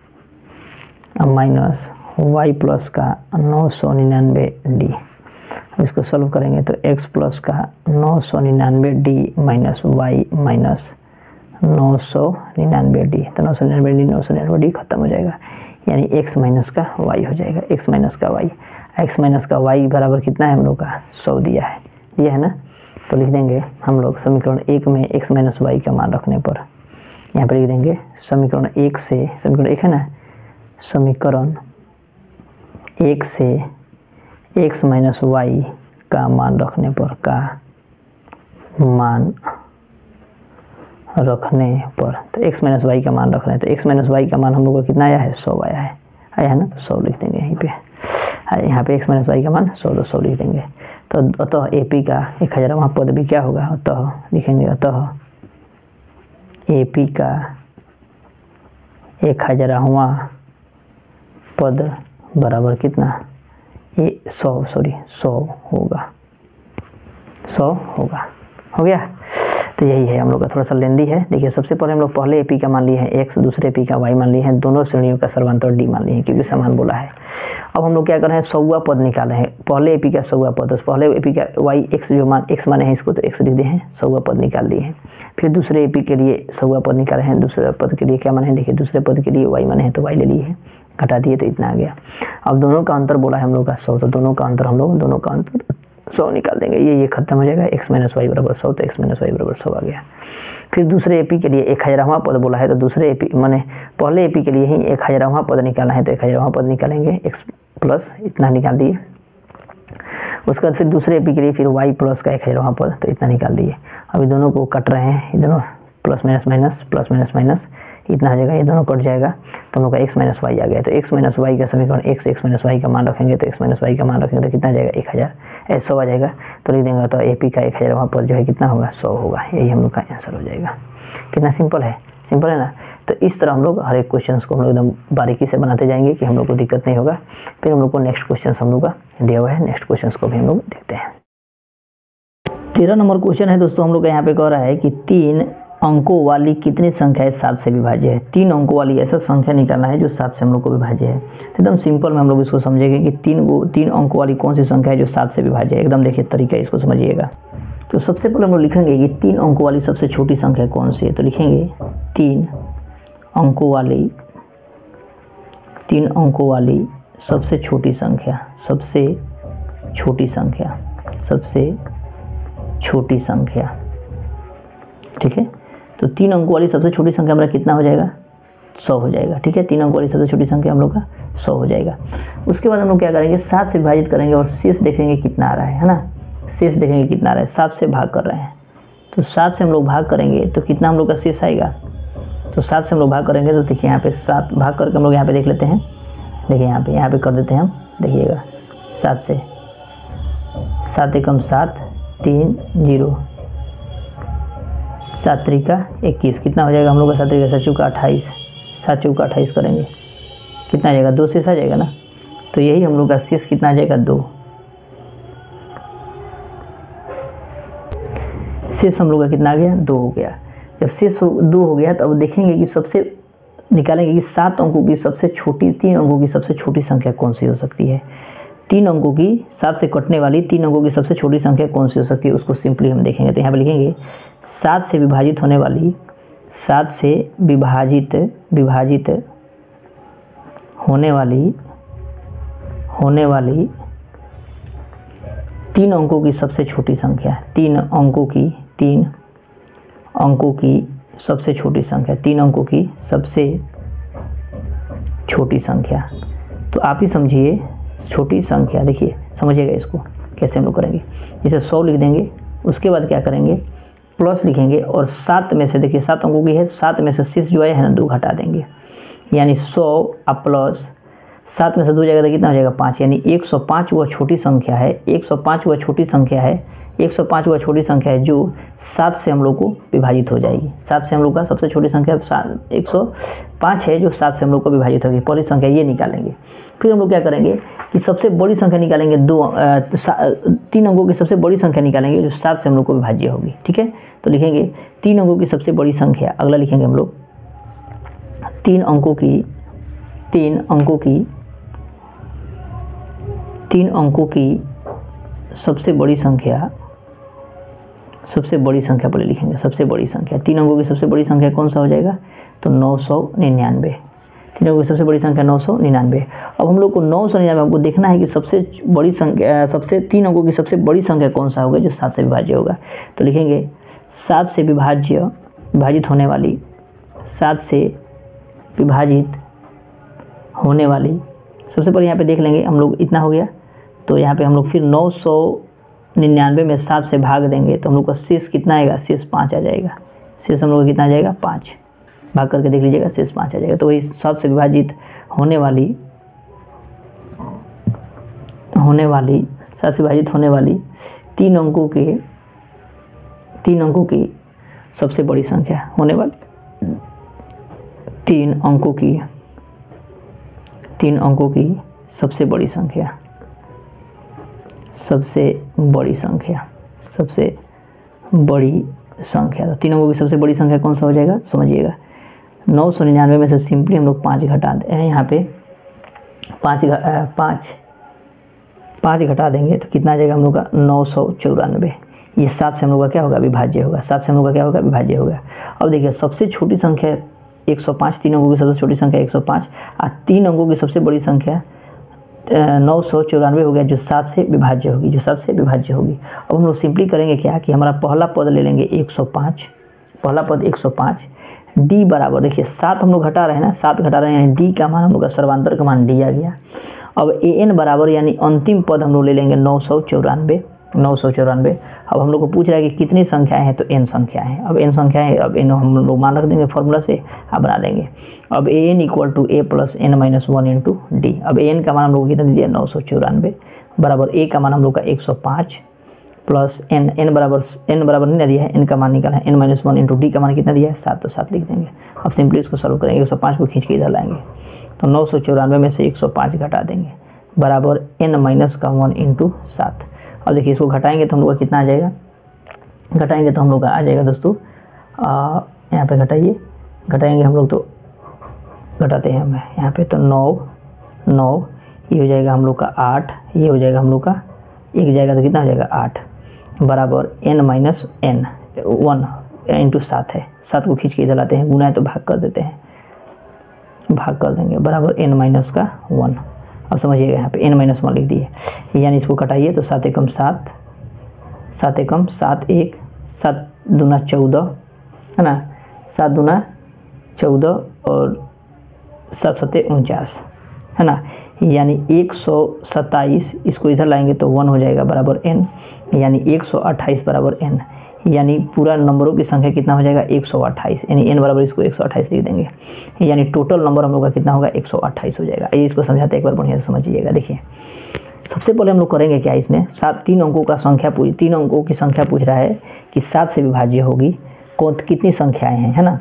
माइनस वाई प्लस का नौ सौ निन्यानवे डी। इसको सॉल्व करेंगे तो एक्स प्लस का नौ सौ निन्यानवे डी माइनस वाई माइनस नौ सौ निन्यानवे डी, तो नौ सौ निन्यानवे डी नौ सौ निन्यानवे डी खत्म हो जाएगा, यानी एक्स माइनस का वाई हो जाएगा, एक्स माइनस का वाई, एक्स माइनस का वाई बराबर कितना है हम लोग का सौ दिया है, ये है ना। तो लिख देंगे हम लोग समीकरण एक में एक्स माइनस वाई का मान रखने पर, यहाँ पर लिख देंगे समीकरण एक से, समीकरण एक है ना, समीकरण एक से एक्स माइनस वाई का मान रखने पर, का मान रखने पर, तो एक्स माइनस वाई का मान रख रहे हैं, तो एक्स माइनस वाई का मान हम लोग को कितना आया है सौ आया है, आया है ना, तो सौ लिख देंगे यहीं पे, यहाँ पे एक्स माइनस वाई का मान सौ, तो सौ लिख देंगे। तो अतः एपी का एक हज़ार वहाँ पद भी क्या होगा, अतः लिखेंगे, अतः एपी का एक हज़ारवा पद बराबर कितना, ये सौ सॉरी सौ होगा, सौ होगा, हो गया। तो यही है हम लोग का, थोड़ा सा लेंदी है। देखिए सबसे पहले हम लोग पहले एपी का मान लिए हैं एक्स, दूसरे एपी का वाई मान लिए हैं, दोनों श्रेणियों का सर्वांतर डी मान लिए हैं क्योंकि समान बोला है। अब हम लोग क्या कर रहे हैं, सौवा पद निकाल रहे हैं, पहले एपी का सौवा पद, तो पहले एपी का वाई एक्स जो मान एक्स माने हैं इसको, तो एक्स लिख दिए हैं, सौवा पद निकाल दिए हैं। फिर दूसरे एपी के लिए सौवा पद निकाले हैं, दूसरे पद के लिए क्या माने हैं, देखिए दूसरे पद के लिए वाई माने हैं तो वाई ले लिए हैं, घटा दिए तो इतना आ गया। अब दोनों का अंतर बोला है हम लोग का सौ, तो दोनों का अंतर हम लोग दोनों का अंतर सौ निकाल देंगे, ये ये खत्म हो जाएगा, एक्स माइनस वाई बराबर सौ, तो एक्स माइनस वाई बराबर सौ आ गया। फिर दूसरे एपी के लिए एक हज़ारवां पद बोला है, तो दूसरे एपी माने पहले एपी के लिए ही एक हज़ारवां पद निकालना है, तो एक हज़ारवां पद निकालेंगे, एक्स प्लस इतना निकाल दिए। उसके बाद फिर दूसरे एपी के लिए फिर वाई प्लस का एक हज़ारवां पद, तो इतना निकाल दिए। अभी दोनों को कट रहे हैं, ये दोनों plus minus minus plus minus minus इतना आ जाएगा, ये दोनों कट जाएगा, तो हम लोग का एक्स माइनस वाई आ गया। तो एक्स माइनस वाई का समीकरण एक्स एक्स माइनस वाई का मान रखेंगे, तो एक्स माइनस वाई का मान रखेंगे तो कितना आ जाएगा, एक हज़ार सौ आ जाएगा। तो लिख देंगे, तो एपी का एक हज़ारवां पद जो है कितना होगा, सौ होगा। यही हम लोग का आंसर हो जाएगा। कितना सिंपल है, सिंपल है ना। तो इस तरह हम लोग हर एक क्वेश्चन को हम लोग एकदम बारीकी से बनाते जाएंगे कि हम लोग को दिक्कत नहीं होगा। फिर हम लोग को नेक्स्ट क्वेश्चन हम लोग का दिया हुआ है, नेक्स्ट क्वेश्चन को भी हम लोग देखते हैं। तेरह नंबर क्वेश्चन है दोस्तों, हम लोग का यहाँ पे कह रहा है कि तीन अंकों वाली कितनी संख्याएं सात से विभाज्य है। तीन अंकों वाली ऐसा संख्या निकालना है जो सात से हम लोग को विभाज्य है। तो एकदम सिंपल में हम लोग इसको समझेंगे कि तीन गो तीन अंकों वाली कौन सी संख्या है जो सात से विभाज्य है। एकदम देखिए तरीका इसको समझिएगा। तो सबसे पहले हम लोग लिखेंगे कि तीन अंकों वाली सबसे छोटी संख्या कौन सी है। तो लिखेंगे तीन अंकों वाली तीन अंकों वाली सबसे छोटी संख्या सबसे छोटी संख्या सबसे छोटी संख्या ठीक है। तो तीन अंकों वाली सबसे छोटी संख्या हमारा कितना हो जाएगा, सौ हो जाएगा। ठीक है, तीन अंकों वाली सबसे छोटी संख्या हम लोग का सौ हो जाएगा। उसके बाद हम लोग क्या करेंगे, सात से विभाजित करेंगे और शेष देखेंगे कितना आ रहा है, है ना। शेष देखेंगे कितना आ रहा है, सात से भाग कर रहे हैं, तो सात से हम लोग भाग करेंगे तो कितना हम लोग का शेष आएगा। तो सात से हम लोग भाग करेंगे तो देखिए यहाँ पे सात भाग करके हम लोग यहाँ पे देख लेते हैं। देखिए यहाँ पे यहाँ पे कर देते हैं हम, देखिएगा सात से, सात एकम सात, तीन जीरो, सात त्रिका इक्कीस, कितना हो जाएगा हम लोग का, सात त्रिका सात चौका अट्ठाईस, सात चौका अट्ठाईस करेंगे कितना आ जाएगा, दो शेष आ जाएगा ना। तो यही हम लोग का शेष कितना आ जाएगा, दो। शेष हम लोग का कितना आ गया, दो हो गया। जब शेष दो हो गया तो अब देखेंगे कि सबसे निकालेंगे कि सात अंकों की सबसे छोटी तीन अंकों की सबसे छोटी संख्या कौन सी हो सकती है। तीन अंकों की, सात से कटने वाली तीन अंकों की सबसे छोटी संख्या कौन सी हो सकती है, उसको सिंपली हम देखेंगे। तो यहाँ पे लिखेंगे सात से विभाजित होने वाली सात से विभाजित विभाजित होने वाली होने वाली तीन अंकों की सबसे छोटी संख्या, तीन अंकों की तीन अंकों की सबसे छोटी संख्या तीन अंकों की सबसे छोटी संख्या। तो आप ही समझिए छोटी संख्या, देखिए समझिएगा इसको कैसे हम लोग करेंगे। जैसे सौ लिख देंगे, उसके बाद क्या करेंगे, प्लस लिखेंगे और सात में से, देखिए सात अंकों की है, सात में से शेष जो है ना दो घटा देंगे, यानी सौ अब प्लस सात में से दो जाएगा तो कितना हो जाएगा, पाँच। यानी एक सौ पाँच वह छोटी संख्या है, एक सौ पाँच वह छोटी संख्या है, एक सौ पाँच वह छोटी संख्या है जो सात से हम लोग को विभाजित हो जाएगी। सात से हम लोग का सबसे छोटी संख्या सात एक सौ पाँच है जो सात से हम लोग को विभाजित होगी। पहली संख्या ये निकालेंगे। फिर हम लोग क्या करेंगे कि सबसे बड़ी संख्या निकालेंगे, दो आ, तीन अंकों की सबसे बड़ी संख्या निकालेंगे जो सात से हम लोग को विभाज्य होगी। ठीक है, तो लिखेंगे तीन अंकों की सबसे बड़ी संख्या। अगला लिखेंगे हम लोग तीन अंकों की तीन अंकों की तीन अंकों की सबसे बड़ी संख्या सबसे बड़ी संख्या पहले लिखेंगे। सबसे बड़ी संख्या तीन अंकों की सबसे बड़ी संख्या कौन सा हो जाएगा, तो नौ सौ निन्यानवे। तीन अंकों की सबसे बड़ी संख्या नौ सौ निन्यानवे। अब हम लोग को नौ सौ निन्यानवे आपको देखना है कि सबसे बड़ी संख्या, सबसे तीन अंकों की सबसे बड़ी संख्या कौन सा होगा जो सात से विभाज्य होगा। तो लिखेंगे सात से विभाज्य विभाजित होने वाली सात से विभाजित होने वाली सबसे पहले यहाँ पे देख लेंगे हम लोग, इतना हो गया। तो यहाँ पे हम लोग फिर नौ सौ निन्यानवे में सात से भाग देंगे तो हम लोग का शेष कितना आएगा, शेष पाँच आ जाएगा। शेष हम लोग का कितना आ जाएगा, पाँच। भाग करके देख लीजिएगा, शेष पाँच आ जाएगा। तो वही सात से विभाजित होने वाली होने वाली सात से विभाजित होने वाली तीन अंकों के तीन अंकों की सबसे बड़ी संख्या होने वाली तीन अंकों की तीन अंकों की सबसे बड़ी संख्या सबसे बड़ी संख्या सबसे बड़ी संख्या। तो तीन अंकों की सबसे बड़ी संख्या कौन सा हो जाएगा, समझिएगा। नौ सौ निन्यानवे में से सिंपली हम लोग पाँच घटा दें, यहाँ पे पाँच पाँच पाँच घटा देंगे तो कितना आ जाएगा हम लोग का, नौ सौ चौरानवे। ये सात से हम लोग का क्या होगा, विभाज्य होगा। सात से हम लोग का क्या होगा, विभाज्य होगा। अब देखिए सबसे छोटी संख्या एक सौ पाँच, तीन अंकों की सबसे छोटी संख्या एक सौ पाँच और तीन अंकों की सबसे बड़ी संख्या नौ सौ चौरानवे हो गया जो सात से विभाज्य होगी, जो सात से विभाज्य होगी। अब हम लोग सिंपली करेंगे क्या कि हमारा पहला पद ले लेंगे एक सौ पाँच, पहला पद एक सौ पाँच, डी बराबर देखिए सात हम लोग घटा रहे हैं ना, सात घटा रहे हैं, डी का मान हम लोग का सर्वांतर का मान डी आ गया। अब ए एन बराबर यानी अंतिम पद हम लोग ले लेंगे नौ सौ चौरानवे, नौ सौ चौरानवे। अब हम लोग को पूछ रहा है कि कितनी संख्याएं हैं, तो एन संख्याएं हैं। अब एन संख्याएं, अब एन हम लोग मान रख देंगे फॉर्मूला से, आप बना देंगे। अब A N equal to A plus N minus one into D. अब ए एन का मान हम लोग को कितना दिया, नौ सौ चौरानवे बराबर ए का मान हम लोग का एक सौ पाँच प्लस एन, एन बराबर एन बराबर नहीं दिया है, एन का मान निकाला है, n minus one into d का मान कितना दिया है, सात, तो सात लिख देंगे। अब सिंपली इसको सॉल्व करेंगे, एक सौ पाँच को खींच के इधर लाएंगे तो नौ सौ चौरानवे में से एक सौ पाँच घटा देंगे बराबर एन माइनस का वन इंटू सात। अब देखिए इसको घटाएंगे तो हम लोग का कितना आ जाएगा, घटाएंगे तो हम लोग का आ जाएगा दोस्तों, यहाँ पे घटाइए, घटाएंगे हम लोग तो घटाते हैं हमें यहाँ पे, तो नौ नौ ये हो जाएगा हम लोग का आठ, ये हो जाएगा हम लोग का एक जाएगा तो कितना हो जाएगा आठ बराबर n minus n one into सात है, सात को खींच के इधर लाते हैं, गुना है तो भाग कर देते हैं, भाग कर देंगे बराबर एन माइनस का वन। अब समझिएगा यहाँ पे एन माइनस वन लिख दिए, यानी इसको कटाइए तो सात एकम सात, सात एकम सात, एक सात दूना चौदह है ना, सात दूना चौदह और सात सत्ते उनचास है ना, यानी एक सौ सत्ताईस, इसको इधर लाएंगे तो वन हो जाएगा बराबर एन, यानी एक सौ अट्ठाईस बराबर एन, यानी पूरा नंबरों की संख्या कितना हो जाएगा एक सौ अट्ठाईस, यानी एन बराबर इसको एक सौ अट्ठाईस लिख देंगे, यानी टोटल नंबर हम लोग का कितना होगा एक सौ अट्ठाईस हो जाएगा। ये इसको समझाते एक बार बढ़िया से समझिएगा। देखिए सबसे पहले हम लोग करेंगे क्या, इसमें सात तीन अंकों का संख्या पूछ तीन अंकों की संख्या पूछ रहा है कि सात से विभाज्य होगी कौन कितनी संख्याएँ हैं, है ना।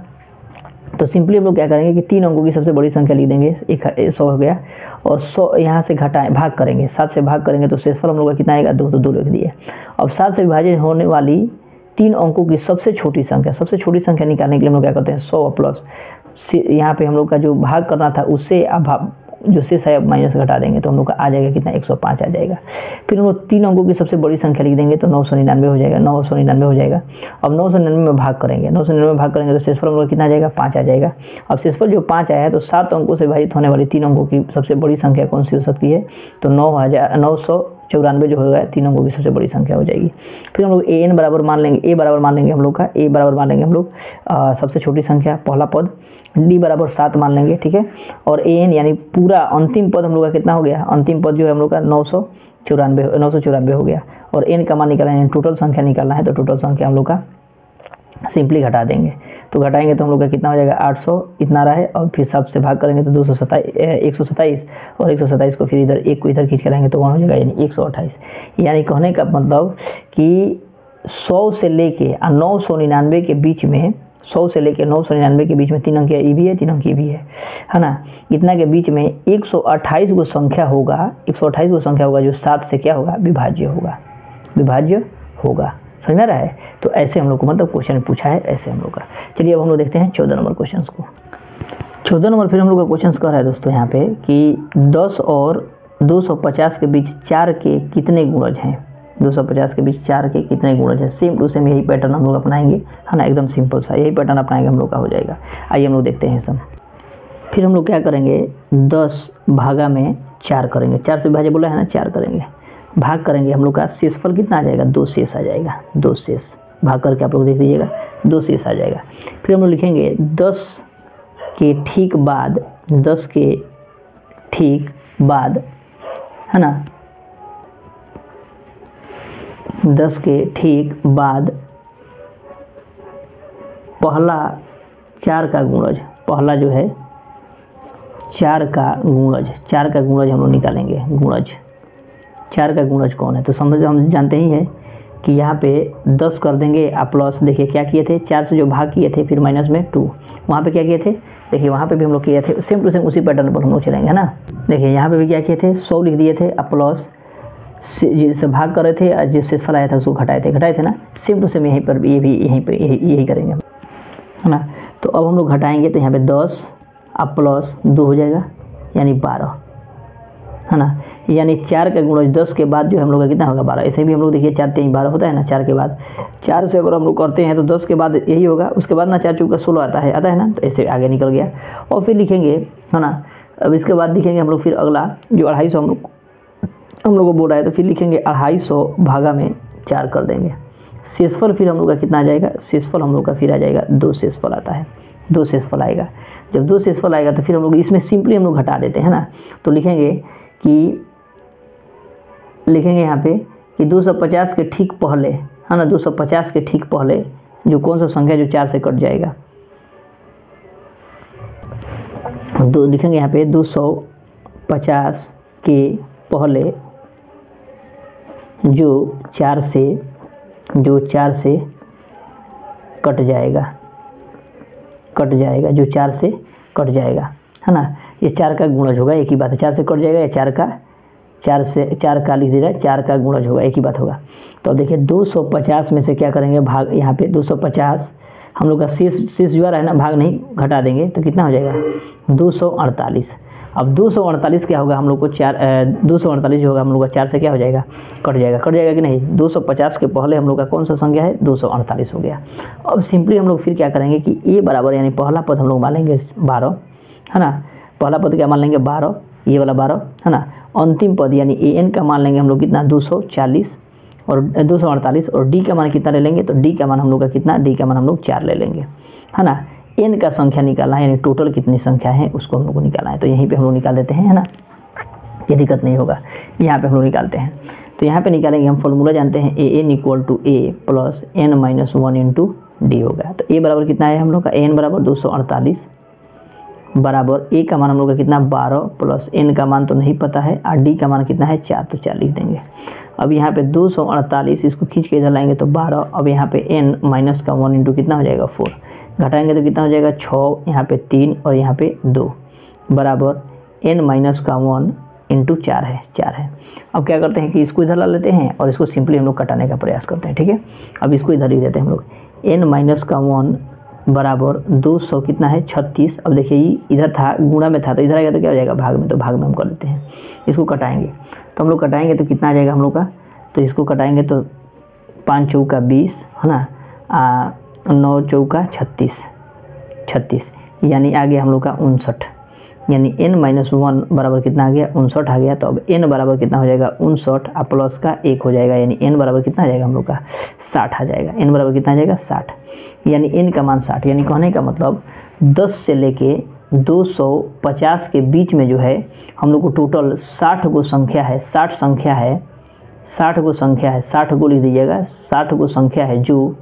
तो सिंपली हम लोग क्या करेंगे कि तीन अंकों की सबसे बड़ी संख्या लिख देंगे, एक सौ हो गया, और सौ यहाँ से घटाएं, भाग करेंगे, सात से भाग करेंगे तो शेषफल हम लोग का कितना आएगा, दो, तो दो लिख दिए। अब सात से विभाजित होने वाली तीन अंकों की सबसे छोटी संख्या, सबसे छोटी संख्या निकालने के लिए हम लोग क्या करते हैं, सौ प्लस यहाँ पे हम लोग का जो भाग करना था उससे अब जो शेष है माइनस घटा देंगे तो हम लोग का आ जाएगा कितना, एक सौ पाँच आ जाएगा। फिर हम लोग तीन अंकों की सबसे बड़ी संख्या लिख देंगे तो नौ सौ निन्यानवे हो जाएगा, नौ सौ निन्यानवे हो जाएगा। अब नौ सौ निन्यानवे में भाग करेंगे, नौ सौ निन्यानवे में भाग करेंगे तो शेषफल हम लोग कितना आ जाएगा, पाँच आ जाएगा। अब शेषफल जो पाँच आया है तो सात अंकों से विभाजित होने वाली तीन अंकों की सबसे बड़ी संख्या कौन सी हो सकती है, तो नौ हज़ार नौ सौ चौरानवे जो होगा तीन अंकों की सबसे बड़ी संख्या हो जाएगी। फिर हम लोग ए एन बराबर मान लेंगे, ए बराबर मान लेंगे हम लोग का, ए बराबर मान लेंगे हम लोग सबसे छोटी संख्या पहला पद, डी बराबर सात मान लेंगे, ठीक है। और ए एन यानी पूरा अंतिम पद हम लोग का कितना हो गया, अंतिम पद जो है हम लोग का नौ सौ चौरानवे नौ सौ चौरानवे हो गया। और एन का मान निकालना है, टोटल संख्या निकालना है, तो टोटल संख्या हम लोग का सिंपली घटा देंगे, तो घटाएंगे तो हम लोग का कितना हो जाएगा, आठ सौ इतना रहा है। और फिर सात से भाग करेंगे तो दो सौ सत्ताईस एक सौ सत्ताईस और एक सौ सत्ताईस को फिर इधर एक को इधर खींच के लाएंगे तो वन हो जाएगा, यानी एक सौ अट्ठाईस। यानी कहने का मतलब कि सौ से लेके और नौ सौ निन्यानवे के बीच में, सौ से लेकर नौ सौ निन्यानवे के बीच में तीन अंक ये भी है, तीन अंक ये भी है, है ना। इतना के बीच में एक सौ अट्ठाईस को संख्या होगा, एक सौ अट्ठाईस को संख्या होगा जो सात से क्या होगा, विभाज्य होगा, विभाज्य होगा, समझ में रहा है। तो ऐसे हम लोग को मतलब क्वेश्चन पूछा है, ऐसे हम लोग का। चलिए अब हम लोग देखते हैं चौदह नंबर क्वेश्चन को। चौदह नंबर फिर हम लोग का क्वेश्चन कह रहा है दोस्तों यहाँ पे कि दस और दो सौ पचास के बीच चार के कितने गुणज हैं, दो सौ पचास के बीच चार के कितने गुणज है। सेम टू सेम यही पैटर्न हम लोग अपनाएंगे, है ना, एकदम सिंपल सा यही पैटर्न अपनाएंगे हम लोग का हो जाएगा। आइए हम लोग देखते हैं सब। फिर हम लोग क्या करेंगे, दस भागा में चार करेंगे, चार से विभाज्य बोला है ना, चार करेंगे, भाग करेंगे, हम लोग का शेषफल कितना आ जाएगा, दो शेष आ जाएगा, दो शेष भाग करके आप लोग देख लीजिएगा, दो शेष आ जाएगा। फिर हम लोग लिखेंगे दस के ठीक बाद, दस के ठीक बाद, है ना, दस के ठीक बाद पहला चार का गुणज, पहला जो है चार का गुणज, चार का गुणज हम लोग निकालेंगे, गुणज चार का गुणज कौन है, तो समझ हम जानते ही हैं कि यहाँ पे दस कर देंगे आप प्लस, देखिए क्या किए थे, चार से जो भाग किए थे फिर माइनस में टू, वहाँ पे क्या किए थे, देखिए वहाँ पे भी हम लोग किए थे, सेम टू सेम उसी पैटर्न पर हम लोग चलेंगे, है ना। देखिए यहाँ पे भी क्या किए थे, सौ लिख दिए थे, अब प्लस जिससे भाग कर रहे थे और जिस शेषफल आया था उसको घटाए थे, घटाए थे ना, सेम टू सेम यहीं पर ये भी यहीं पे यही यही करेंगे, है ना। तो अब हम लोग घटाएंगे तो यहाँ पे दस अब प्लस दो हो जाएगा, यानी बारह, है ना। यानी चार का गुणज दस के बाद जो हम लोग का कितना होगा, बारह। ऐसे भी हम लोग देखिए चार तीन बारह होता है ना, चार के बाद, चार से अगर हम लोग करते हैं तो दस के बाद यही होगा, उसके बाद ना चार चौका सोलह आता है, आता है ना, तो ऐसे आगे निकल गया। और फिर लिखेंगे, है ना, अब इसके बाद लिखेंगे हम लोग फिर अगला जो अढ़ाई सौ हम लोग हम लोग को बोल रहा है तो फिर लिखेंगे अढ़ाई सौ भागा में चार कर देंगे। शेषफल फिर हम लोग का कितना आ जाएगा, शेषफल हम लोग का फिर आ जाएगा दो शेषफल आता है, दो शेषफल आएगा। जब दो शेषफल आएगा तो फिर हम लोग इसमें सिंपली हम लोग घटा देते हैं ना, तो लिखेंगे कि लिखेंगे यहाँ पे कि दो सौ पचास के ठीक पहले है ना, दो सौ पचास के ठीक पहले जो कौन सा संख्या जो चार से कट जाएगा, दो लिखेंगे यहाँ पे दो सौ पचास के पहले जो चार से जो चार से कट जाएगा कट जाएगा जो चार से कट जाएगा है ना। ये चार का गुणज होगा, एक ही बात है, चार से कट जाएगा या चार का चार से चार का लिख दीजिए, चार का गुणज होगा, एक ही बात होगा। तो अब देखिए दो सौ पचास में से क्या करेंगे भाग, यहाँ पे दो सौ पचास हम लोग का शेष शेष जो आ रहा है ना, भाग नहीं घटा देंगे तो कितना हो जाएगा दो सौ अड़तालीस। अब दो सौ अड़तालीस क्या होगा हम लोग को चार दो सौ अड़तालीस जो होगा हम लोग का चार से क्या हो जाएगा कट जाएगा, कट जाएगा कि नहीं। दो सौ पचास के पहले हम लोग का कौन सा संख्या है दो सौ अड़तालीस हो गया। अब सिंपली हम लोग फिर क्या करेंगे कि ए बराबर यानी पहला पद हम लोग मान लेंगे बारह है ना, पहला पद क्या मान लेंगे बारह, ये वाला बारह है ना। अंतिम पद यानी ए एन का मान लेंगे हम लोग कितना दो सौ चालीस और दो सौ अड़तालीस, और डी का मान कितना ले लेंगे तो डी का मान हम लोग का कितना, डी का मान हम लोग चार ले लेंगे है ना। एन का संख्या निकालना है यानी टोटल कितनी संख्या है उसको हम लोग को निकालना है, तो यहीं पे हम लोग निकाल देते हैं है ना, ये दिक्कत नहीं होगा, यहाँ पे हम लोग निकालते हैं। तो यहाँ पे निकालेंगे हम फॉर्मूला जानते हैं A N equal to A plus N minus one into d होगा। तो ए बराबर कितना है हम लोग का, एन बराबर दो सौ अड़तालीस बराबर ए का मान हम लोग का कितना बारह प्लस एन का मान तो नहीं पता है और डी का मान कितना है चार, तो चार लिख देंगे। अब यहाँ पे दो सौ अड़तालीस इसको खींच के इधर लाएंगे तो बारह, अब यहाँ पे एन माइनस का वन इंटू कितना हो जाएगा फोर, घटाएंगे तो कितना हो जाएगा छः, यहाँ पे तीन और यहाँ पे दो बराबर एन माइनस का वन इंटू चार है, चार है। अब क्या करते हैं कि इसको इधर ला लेते हैं और इसको सिंपली हम लोग कटाने का प्रयास करते हैं, ठीक है। अब इसको इधर लिख देते हैं हम लोग, एन माइनस का वन बराबर दो सौ कितना है छत्तीस। अब देखिए ये इधर था गुणा में था तो इधर आएगा तो क्या हो जाएगा भाग में, तो भाग में हम कर लेते हैं। इसको कटाएंगे तो हम लोग कटाएंगे तो कितना आ जाएगा हम लोग का, तो इसको कटाएंगे तो पाँच चौका बीस है ना, आ, नौ चौका छत्तीस छत्तीस यानी आ गया हम लोग का उनसठ, यानी n माइनस वन बराबर कितना आ गया उनसठ आ गया। तो अब n बराबर कितना हो जाएगा उनसठ और प्लस का एक हो जाएगा, यानी n बराबर कितना आ जाएगा हम लोग का साठ आ जाएगा। n बराबर कितना आ जाएगा साठ, यानी n का मान साठ, यानी कहने का मतलब दस से लेके दो सौ पचास के बीच में जो है हम लोग को टोटल साठ गो संख्या है, साठ संख्या है, साठ गो संख्या है, साठ गो लिख दीजिएगा, साठ गो संख्या है जो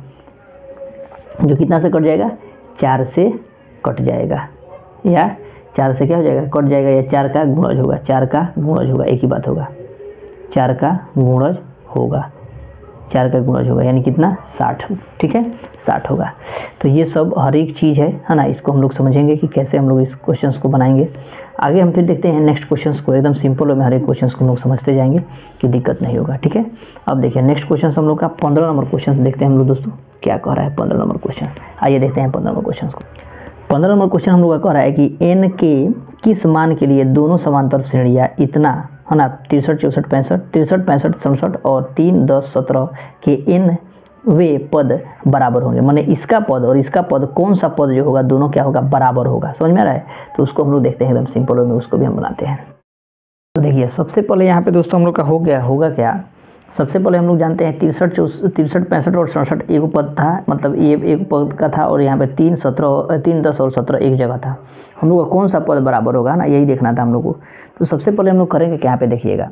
जो कितना से कट जाएगा, चार से कट जाएगा या चार से क्या हो जाएगा कट जाएगा, या चार का गुणज होगा, चार का गुणज होगा, एक ही बात होगा, चार का गुणज होगा, चार का गुणज होगा यानी कितना साठ, ठीक है साठ होगा। तो ये सब हर एक चीज़ है है ना, इसको हम लोग समझेंगे कि कैसे हम लोग इस क्वेश्चंस को बनाएंगे। आगे हम फिर देखते हैं नेक्स्ट क्वेश्चंस को, एकदम सिंपल वे में हर एक क्वेश्चंस को हम लोग समझते जाएंगे कि दिक्कत नहीं होगा, ठीक है। अब देखिए नेक्स्ट क्वेश्चन हम लोग का पंद्रह नंबर क्वेश्चन देखते हैं हम लोग दोस्तों क्या कह रहा है पंद्रह नंबर क्वेश्चन। आइए देखते हैं पंद्रह नंबर क्वेश्चन को। पंद्रह नंबर क्वेश्चन हम लोग का कह रहा है कि एन के किस मान के लिए दोनों समांतर श्रेणियाँ इतना है ना, तिरसठ चौंसठ पैंसठ तिरसठ पैंसठ सड़सठ और तीन दस सत्रह के एन वे पद बराबर होंगे। माने इसका पद और इसका पद कौन सा पद जो होगा दोनों क्या होगा बराबर होगा, समझ में आ रहा है। तो उसको हम लोग देखते हैं एकदम सिंपल वे में, उसको भी हम बनाते हैं। तो देखिए सबसे पहले यहाँ पे दोस्तों हम लोग का हो गया होगा क्या, सबसे पहले हम लोग जानते हैं तिरसठ चौ तिरसठ पैंसठ और सड़सठ एक पद था, मतलब ये एक पद का था, और यहाँ पे तीन सत्रह तीन दस और सत्रह एक जगह था। हम लोग का कौन सा पद बराबर होगा ना, यही देखना था हम लोग को। तो सबसे पहले हम लोग करेंगे क्या, यहाँ पे देखिएगा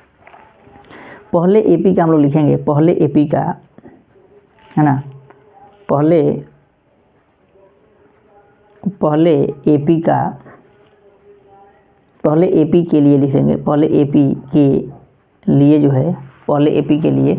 पहले एपी का हम लोग लिखेंगे, पहले एपी का है ना, पहले पहले एपी का पहले एपी के लिए लिखेंगे, पहले एपी के लिए जो है पहले एपी के लिए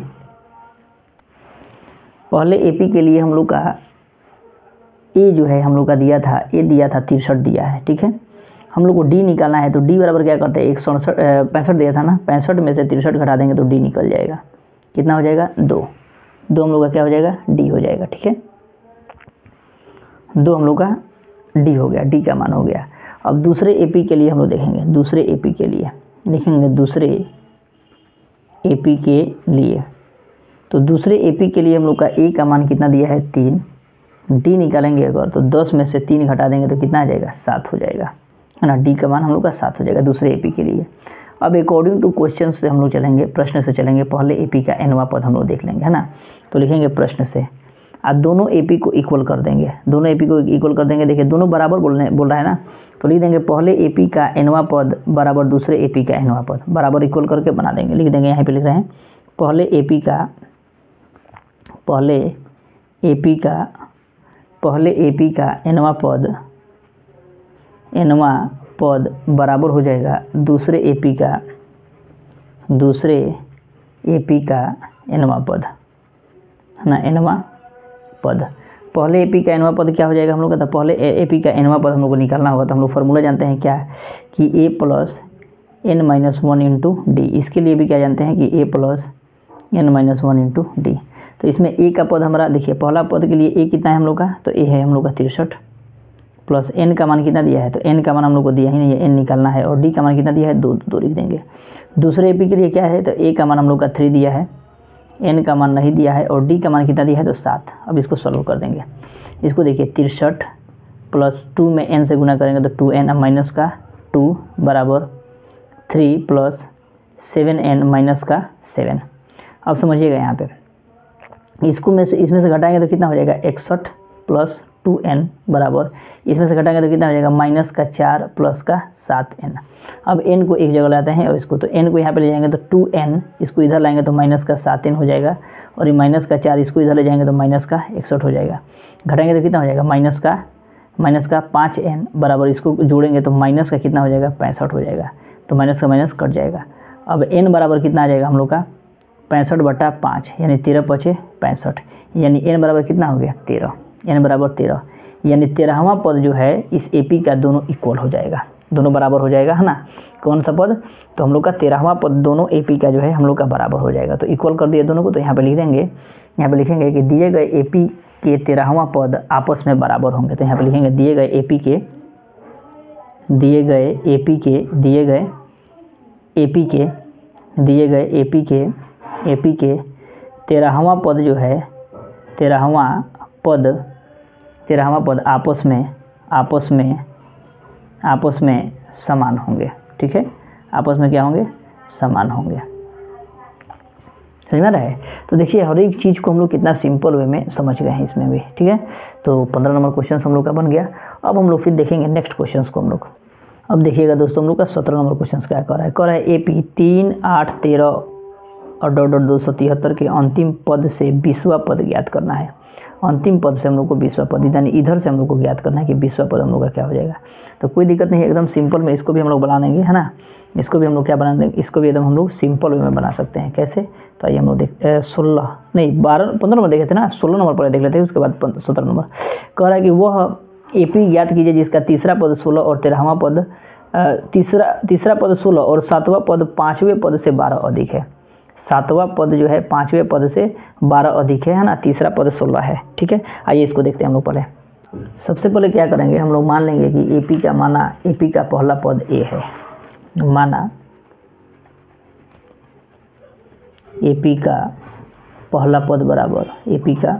पहले एपी के लिए हम लोग का ए जो है हम लोग का दिया था, ए दिया था तिरसठ दिया है, ठीक है। हम लोग को डी निकालना है, तो डी बराबर क्या करते हैं एक सौ अड़सठ पैंसठ दिया था ना, पैंसठ में से तिरसठ घटा देंगे तो डी निकल जाएगा, कितना हो जाएगा दो, दो हम लोग का क्या हो जाएगा डी हो जाएगा, ठीक है। दो हम लोग का डी हो गया, डी का मान हो गया। अब दूसरे एपी के लिए हम लोग देखेंगे, दूसरे एपी के लिए लिखेंगे, दूसरे एपी के लिए तो दूसरे एपी के लिए हम लोग का ए का मान कितना दिया है तीन, डी निकालेंगे अगर तो दस में से तीन घटा देंगे तो कितना आ जाएगा सात हो जाएगा, है ना। डी का मान हम लोग का सात हो जाएगा दूसरे एपी के लिए। अब अकॉर्डिंग टू क्वेश्चन से हम लोग चलेंगे, प्रश्न से चलेंगे। पहले ए पी का एनवा पद हम लोग देख लेंगे, है ना। तो लिखेंगे प्रश्न से, आप दोनों ए पी को इक्वल कर देंगे, दोनों ए पी को इक्वल कर देंगे। देखिए दोनों बराबर बोलने बोल रहा है ना, तो लिख देंगे पहले ए पी का एनवा पद बराबर दूसरे ए पी का एनवा पद, बराबर इक्वल करके बना देंगे। लिख देंगे यहाँ पे लिख रहे हैं पहले ए पी का पहले ए पी का पहले ए पी का एनवा पद एनवा पद बराबर हो जाएगा दूसरे ए पी का दूसरे ए पी का एनवा पद, है ना, एनवा पद। पहले ए पी का एनवा पद क्या हो जाएगा हम लोग का, तो पहले ए पी का एनवा पद हम लोग को निकालना होगा। तो हम लोग फार्मूला जानते हैं क्या, कि a plus N minus one into d. इसके लिए भी क्या जानते हैं कि a plus N minus one into d. तो इसमें ए का पद हमारा, देखिए पहला पद के लिए ए कितना है हम लोग का, तो ए है हम लोग का तिरसठ, प्लस एन का मान कितना दिया है, तो एन का मान हम लोग को दिया ही नहीं है, एन निकालना है। और डी का मान कितना दिया है, दो, दो लिख देंगे। दूसरे ए पी के लिए क्या है, तो ए का मान हम लोग का थ्री दिया है, एन का मान नहीं दिया है, और डी का मान कितना दिया है, तो सात। अब इसको सॉल्व कर देंगे। इसको देखिए तिरसठ प्लस टू में एन से गुना करेंगे तो टू एन, अब माइनस का टू बराबर three plus seven n minus का सेवन। अब समझिएगा यहाँ पे, इसको में से इसमें से घटाएंगे तो कितना हो जाएगा, इकसठ प्लस टू एन बराबर, इसमें से घटाएंगे तो कितना हो जाएगा, माइनस का चार प्लस का सात एन। अब एन को एक जगह लाते हैं और इसको, तो एन को यहाँ पे ले जाएंगे तो टू एन, इसको इधर लाएंगे तो माइनस का सात एन हो जाएगा, और ये माइनस का चार इसको इधर ले जाएंगे तो माइनस का इकसठ हो जाएगा। घटाएंगे तो कितना हो जाएगा, माइनस का माइनस का पाँच एन बराबर, इसको जोड़ेंगे तो माइनस का कितना हो जाएगा, पैंसठ हो जाएगा। तो माइनस का माइनस कट जाएगा। अब एन बराबर कितना आ जाएगा हम लोग का, पैंसठ बटा पाँच, यानी तेरह पचे पैंसठ, यानी एन बराबर कितना हो गया, तेरह। एन बराबर तेरह, यानी तेरहवां पद जो है इस ए पी का दोनों इक्वल हो जाएगा, दोनों बराबर हो जाएगा, है ना। कौन सा पद, तो हम लोग का तेरहवां पद दोनों ए पी का जो है हम लोग का बराबर हो जाएगा। तो इक्वल कर दिए दोनों को। तो यहाँ पे लिख देंगे, यहाँ पे लिखेंगे कि दिए गए ए पी के तेरहवां पद आपस में बराबर होंगे। तो यहाँ पे लिखेंगे दिए गए ए पी के दिए गए ए पी के दिए गए ए पी के दिए गए ए पी के ए पी के तेरहवां पद जो है तेरहवां पद तेरहवां पद आपस में आपस में आपस में समान होंगे। ठीक है, आपस में क्या होंगे, समान होंगे। समझ में आ रहा है। तो देखिए हर एक चीज़ को हम लोग कितना सिंपल वे में समझ गए हैं इसमें भी। ठीक है, तो पंद्रह नंबर क्वेश्चन हम लोग का बन गया। अब हम लोग फिर देखेंगे नेक्स्ट क्वेश्चन को हम लोग। अब देखिएगा दोस्तों हम लोग का सत्रह नंबर क्वेश्चन क्या कर रहा है कर रहा है ए पी तीन आठ तेरह और डॉट डॉट दो सौ तिहत्तर के अंतिम पद से बीसवा पद ज्ञात करना है। अंतिम पद से हम लोग को बीसवा पद, यानी इधर से हम लोग को ज्ञात करना है कि बीसवा पद हम लोग का क्या हो जाएगा। तो कोई दिक्कत नहीं है, एकदम सिंपल में इसको भी हम लोग बना देंगे, है ना। इसको भी हम लोग क्या बना देंगे, इसको भी एकदम हम लोग सिंपल वे में बना सकते हैं। कैसे, तो आइए हम लोग देख सोलह नहीं बारह पंद्रह नंबर देखे थे ना, सोलह नंबर पर देख लेते हैं, उसके बाद सत्रह नंबर कह रहा है कि वह ए पी ज्ञात कीजिए जिसका तीसरा पद सोलह और तेरहवां पद तीसरा तीसरा पद सोलह और सातवां पद पाँचवें पद से बारह अधिक है। सातवां पद जो है पाँचवें पद से बारह अधिक है, है ना। तीसरा पद सोलह है। ठीक है, आइए इसको देखते हैं हम लोग। पहले सबसे पहले क्या करेंगे, हम लोग मान लेंगे कि ए पी का माना ए पी का पहला पद ए है, माना ए पी का पहला पद बराबर ए पी का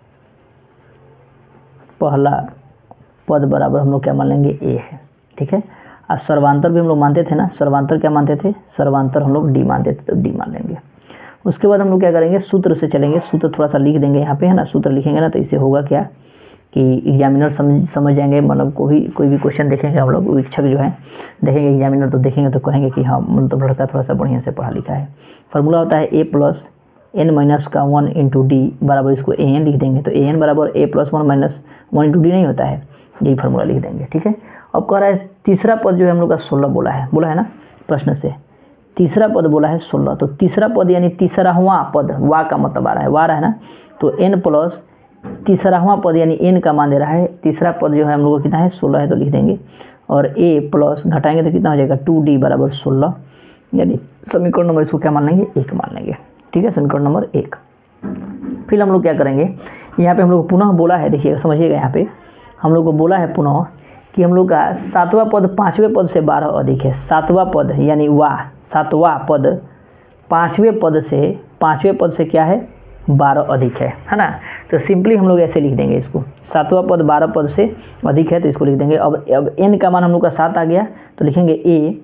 पहला पद बराबर हम लोग क्या मान लेंगे, ए है। ठीक है, और सर्वांतर भी हम लोग मानते थे ना, सर्वांतर क्या मानते थे, सर्वांतर हम लोग डी मानते थे, तो डी मान लेंगे। उसके बाद हम लोग क्या करेंगे, सूत्र से चलेंगे। सूत्र थोड़ा सा लिख देंगे यहाँ पे, है ना। सूत्र लिखेंगे ना तो इससे होगा क्या कि एग्जामिनर समझ समझ जाएंगे, मतलब कोई कोई भी क्वेश्चन देखेंगे हम लोग, शिक्षक जो है देखेंगे, एग्जामिनर तो देखेंगे तो कहेंगे कि हाँ मतलब लड़का थोड़ा सा बढ़िया से पढ़ा लिखा है। फार्मूला होता है ए प्लस एन माइनस का वन इंटू डी बराबर, इसको ए एन लिख देंगे। तो ए एन बराबर ए plus one minus one into d नहीं होता है, यही फार्मूला लिख देंगे। ठीक है, अब कह रहा है तीसरा पद जो है हम लोग का सोलह बोला है, बोला है ना प्रश्न से, तीसरा पद बोला है सोलह। तो तीसरा पद यानी तीसरावां पद, वा का मतलब आ रहा है, वा रहा है ना, तो एन प्लस तीसरावां पद यानी एन का मान दे रहा है। तीसरा पद जो है हम लोग को कितना है, सोलह है, तो लिख देंगे। और ए प्लस घटाएंगे तो कितना हो जाएगा, टू डी बराबर सोलह, यानी समीकरण नंबर इसको क्या मान लेंगे, एक मान लेंगे। ठीक है, समीकरण नंबर एक। फिर हम लोग क्या करेंगे, यहाँ पे हम लोग पुनः बोला है, देखिएगा समझिएगा, यहाँ पे हम लोग को बोला है पुनः कि हम लोग का सातवां पद पाँचवें पद से बारह अधिक है। सातवां पद यानी वाह, सातवां पद पाँचवें पद से पाँचवें पद से क्या है, बारह अधिक है, है ना। तो सिंपली हम लोग ऐसे लिख देंगे इसको, सातवां पद बारह पद से अधिक है, तो इसको लिख देंगे। अब अब एन का मान हम लोग का सात आ गया, तो लिखेंगे ए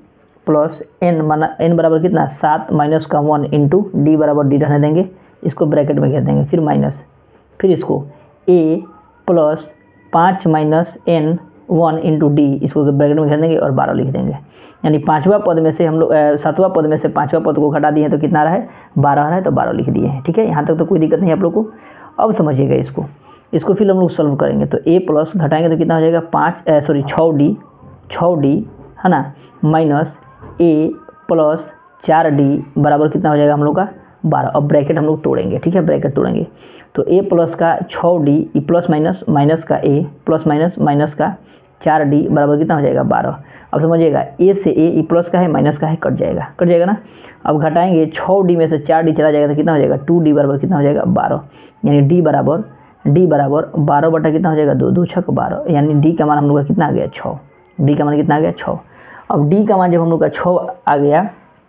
प्लस एन माना एन बराबर कितना सात माइनस का वन इंटू डी बराबर डी रहने देंगे, इसको ब्रैकेट में घेर देंगे, फिर माइनस, फिर इसको ए प्लस पाँच minus n one into d, इसको ब्रैकेट में घेर देंगे और बारह लिख देंगे। यानी पाँचवा पद में से हम लोग सातवां पद में से पाँचवा पद को घटा दिए हैं तो कितना रहा है बारह रहा है, तो बारह लिख दिए हैं। ठीक है, यहाँ तक तो कोई दिक्कत नहीं आप लोग को। अब समझिएगा इसको इसको फिर हम लोग सॉल्व करेंगे तो ए प्लस घटाएंगे तो कितना हो जाएगा पाँच सॉरी छः डी छः डी है ना, माइनस ए प्लस चार डी बराबर कितना हो जाएगा हम लोग का बारह। अब ब्रैकेट हम लोग तोड़ेंगे। ठीक है, ब्रैकेट तोड़ेंगे तो ए प्लस का छः डी प्लस माइनस माइनस का ए प्लस माइनस माइनस का चार डी बराबर कितना हो जाएगा बारह। अब समझिएगा ए से ए ई प्लस का है माइनस का है कट जाएगा कट जाएगा ना। अब घटाएंगे छः डी में से चार डी चला जाएगा तो कितना हो जाएगा टू डी बराबर कितना हो जाएगा बारह। यानी डी बराबर डी बराबर बारह बटा कितना हो जाएगा दो, दो छक बारह, यानी डी का मान हम लोग का कितना आ गया छः। डी का मान कितना आ गया छः। अब डी का मान जब हम लोग का छः आ गया,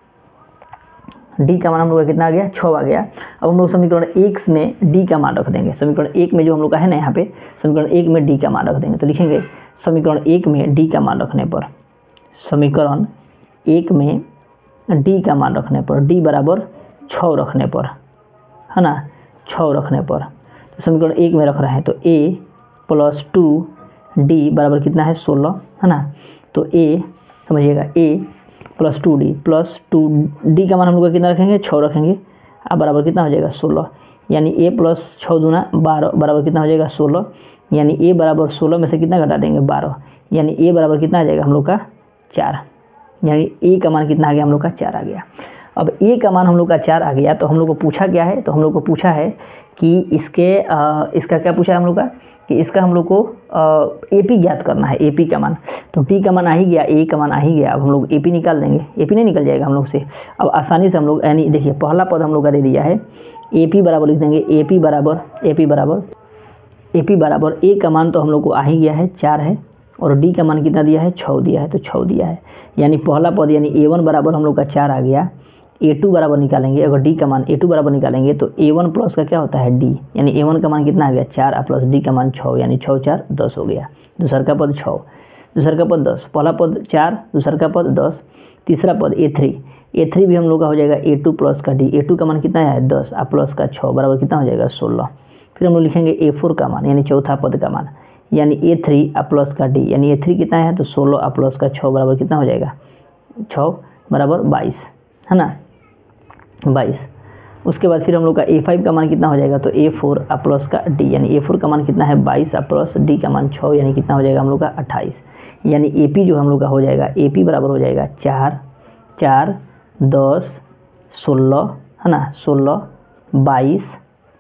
डी का मान हम लोग का कितना आ गया छः आ गया। अब हम लोग समीकरण एक में डी का मान रख देंगे। समीकरण एक में जो हम लोग का है ना यहाँ पे समीकरण एक में डी का मान रख देंगे तो लिखेंगे समीकरण एक में डी का मान रखने पर, समीकरण एक में डी का मान रखने पर डी बराबर छः रखने पर है ना, छः रखने पर तो समीकरण एक में रख रहे हैं तो ए प्लस टू डी बराबर कितना है सोलह है ना। तो ए समझिएगा a plus two d plus two d का मान हम लोग का कितना रखेंगे छः रखेंगे, अब बराबर कितना हो जाएगा सोलह। यानी ए प्लस छः दूना बारह बराबर कितना हो जाएगा सोलह। यानी ए बराबर सोलह में से कितना घटा देंगे बारह, यानी ए बराबर कितना आ जाएगा हम लोग का चार। यानी ए का मान कितना आ गया हम लोग का चार आ गया। अब ए का मान हम लोग का चार आ गया तो हम लोग को पूछा क्या है, तो हम लोग को पूछा है कि इसके आ, इसका क्या पूछा है हम लोग का कि इसका हम लोग को ए पी ज्ञात करना है, ए पी का मान। तो पी का मान आ ही गया, ए का मान आ ही गया। अब हम लोग ए पी निकाल देंगे, ए पी नहीं निकल जाएगा हम लोग से। अब आसानी से हम लोग यानी देखिए पहला पद हम लोग का दे दिया है ए पी बराबर लिख देंगे ए पी बराबर ए पी बराबर ए पी बराबर ए का मान तो हम लोग को आ ही गया है चार है और डी का मान कितना दिया है छः दिया है तो छः दिया है। यानी पहला पद यानी ए वन बराबर हम लोग का चार आ गया। ए टू बराबर निकालेंगे, अगर डी का मान ए टू बराबर निकालेंगे तो ए वन प्लस का क्या होता है डी, यानी ए वन का मान कितना आ गया चार और प्लस डी का मान छः, यानी छः चार दस हो गया। दूसरा का पद छः, दूसरा का पद दस, पहला पद चार दूसरा का पद दस, तीसरा पद ए थ्री ए थ्री भी हम लोग का हो जाएगा ए टू प्लस का डी, ए टू का मान कितना है दस और प्लस का छः बराबर कितना हो जाएगा सोलह। फिर हम लोग लिखेंगे ए फोर का मान यानी चौथा पद का मान, यानी ए थ्री और प्लस का डी, यानी ए थ्री कितना है तो सोलह और प्लस का छः बराबर कितना हो जाएगा छः बराबर बाईस है ना, बाईस। उसके बाद फिर हम लोग का ए फाइव का मान कितना हो जाएगा तो ए फोर और प्लस का डी, यानी ए फोर का मान कितना है बाईस और प्लस डी का मान छः, यानी कितना हो जाएगा हम लोग का अट्ठाईस। यानी ए पी जो हम लोग का हो जाएगा ए पी बराबर हो जाएगा चार चार दस सोलह है ना, सोलह बाईस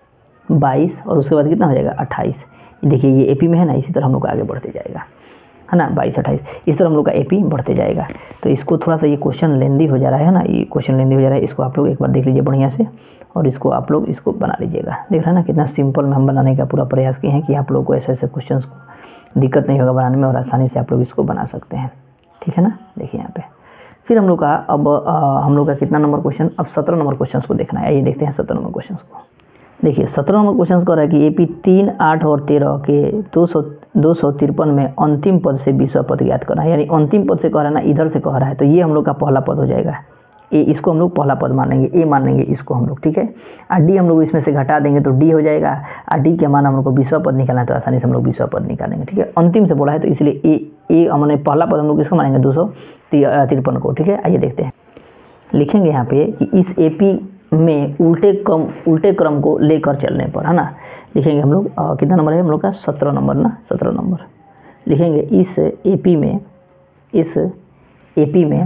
बाईस और उसके बाद कितना हो जाएगा अट्ठाईस। देखिए ये ए पी में है ना, इसी तरह हम लोग का आगे बढ़ते जाएगा है ना, बाईस अट्ठाईस इस तरह हम लोग का ए पी बढ़ते जाएगा। तो इसको थोड़ा सा ये क्वेश्चन लेंदी हो जा रहा है ना, ये क्वेश्चन लेंदी हो जा रहा है, इसको आप लोग एक बार देख लीजिए बढ़िया से और इसको आप लोग इसको बना लीजिएगा। देख रहे हैं ना कितना सिंपल में हम बनाने का पूरा प्रयास किए हैं कि आप लोग को ऐसे ऐसे क्वेश्चन को दिक्कत नहीं होगा बनाने में और आसानी से आप लोग इसको बना सकते हैं। ठीक है ना, देखिए यहाँ पे फिर हम लोग का अब आ, हम लोग का कितना नंबर क्वेश्चन, अब सत्रह नंबर क्वेश्चन को देखना है। आइए देखते हैं सत्रह नंबर क्वेश्चन को। देखिए सत्रह नंबर क्वेश्चन कह रहा है कि ए पी तीन आठ और तेरह के दो सौ दो सौ तिरपन में अंतिम पद से बीसवा पद ज्ञात करना है। यानी अंतिम पद से कह रहा है ना, इधर से कह रहा है तो ये हम लोग का पहला पद हो जाएगा ए, इसको हम लोग पहला पद मान लेंगे, ए मान लेंगे इसको हम लोग। ठीक है, और डी हम लोग इसमें से घटा देंगे तो डी हो जाएगा और डी के मान हम लोग को बीसवा पद निकालना है तो आसानी से हम लोग बीसवा पद निकालेंगे। ठीक है, अंतिम से बोला है तो इसलिए ए ए हमने पहला पद हम लोग इसको मानेंगे दो सौ तिरपन को। ठीक है, आइए देखते हैं। लिखेंगे यहाँ पे कि इस ए पी में उल्टे क्रम उल्टे क्रम को लेकर चलने पर है ना, लिखेंगे हम लोग कितना नंबर है हम लोग का सत्रह नंबर ना, सत्रह नंबर लिखेंगे। इस ए पी में इस ए पी में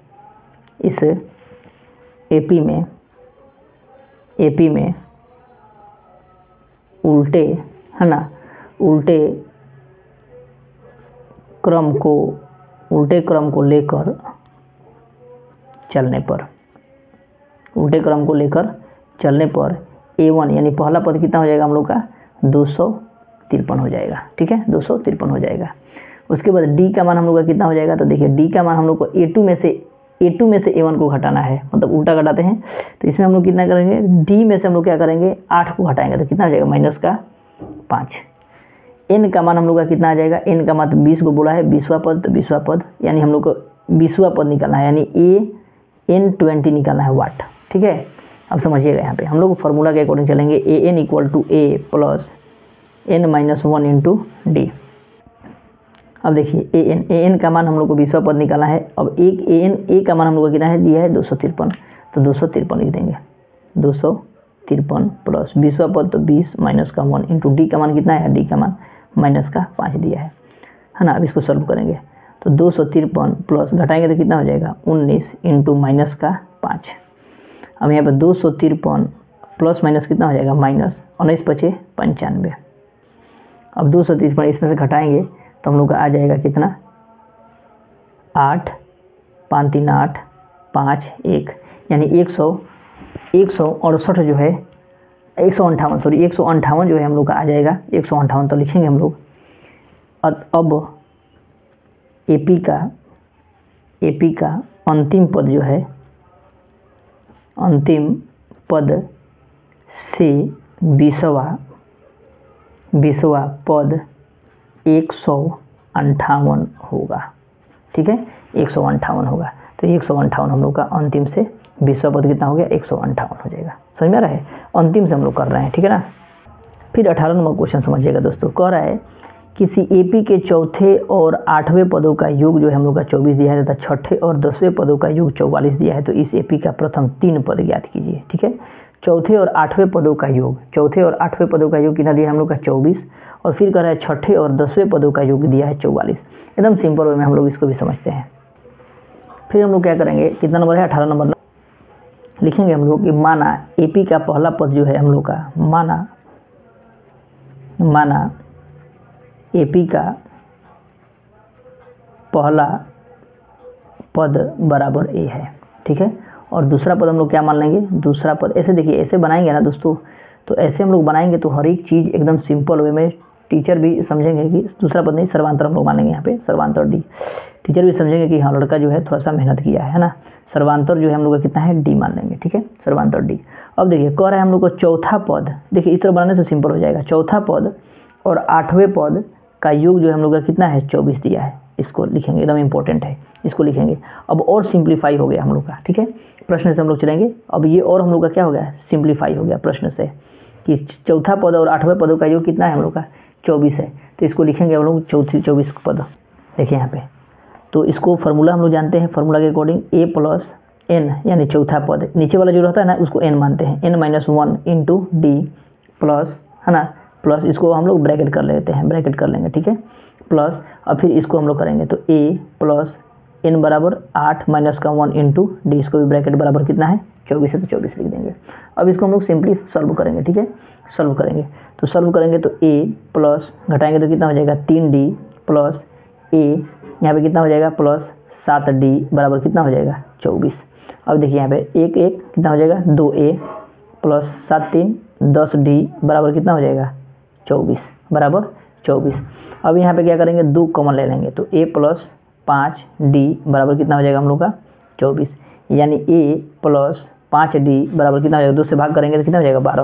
इस ए पी में ए पी में उल्टे है ना, उल्टे क्रम को उल्टे क्रम को लेकर चलने पर उल्टे क्रम को लेकर चलने पर ए वन यानी पहला पद कितना हो जाएगा हम लोग का दो सौ तिरपन हो जाएगा। ठीक है, दो सौ तिरपन हो जाएगा। उसके बाद डी का मान हम लोग का कितना हो जाएगा तो देखिए डी का मान हम लोग को ए टू में से ए टू में से ए वन को घटाना है, मतलब उल्टा घटाते हैं तो इसमें हम लोग कितना करेंगे डी में से हम लोग क्या करेंगे आठ को घटाएंगे तो कितना हो जाएगा माइनस का पाँच। एन का मान हम लोग का कितना आ जाएगा, एन का मान बीस को बोला है बीसवा पद तो बीसवा पद यानी हम लोग को बीसवां पद निकालना है, यानी ए एन ट्वेंटी निकालना है वाट। ठीक है, अब समझिएगा यहाँ पे हम लोग फार्मूला के अकॉर्डिंग चलेंगे। A N equal to A plus N minus one into D. अब देखिए ए एन ए एन का मान हम लोग को बीसवां पद निकालना है। अब एक ए एन ए का मान हम लोग को कितना है दिया है दो सौ तिरपन, तो दो सौ तिरपन लिख देंगे। दो सौ तिरपन प्लस बीसवां पद तो बीस माइनस का वन इंटू डी का मान कितना है, डी का मान माइनस का पाँच दिया है है ना। अब इसको सॉल्व करेंगे तो दो सौ तिरपन प्लस घटाएंगे तो कितना हो जाएगा उन्नीस इंटू माइनस का पाँच। अब यहाँ पर दो सौ तिरपन प्लस माइनस कितना हो जाएगा माइनस उन्नीस पचे पंचानवे। अब दो सौ तिरपन इसमें से घटाएंगे तो हम लोग का आ जाएगा कितना आठ, पाँच तीन आठ, पाँच एक, यानी एक सौ एक सौ अड़सठ जो है एक सौ अंठावन सॉरी एक सौ अंठावन जो है हम लोग का आ जाएगा एक सौ अंठावन। तो लिखेंगे हम लोग अब एपी का एपी का अंतिम पद जो है अंतिम पद से बीसवा बीसवा पद एक सौ अंठावन होगा। ठीक है, एक सौ अंठावन होगा। तो एक सौ अंठावन हम लोग का अंतिम से बीसवा पद कितना हो गया एक सौ अंठावन हो जाएगा। समझ में आ रहा है, अंतिम से हम लोग कर रहे हैं। ठीक है ना। फिर अठारह नंबर क्वेश्चन समझिएगा दोस्तों, कह रहा है किसी एपी के चौथे और आठवें पदों का योग जो है हम लोग का चौबीस दिया है तथा छठे और दसवें पदों का योग चौवालीस दिया है। तो इस एपी का प्रथम तीन पद ज्ञात कीजिए। ठीक है, चौथे और आठवें पदों का योग चौथे और आठवें पदों का योग कितना दिया है हम लोग का चौबीस, और फिर कह रहा है छठे और दसवें पदों का योग दिया है चौवालीस। एकदम सिंपल वे में हम लोग इसको भी समझते हैं। फिर हम लोग क्या करेंगे, कितना नंबर है अठारह नंबर लिखेंगे हम लोग कि माना एपी का पहला पद जो है हम लोग का माना माना एपी का पहला पद बराबर ए है। ठीक है, और दूसरा पद हम लोग क्या मान लेंगे, दूसरा पद ऐसे देखिए ऐसे बनाएंगे ना दोस्तों, तो ऐसे हम लोग बनाएंगे तो हर एक चीज़ एकदम सिंपल वे में टीचर भी समझेंगे कि दूसरा पद नहीं सर्वांतर हम लोग मानेंगे यहाँ पे सर्वांतर डी। टीचर भी समझेंगे कि हाँ लड़का जो है थोड़ा सा मेहनत किया है ना। सर्वांतर जो है हम लोग का कितना है डी मान लेंगे। ठीक है, सर्वांतर डी। अब देखिए कह रहा है हम लोग को चौथा पद, देखिए इस तरह बनाने से सिंपल हो जाएगा। चौथा पद और आठवें पद का योग जो है हम लोग का कितना है चौबीस दिया है। इसको लिखेंगे, एकदम इंपॉर्टेंट है, इसको लिखेंगे। अब और सिंप्लीफाई हो गया हम लोग का। ठीक है, प्रश्न से हम लोग चलेंगे। अब ये और हम लोग का क्या हो गया सिंप्लीफाई हो गया प्रश्न से कि चौथा पद और आठवें पदों का योग कितना है हम लोग का चौबीस है। तो इसको लिखेंगे हम लोग चौथी चौबीस पद। देखिए यहाँ पे तो इसको फार्मूला हम लोग जानते हैं, फार्मूला के अकॉर्डिंग ए प्लस एन यानी चौथा पद, नीचे वाला जो रहता है ना उसको एन मानते हैं, n minus one into d plus है ना, प्लस इसको हम लोग ब्रैकेट कर लेते हैं, ब्रैकेट कर लेंगे। ठीक है, प्लस अब फिर इसको हम लोग करेंगे तो ए प्लस एन बराबर आठ माइनस का वन इंटू डी, इसको भी ब्रैकेट बराबर कितना है चौबीस है तो चौबीस लिख देंगे। अब इसको हम लोग सिंपली सॉल्व करेंगे। ठीक है, सॉल्व करेंगे तो सॉल्व करेंगे तो ए प्लस घटाएंगे तो कितना हो जाएगा तीन डी प्लस ए यहाँ पे कितना हो जाएगा प्लस सात डी बराबर कितना हो जाएगा चौबीस। अब देखिए यहाँ पे एक एक कितना हो जाएगा दो ए प्लस सात तीन दस डी बराबर कितना हो जाएगा चौबीस बराबर चौबीस। अब यहाँ पे क्या करेंगे दो कॉमन ले लेंगे तो ए प्लस पाँच डी बराबर कितना हो जाएगा हम लोग का चौबीस, यानी ए प्लस पाँच डी बराबर कितना हो जाएगा, दो से भाग करेंगे तो कितना हो जाएगा बारह।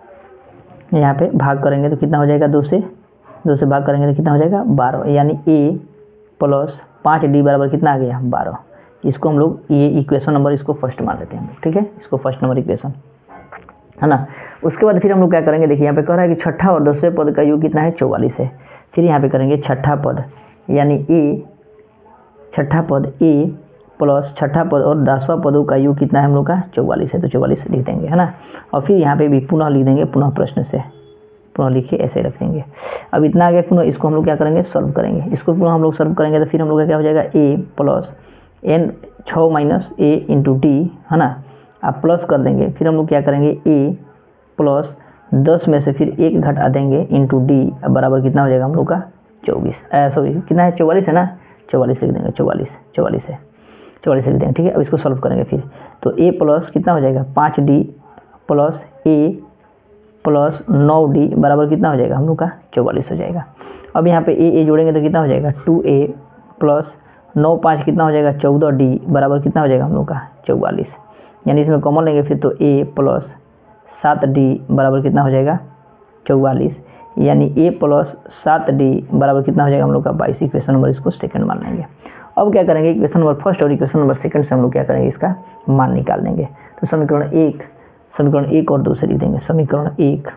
यहाँ पे भाग करेंगे तो कितना हो जाएगा दो से दो से भाग करेंगे तो कितना हो जाएगा बारह, यानी ए प्लस पाँच डी बराबर कितना आ गया बारह। इसको हम लोग ये इक्वेशन नंबर इसको फर्स्ट मान लेते हैं। ठीक है, इसको फर्स्ट नंबर इक्वेशन है ना। उसके बाद फिर हम लोग क्या करेंगे, देखिए यहाँ पे कह रहा है कि छठा और दसवें पद का योग कितना है चौवालीस है। फिर यहाँ पे करेंगे छठा पद यानी ए छठा पद ए प्लस छठा पद और दसवां पदों का योग कितना है हम लोग का चौवालीस है तो चौवालीस लिख देंगे है ना। और फिर यहाँ पे भी पुनः लिख देंगे, पुनः प्रश्न से पुनः लिखे ऐसे रख देंगे। अब इतना आ गया, पुनः इसको हम लोग क्या करेंगे सॉल्व करेंगे। इसको पुनः हम लोग सॉल्व करेंगे तो फिर हम लोग का क्या हो जाएगा ए प्लस एन छः माइनस ए इंटू डी है ना, आप प्लस कर देंगे। फिर हम लोग क्या करेंगे ए प्लस दस में से फिर एक घटा देंगे इंटू डी बराबर कितना हो जाएगा हम लोग का चौबीस, सॉरी कितना है चौवालीस है ना, चौवालीस लिख देंगे, चौवालीस चौवालीस है चौवालीस लिख देंगे। ठीक है, अब इसको सॉल्व करेंगे फिर तो ए प्लस कितना हो जाएगा पाँच डी प्लस ए प्लस नौ डी बराबर कितना हो जाएगा हम लोग का चौवालीस हो जाएगा। अब यहाँ पे ए ए जोड़ेंगे तो कितना हो जाएगा टू ए प्लस नौ पाँच कितना हो जाएगा चौदह डी बराबर कितना हो जाएगा हम लोग का चौवालीस, यानी इसमें कॉमन लेंगे फिर तो ए प्लस सात डी बराबर कितना हो जाएगा चौवालीस, यानी ए प्लस सात डी बराबर कितना हो जाएगा हम लोग का बाईस। इक्वेशन नंबर इसको सेकंड मान लेंगे। अब क्या करेंगे, इक्वेशन नंबर फर्स्ट और इक्वेशन नंबर सेकंड से हम लोग क्या करेंगे, इसका मान निकाल लेंगे। तो समीकरण एक समीकरण एक और दो से लिख देंगे, समीकरण एक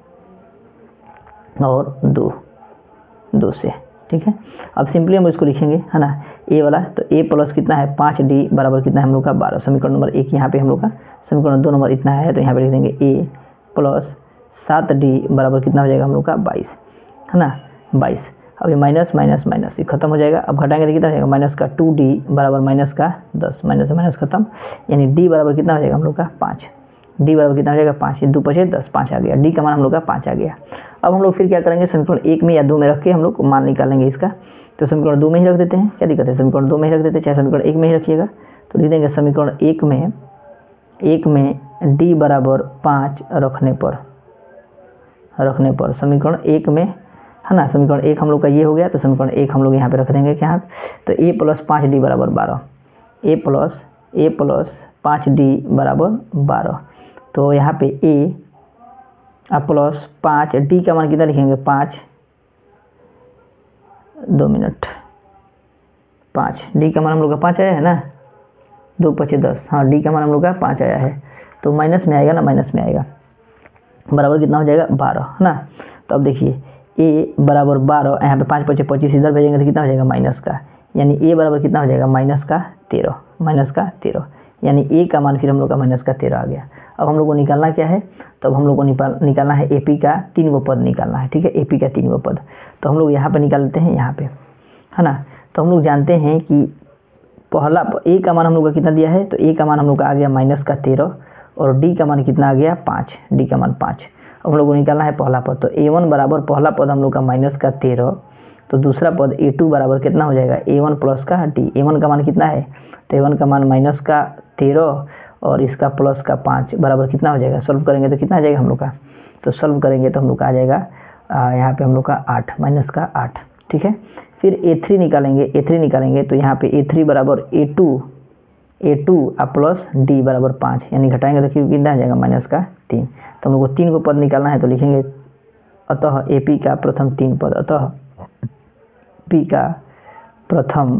और दो दो से, ठीक है। अब सिंपली हम इसको लिखेंगे, है ना, ए वाला, तो ए प्लस कितना है पाँच डी बराबर कितना है हम लोग का बारह। समीकरण नंबर एक यहाँ पे हम लोग का, समीकरण दो नंबर इतना है, तो यहाँ पे लिख देंगे ए प्लस सात डी बराबर कितना हो जाएगा हम लोग का बाईस, है ना, बाईस। अब ये माइनस माइनस माइनस ये खत्म हो जाएगा। अब घटाएंगे तो कितना हो जाएगा, माइनस का टू डी बराबर माइनस का दस, माइनस से माइनस खत्म, यानी डी बराबर कितना हो जाएगा हम लोग का पाँच। डी बराबर कितना हो जाएगा पाँच, दो पचे दस, पाँच आ गया, डी का मान हम लोग का पाँच आ गया। अब हम लोग फिर क्या करेंगे, समीकरण एक में या दो में रख के हम लोग मान निकालेंगे इसका। तो समीकरण दो में ही रख देते हैं, क्या दिक्कत है, समीकरण दो में ही रख देते हैं, चाहे समीकरण एक में ही रखिएगा। तो लिख देंगे समीकरण एक में एक में डी बराबर पाँच रखने पर रखने पर समीकरण एक में, है ना, समीकरण एक हम लोग का ये हो गया। तो समीकरण एक हम लोग यहाँ पे रख देंगे क्या, तो ए प्लस पाँच डी बराबर बारह, ए प्लस ए प्लस पाँच डी बराबर बारह। तो यहाँ पे ए प्लस पाँच, डी का मान कितना लिखेंगे पाँच, दो मिनट, पाँच, डी का मान हम लोग का पाँच आया है ना, दो पचे दस, हाँ डी का मान हम लोग का पाँच आया है। तो माइनस में आएगा ना, माइनस में आएगा, बराबर कितना हो जाएगा बारह, है ना। तो अब देखिए ए बराबर बारह, यहाँ पे पाँच पचे पच्चीस, इधर भेजेंगे तो कितना हो जाएगा माइनस का, यानी ए बराबर कितना हो जाएगा माइनस का तेरह, माइनस का तेरह, यानी ए का मान फिर हम लोग का माइनस का तेरह आ गया। अब हम लोग को निकालना क्या है, तो अब हम लोग को निकालना है ए पी का तीन गो पद निकालना है, ठीक है, ए पी का तीन गो पद। तो हम लोग यहाँ पर निकाल लेते हैं, यहाँ पे, है ना। तो हम लोग जानते हैं कि पहला ए का मान हम लोग का कितना दिया है, तो ए का मान हम लोग का आ गया माइनस का तेरह, और डी का मान कितना आ गया पाँच, डी का मान पाँच। अब हम लोग को निकालना है पहला पद, तो ए वन बराबर पहला पद हम लोग का माइनस का तेरह, तो दूसरा पद ए टू बराबर कितना हो जाएगा ए वन प्लस का डी। ए वन का मान कितना है, तो ए वन का मान माइनस का तेरह और इसका प्लस का पाँच बराबर कितना हो जाएगा, सॉल्व करेंगे तो कितना आ जाएगा हम लोग का, तो सॉल्व करेंगे तो हम लोग का आ जाएगा यहाँ पे हम लोग का आठ, माइनस का आठ, ठीक है। फिर ए थ्री निकालेंगे, ए थ्री निकालेंगे तो यहाँ पे ए थ्री बराबर ए टू ए टू और प्लस डी बराबर पाँच, यानी घटाएंगे तो फिर कितना आ जाएगा माइनस का तीन। तो हम लोग को तीन को पद निकालना है, तो लिखेंगे अतः ए पी का प्रथम तीन पद, अतः पी का प्रथम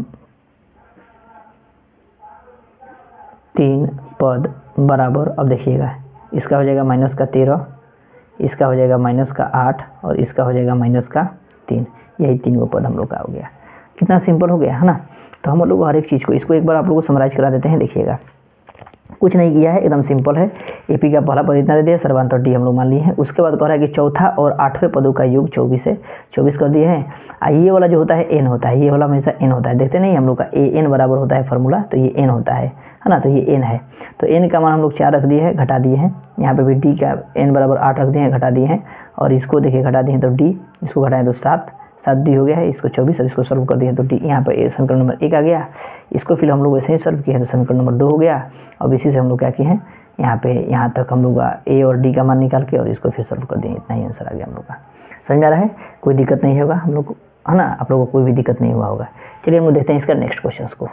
तीन पद बराबर, अब देखिएगा इसका हो जाएगा माइनस का तेरह, इसका हो जाएगा माइनस का आठ और इसका हो जाएगा माइनस का तीन, यही तीन गो पद हम लोग का हो गया। कितना सिंपल हो गया, है ना। तो हम लोग हर एक चीज़ को, इसको एक बार आप लोगों को समराइज करा देते हैं, देखिएगा कुछ नहीं किया है, एकदम सिंपल है। एपी का पहला पद इतना दे दिया, सर्वांतर डी हम लोग मान लिए हैं। उसके बाद कह रहा है कि चौथा और आठवें पदों का योग चौबीस है, चौबीस कर दिए हैं। ये वाला जो होता है एन होता है, ये वाला हमेशा एन होता है, देखते नहीं हम लोग का ए एन बराबर होता है फार्मूला, तो ये एन होता है, है ना। तो ये एन है, तो एन का मान हम लोग चार रख दिए हैं, घटा दिए हैं। यहाँ पे भी डी का एन बराबर आठ रख दिए हैं, घटा दिए हैं। और इसको देखिए घटा दिए हैं तो डी, इसको घटाएं तो सात, सात डी हो गया है, इसको चौबीस, और इसको सॉल्व कर दिए तो डी यहाँ पर समीकरण नंबर एक आ गया। इसको फिर हम लोग ऐसे ही सॉल्व किए हैं तो समीकरण नंबर दो हो गया। और इसी से हम लोग क्या किए हैं, यहाँ पे यहाँ तक हम लोग ए और डी का मान निकाल के और इसको फिर सॉल्व कर दिए, इतना ही आंसर आ गया हम लोग का। समझ आ रहा है, कोई दिक्कत नहीं होगा हम लोग को, है ना, आप लोगों को कोई भी दिक्कत नहीं हुआ होगा। चलिए हम लोग देखते हैं इसका नेक्स्ट क्वेश्चन को।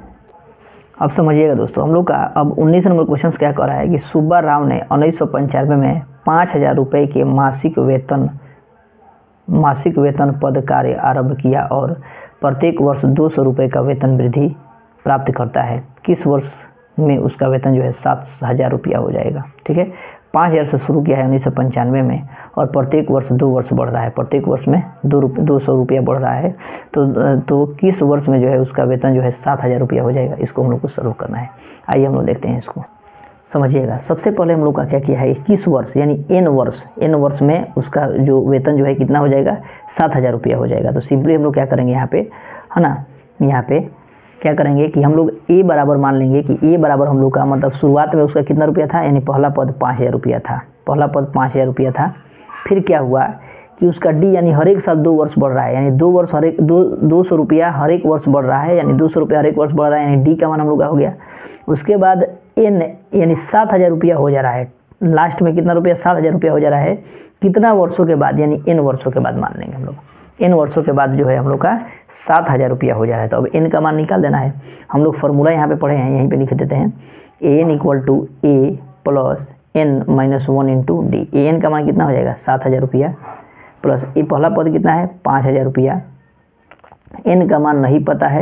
अब समझिएगा दोस्तों, हम लोग का अब उन्नीस नंबर क्वेश्चन क्या कह रहा है कि सुब्बा राव ने उन्नीस सौ पंचानवे में पाँच हज़ार रुपये के मासिक वेतन मासिक वेतन पद कार्य आरंभ किया और प्रत्येक वर्ष दो सौ रुपये का वेतन वृद्धि प्राप्त करता है। किस वर्ष में उसका वेतन जो है सात हज़ार रुपया हो जाएगा। ठीक है, पाँच हज़ार से शुरू किया है उन्नीस सौ पंचानवे में और प्रत्येक वर्ष दो वर्ष बढ़ रहा है, प्रत्येक वर्ष में दो रुपये दो सौ रुपया बढ़ रहा है। तो तो किस वर्ष में जो है उसका वेतन जो है सात हज़ार रुपया हो जाएगा, इसको हम लोग को सॉल्व करना है। आइए हम लोग देखते हैं इसको, समझिएगा। सबसे पहले हम लोग का क्या किया है, किस वर्ष यानी एन वर्ष एन वर्ष में उसका जो वेतन जो है कितना हो जाएगा, सात हज़ार रुपया हो जाएगा। तो सिंपली हम लोग क्या करेंगे यहाँ पे, है ना, यहाँ पे क्या करेंगे कि हम लोग ए बराबर मान लेंगे कि ए बराबर हम लोग का मतलब शुरुआत में उसका कितना रुपया था, यानी पहला पद पाँच हज़ार रुपया था, पहला पद पाँच हज़ार रुपया था। फिर क्या हुआ कि उसका डी यानी हर एक साल दो वर्ष बढ़ रहा है, यानी दो वर्ष हर एक दो दो सौ रुपया हर एक वर्ष बढ़ रहा है, यानी दो सौ रुपया हर एक वर्ष बढ़ रहा है, यानी डी का मान हम लोग का हो गया। उसके बाद एन यानी सात हज़ार रुपया हो जा रहा है, लास्ट में कितना रुपया, सात हज़ार रुपया हो जा रहा है। कितना वर्षों के बाद, यानी एन वर्षों के बाद मान लेंगे हम लोग, एन वर्षों के बाद जो है हम लोग का सात हज़ार रुपया हो जा रहा है। तो अब एन का मान निकाल देना है। हम लोग फार्मूला यहाँ पे पढ़े हैं, यहीं पे लिख देते हैं, A N equal to A plus N minus one into D. A N का मान कितना हो जाएगा, सात हज़ार रुपया प्लस ए पहला पद कितना है, पाँच हज़ार रुपया। एन का मान नहीं पता है,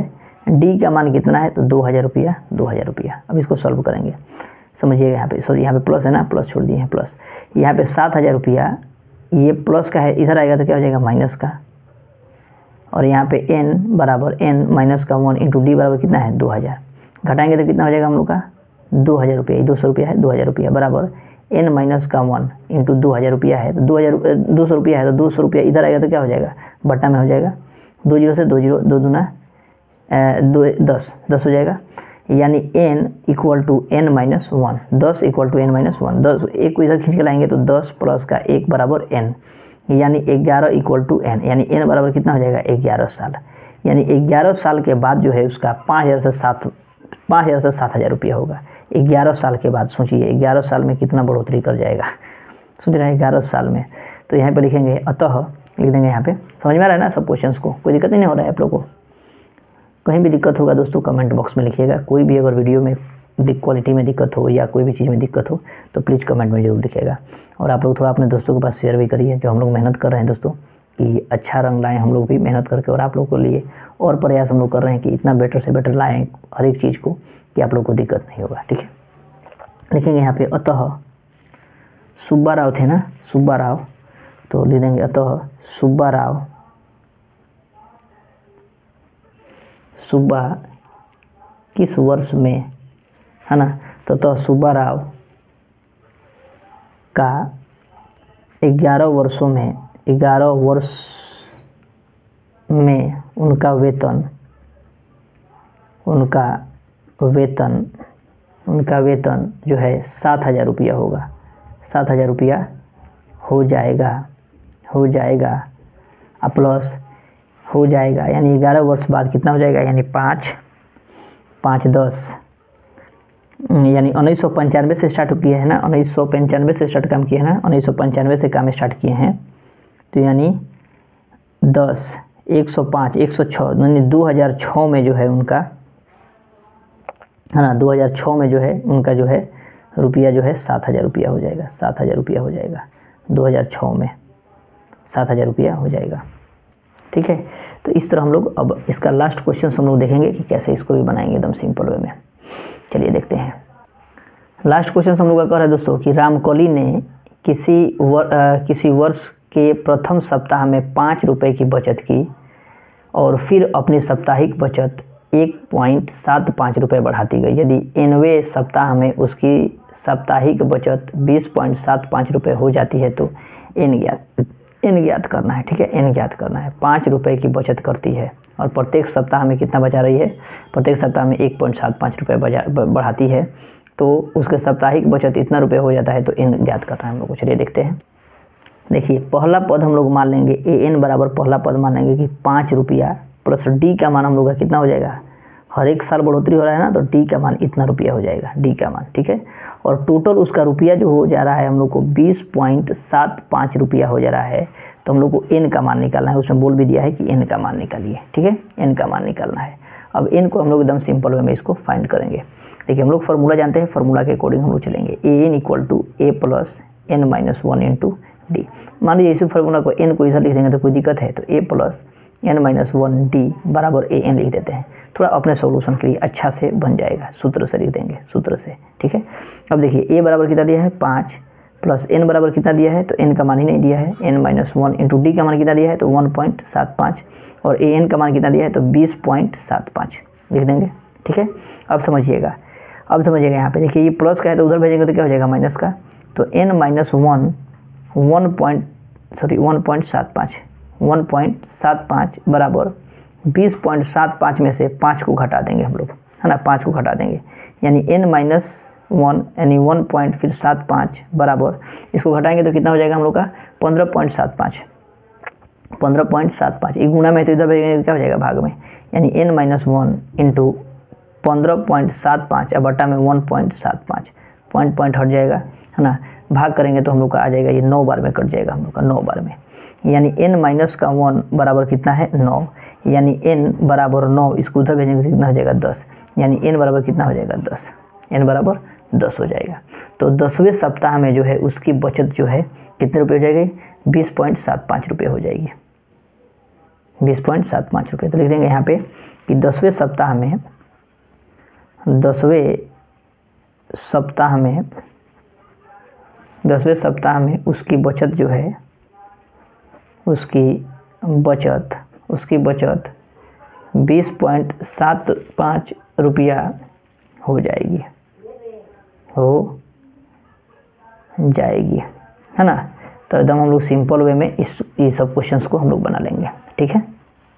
डी का मान कितना है तो दो हज़ार रुपया दो हज़ार रुपया। अब इसको सॉल्व करेंगे, समझिएगा यहाँ पे, सॉरी यहाँ पे प्लस है ना, प्लस छोड़ दिए हैं प्लस। यहाँ पे सात हज़ार रुपया ये प्लस का है, इधर आएगा तो क्या हो जाएगा माइनस का, और यहाँ पे n बराबर n माइनस का वन इंटू डी बराबर कितना है दो हज़ार। घटाएंगे तो कितना हो जाएगा हम लोग का दो हज़ार रुपया, दो सौ रुपया है दो हज़ार रुपया बराबर n माइनस का वन इंटू दो हज़ार रुपया है तो दो हज़ार दो सौ रुपया है तो दो सौ रुपया इधर आएगा तो क्या हो जाएगा बट्टा में हो जाएगा, दो जीरो से दो जीरो दो दूना दो दस दस हो जाएगा, यानी n equal to N minus one, दस equal to N minus one, दस एक को इधर खींच के लाएंगे तो दस प्लस का एक बराबर n, यानी ग्यारह इक्वल टू n, यानी n बराबर कितना हो जाएगा ग्यारह साल। यानी ग्यारह साल के बाद जो है उसका पाँच हज़ार से सात पाँच हज़ार से सात हज़ार रुपया होगा। ग्यारह साल के बाद सोचिए ग्यारह साल में कितना बढ़ोतरी कर जाएगा, सोच रहे हैं ग्यारह साल में। तो यहाँ पे लिखेंगे अतः, लिख देंगे यहाँ पे, समझ में आ रहा है ना सब क्वेश्चंस को, कोई दिक्कत नहीं हो रहा है आप लोग को। कहीं भी दिक्कत होगा दोस्तों कमेंट बॉक्स में लिखिएगा, कोई भी अगर वीडियो में क्वालिटी में दिक्कत हो या कोई भी चीज़ में दिक्कत हो तो प्लीज़ कमेंट में जरूर लिखिएगा। और आप लोग थोड़ा अपने दोस्तों के पास शेयर भी करिए, जो हम लोग मेहनत कर रहे हैं दोस्तों कि अच्छा रंग लाएँ हम लोग भी मेहनत करके, और आप लोग को लिए और प्रयास हम लोग कर रहे हैं कि इतना बेटर से बेटर लाएँ हर एक चीज़ को कि आप लोग को दिक्कत नहीं होगा। ठीक है, लिखेंगे यहाँ पे अतः सुब्बा राव थे ना, सुब्बा राव, तो लिख देंगे अतः सुब्बा राव सुब्बा किस वर्ष में, है ना, तो तो सुब्बा राव का ग्यारह वर्षों में ग्यारह वर्ष में उनका वेतन उनका वेतन उनका वेतन जो है सात हज़ार रुपया होगा, सात हज़ार रुपया हो जाएगा हो जाएगा आ प्लस हो जाएगा, यानी ग्यारह वर्ष बाद कितना हो जाएगा, यानी पाँच पाँच दस, यानी उन्नीस सौ पंचानवे से स्टार्ट किए हैं ना, उन्नीस सौ पंचानवे से स्टार्ट काम किए हैं ना, उन्नीस सौ पंचानवे से काम स्टार्ट किए हैं, तो यानी दस एक सौ पाँच एक सौ छः, यानी दो हज़ार छः में जो है उनका, है ना, दो हज़ार छः में जो है उनका जो है रुपया जो है सात हज़ार रुपया हो जाएगा, सात हज़ार रुपया हो जाएगा, दो हज़ार छः में सात हज़ार रुपया हो जाएगा। ठीक है, तो इस तरह हम लोग अब इसका लास्ट क्वेश्चन हम लोग देखेंगे कि कैसे इसको भी बनाएंगे एकदम सिंपल वे में। चलिए देखते हैं। लास्ट क्वेश्चन हम लोग का कह रहा है दोस्तों कि रामकली ने किसी वर, आ, किसी वर्ष के प्रथम सप्ताह में पाँच रुपये की बचत की और फिर अपनी साप्ताहिक बचत एक पॉइंट सात पाँच रुपये बढ़ाती गई। यदि एनवे सप्ताह में उसकी साप्ताहिक बचत बीस पॉइंट सात पाँच रुपये हो जाती है तो एन ज्ञात एन ज्ञात करना है। ठीक है, एन ज्ञात करना है। पाँच रुपये की बचत करती है और प्रत्येक सप्ताह में कितना बचा रही है, प्रत्येक सप्ताह में एक पॉइंट सात पाँच रुपये बढ़ाती है, तो उसके साप्ताहिक बचत इतना रुपये हो जाता है, तो एन ज्ञात करना है हम लोग को। चलिए देखते हैं। देखिए पहला पद हम लोग मान लेंगे ए एन बराबर पहला पद मान लेंगे कि पाँच रुपया प्लस डी का मान हम लोग का कितना हो जाएगा, हर एक साल बढ़ोतरी हो रहा है ना, तो डी का मान इतना रुपया हो जाएगा, डी का मान। ठीक है, और टोटल उसका रुपया जो हो जा रहा है हम लोग को बीस पॉइंट सात पाँच रुपया हो जा रहा है, तो हम लोग को एन का मान निकालना है। उसमें बोल भी दिया है कि एन का मान निकालिए। ठीक है, एन का मान निकालना है। अब एन को हम लोग एकदम सिंपल वे में इसको फाइंड करेंगे। देखिए हम लोग फार्मूला जानते हैं, फार्मूला के अकॉर्डिंग हम लोग चलेंगे। A N equal to A plus N minus one into d. मान लीजिए इसी फार्मूला को एन को इधर लिख देंगे तो कोई दिक्कत है, तो a plus N minus one d बराबर ए एन लिख देते हैं। थोड़ा अपने सॉल्यूशन के लिए अच्छा से बन जाएगा, सूत्र से लिख देंगे, सूत्र से। ठीक है, अब देखिए ए बराबर कितना दिया है पाँच, प्लस एन बराबर कितना दिया है, तो एन का मान ही नहीं दिया है, n minus one into d का मान कितना दिया है, तो वन पॉइंट सात पाँच, और ए एन का मान कितना दिया है, तो बीस पॉइंट सात पाँच लिख देंगे। ठीक है, अब समझिएगा, अब समझिएगा यहाँ पे देखिए ये प्लस का है तो उधर भेजेंगे तो क्या हो जाएगा माइनस का, तो N minus one one point sorry one point सात पाँच वन पॉइंट सात पाँच बराबर बीस पॉइंट सात पाँच में से पाँच को घटा देंगे हम लोग, है ना, पाँच को घटा देंगे, यानी एन माइनस वन यानी वन पॉइंट फिर सात पाँच बराबर इसको घटाएंगे तो कितना हो जाएगा हम लोग का पंद्रह पॉइंट सात पाँच पंद्रह पॉइंट सात पाँच एक गुना में तो इधर भेजेंगे क्या हो जाएगा भाग में, यानी एन माइनस वन इंटू पंद्रह पॉइंट सात पाँच अब बटा में वन पॉइंट सात पाँच पॉइंट पॉइंट हट जाएगा, है ना, भाग करेंगे तो हम लोग का आ जाएगा ये नौ बार में कट जाएगा हम लोग का, नौ बार में, यानी एन माइनस का वन बराबर कितना है नौ, यानी एन बराबर नौ, इसको उधर भेजेंगे तो कितना हो जाएगा दस, यानी एन बराबर कितना हो जाएगा दस, एन बराबर दस हो जाएगा। तो दसवें सप्ताह में जो है उसकी बचत जो है कितने रुपये हो जाएगी, बीस पॉइंट सात पाँच रुपये हो जाएगी। बीस पॉइंट सात पाँच रुपये। तो लिख देंगे यहाँ पे कि दसवें सप्ताह में दसवें सप्ताह में दसवें सप्ताह में उसकी बचत जो है उसकी बचत उसकी बचत बीस पॉइंट सात पाँच रुपया हो जाएगी हो जाएगी है ना। तो एकदम हम लोग सिंपल वे में इस ये सब क्वेश्चंस को हम लोग बना लेंगे। ठीक है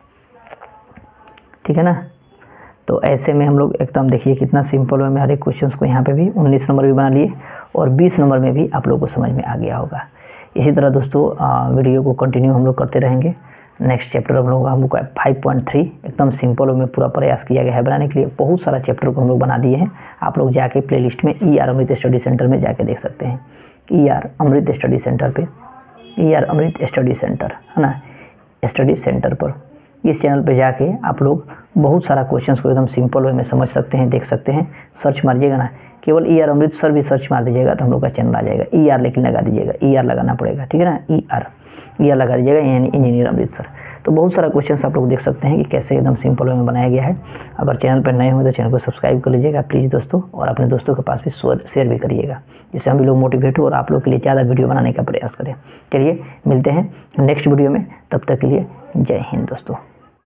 ठीक है ना। तो ऐसे में हम लोग एकदम देखिए कितना सिंपल वे में हर एक क्वेश्चंस को यहाँ पे भी उन्नीस नंबर भी बना लिए और बीस नंबर में भी आप लोगों को समझ में आ गया होगा। इसी तरह दोस्तों वीडियो को कंटिन्यू हम लोग करते रहेंगे। नेक्स्ट चैप्टर हम लोग हम लोग का फाइव पॉइंट थ्री एकदम सिंपल में पूरा प्रयास किया गया है बनाने के लिए। बहुत सारा चैप्टर को हम लोग बना दिए हैं। आप लोग जाके प्लेलिस्ट में E R Amrit study centre में जाके देख सकते हैं। E R Amrit study centre पे E R Amrit study centre है ना, स्टडी सेंटर पर इस चैनल पे जाके आप लोग बहुत सारा क्वेश्चंस को एकदम सिंपल वे में समझ सकते हैं, देख सकते हैं। सर्च मारिएगा ना, केवल ई आर अमृतसर भी सर्च मार दीजिएगा तो हम लोग का चैनल आ जाएगा। ई आर लेकिन लगा दीजिएगा, ई आर लगाना पड़ेगा। ठीक है ना, ई आर ई आर लगा दीजिएगा यानी इंजीनियर अमृतसर। तो बहुत सारा क्वेश्चंस आप लोग देख सकते हैं कि कैसे एकदम सिंपल वे में बनाया गया है। अगर चैनल पर नए हो तो चैनल को सब्सक्राइब कर लीजिएगा प्लीज़ दोस्तों, और अपने दोस्तों के पास भी शेयर भी करिएगा, जिससे हम भी लोग मोटिवेट हो और आप लोग के लिए ज़्यादा वीडियो बनाने का प्रयास करें। चलिए मिलते हैं नेक्स्ट वीडियो में, तब तक के लिए जय हिंद दोस्तों।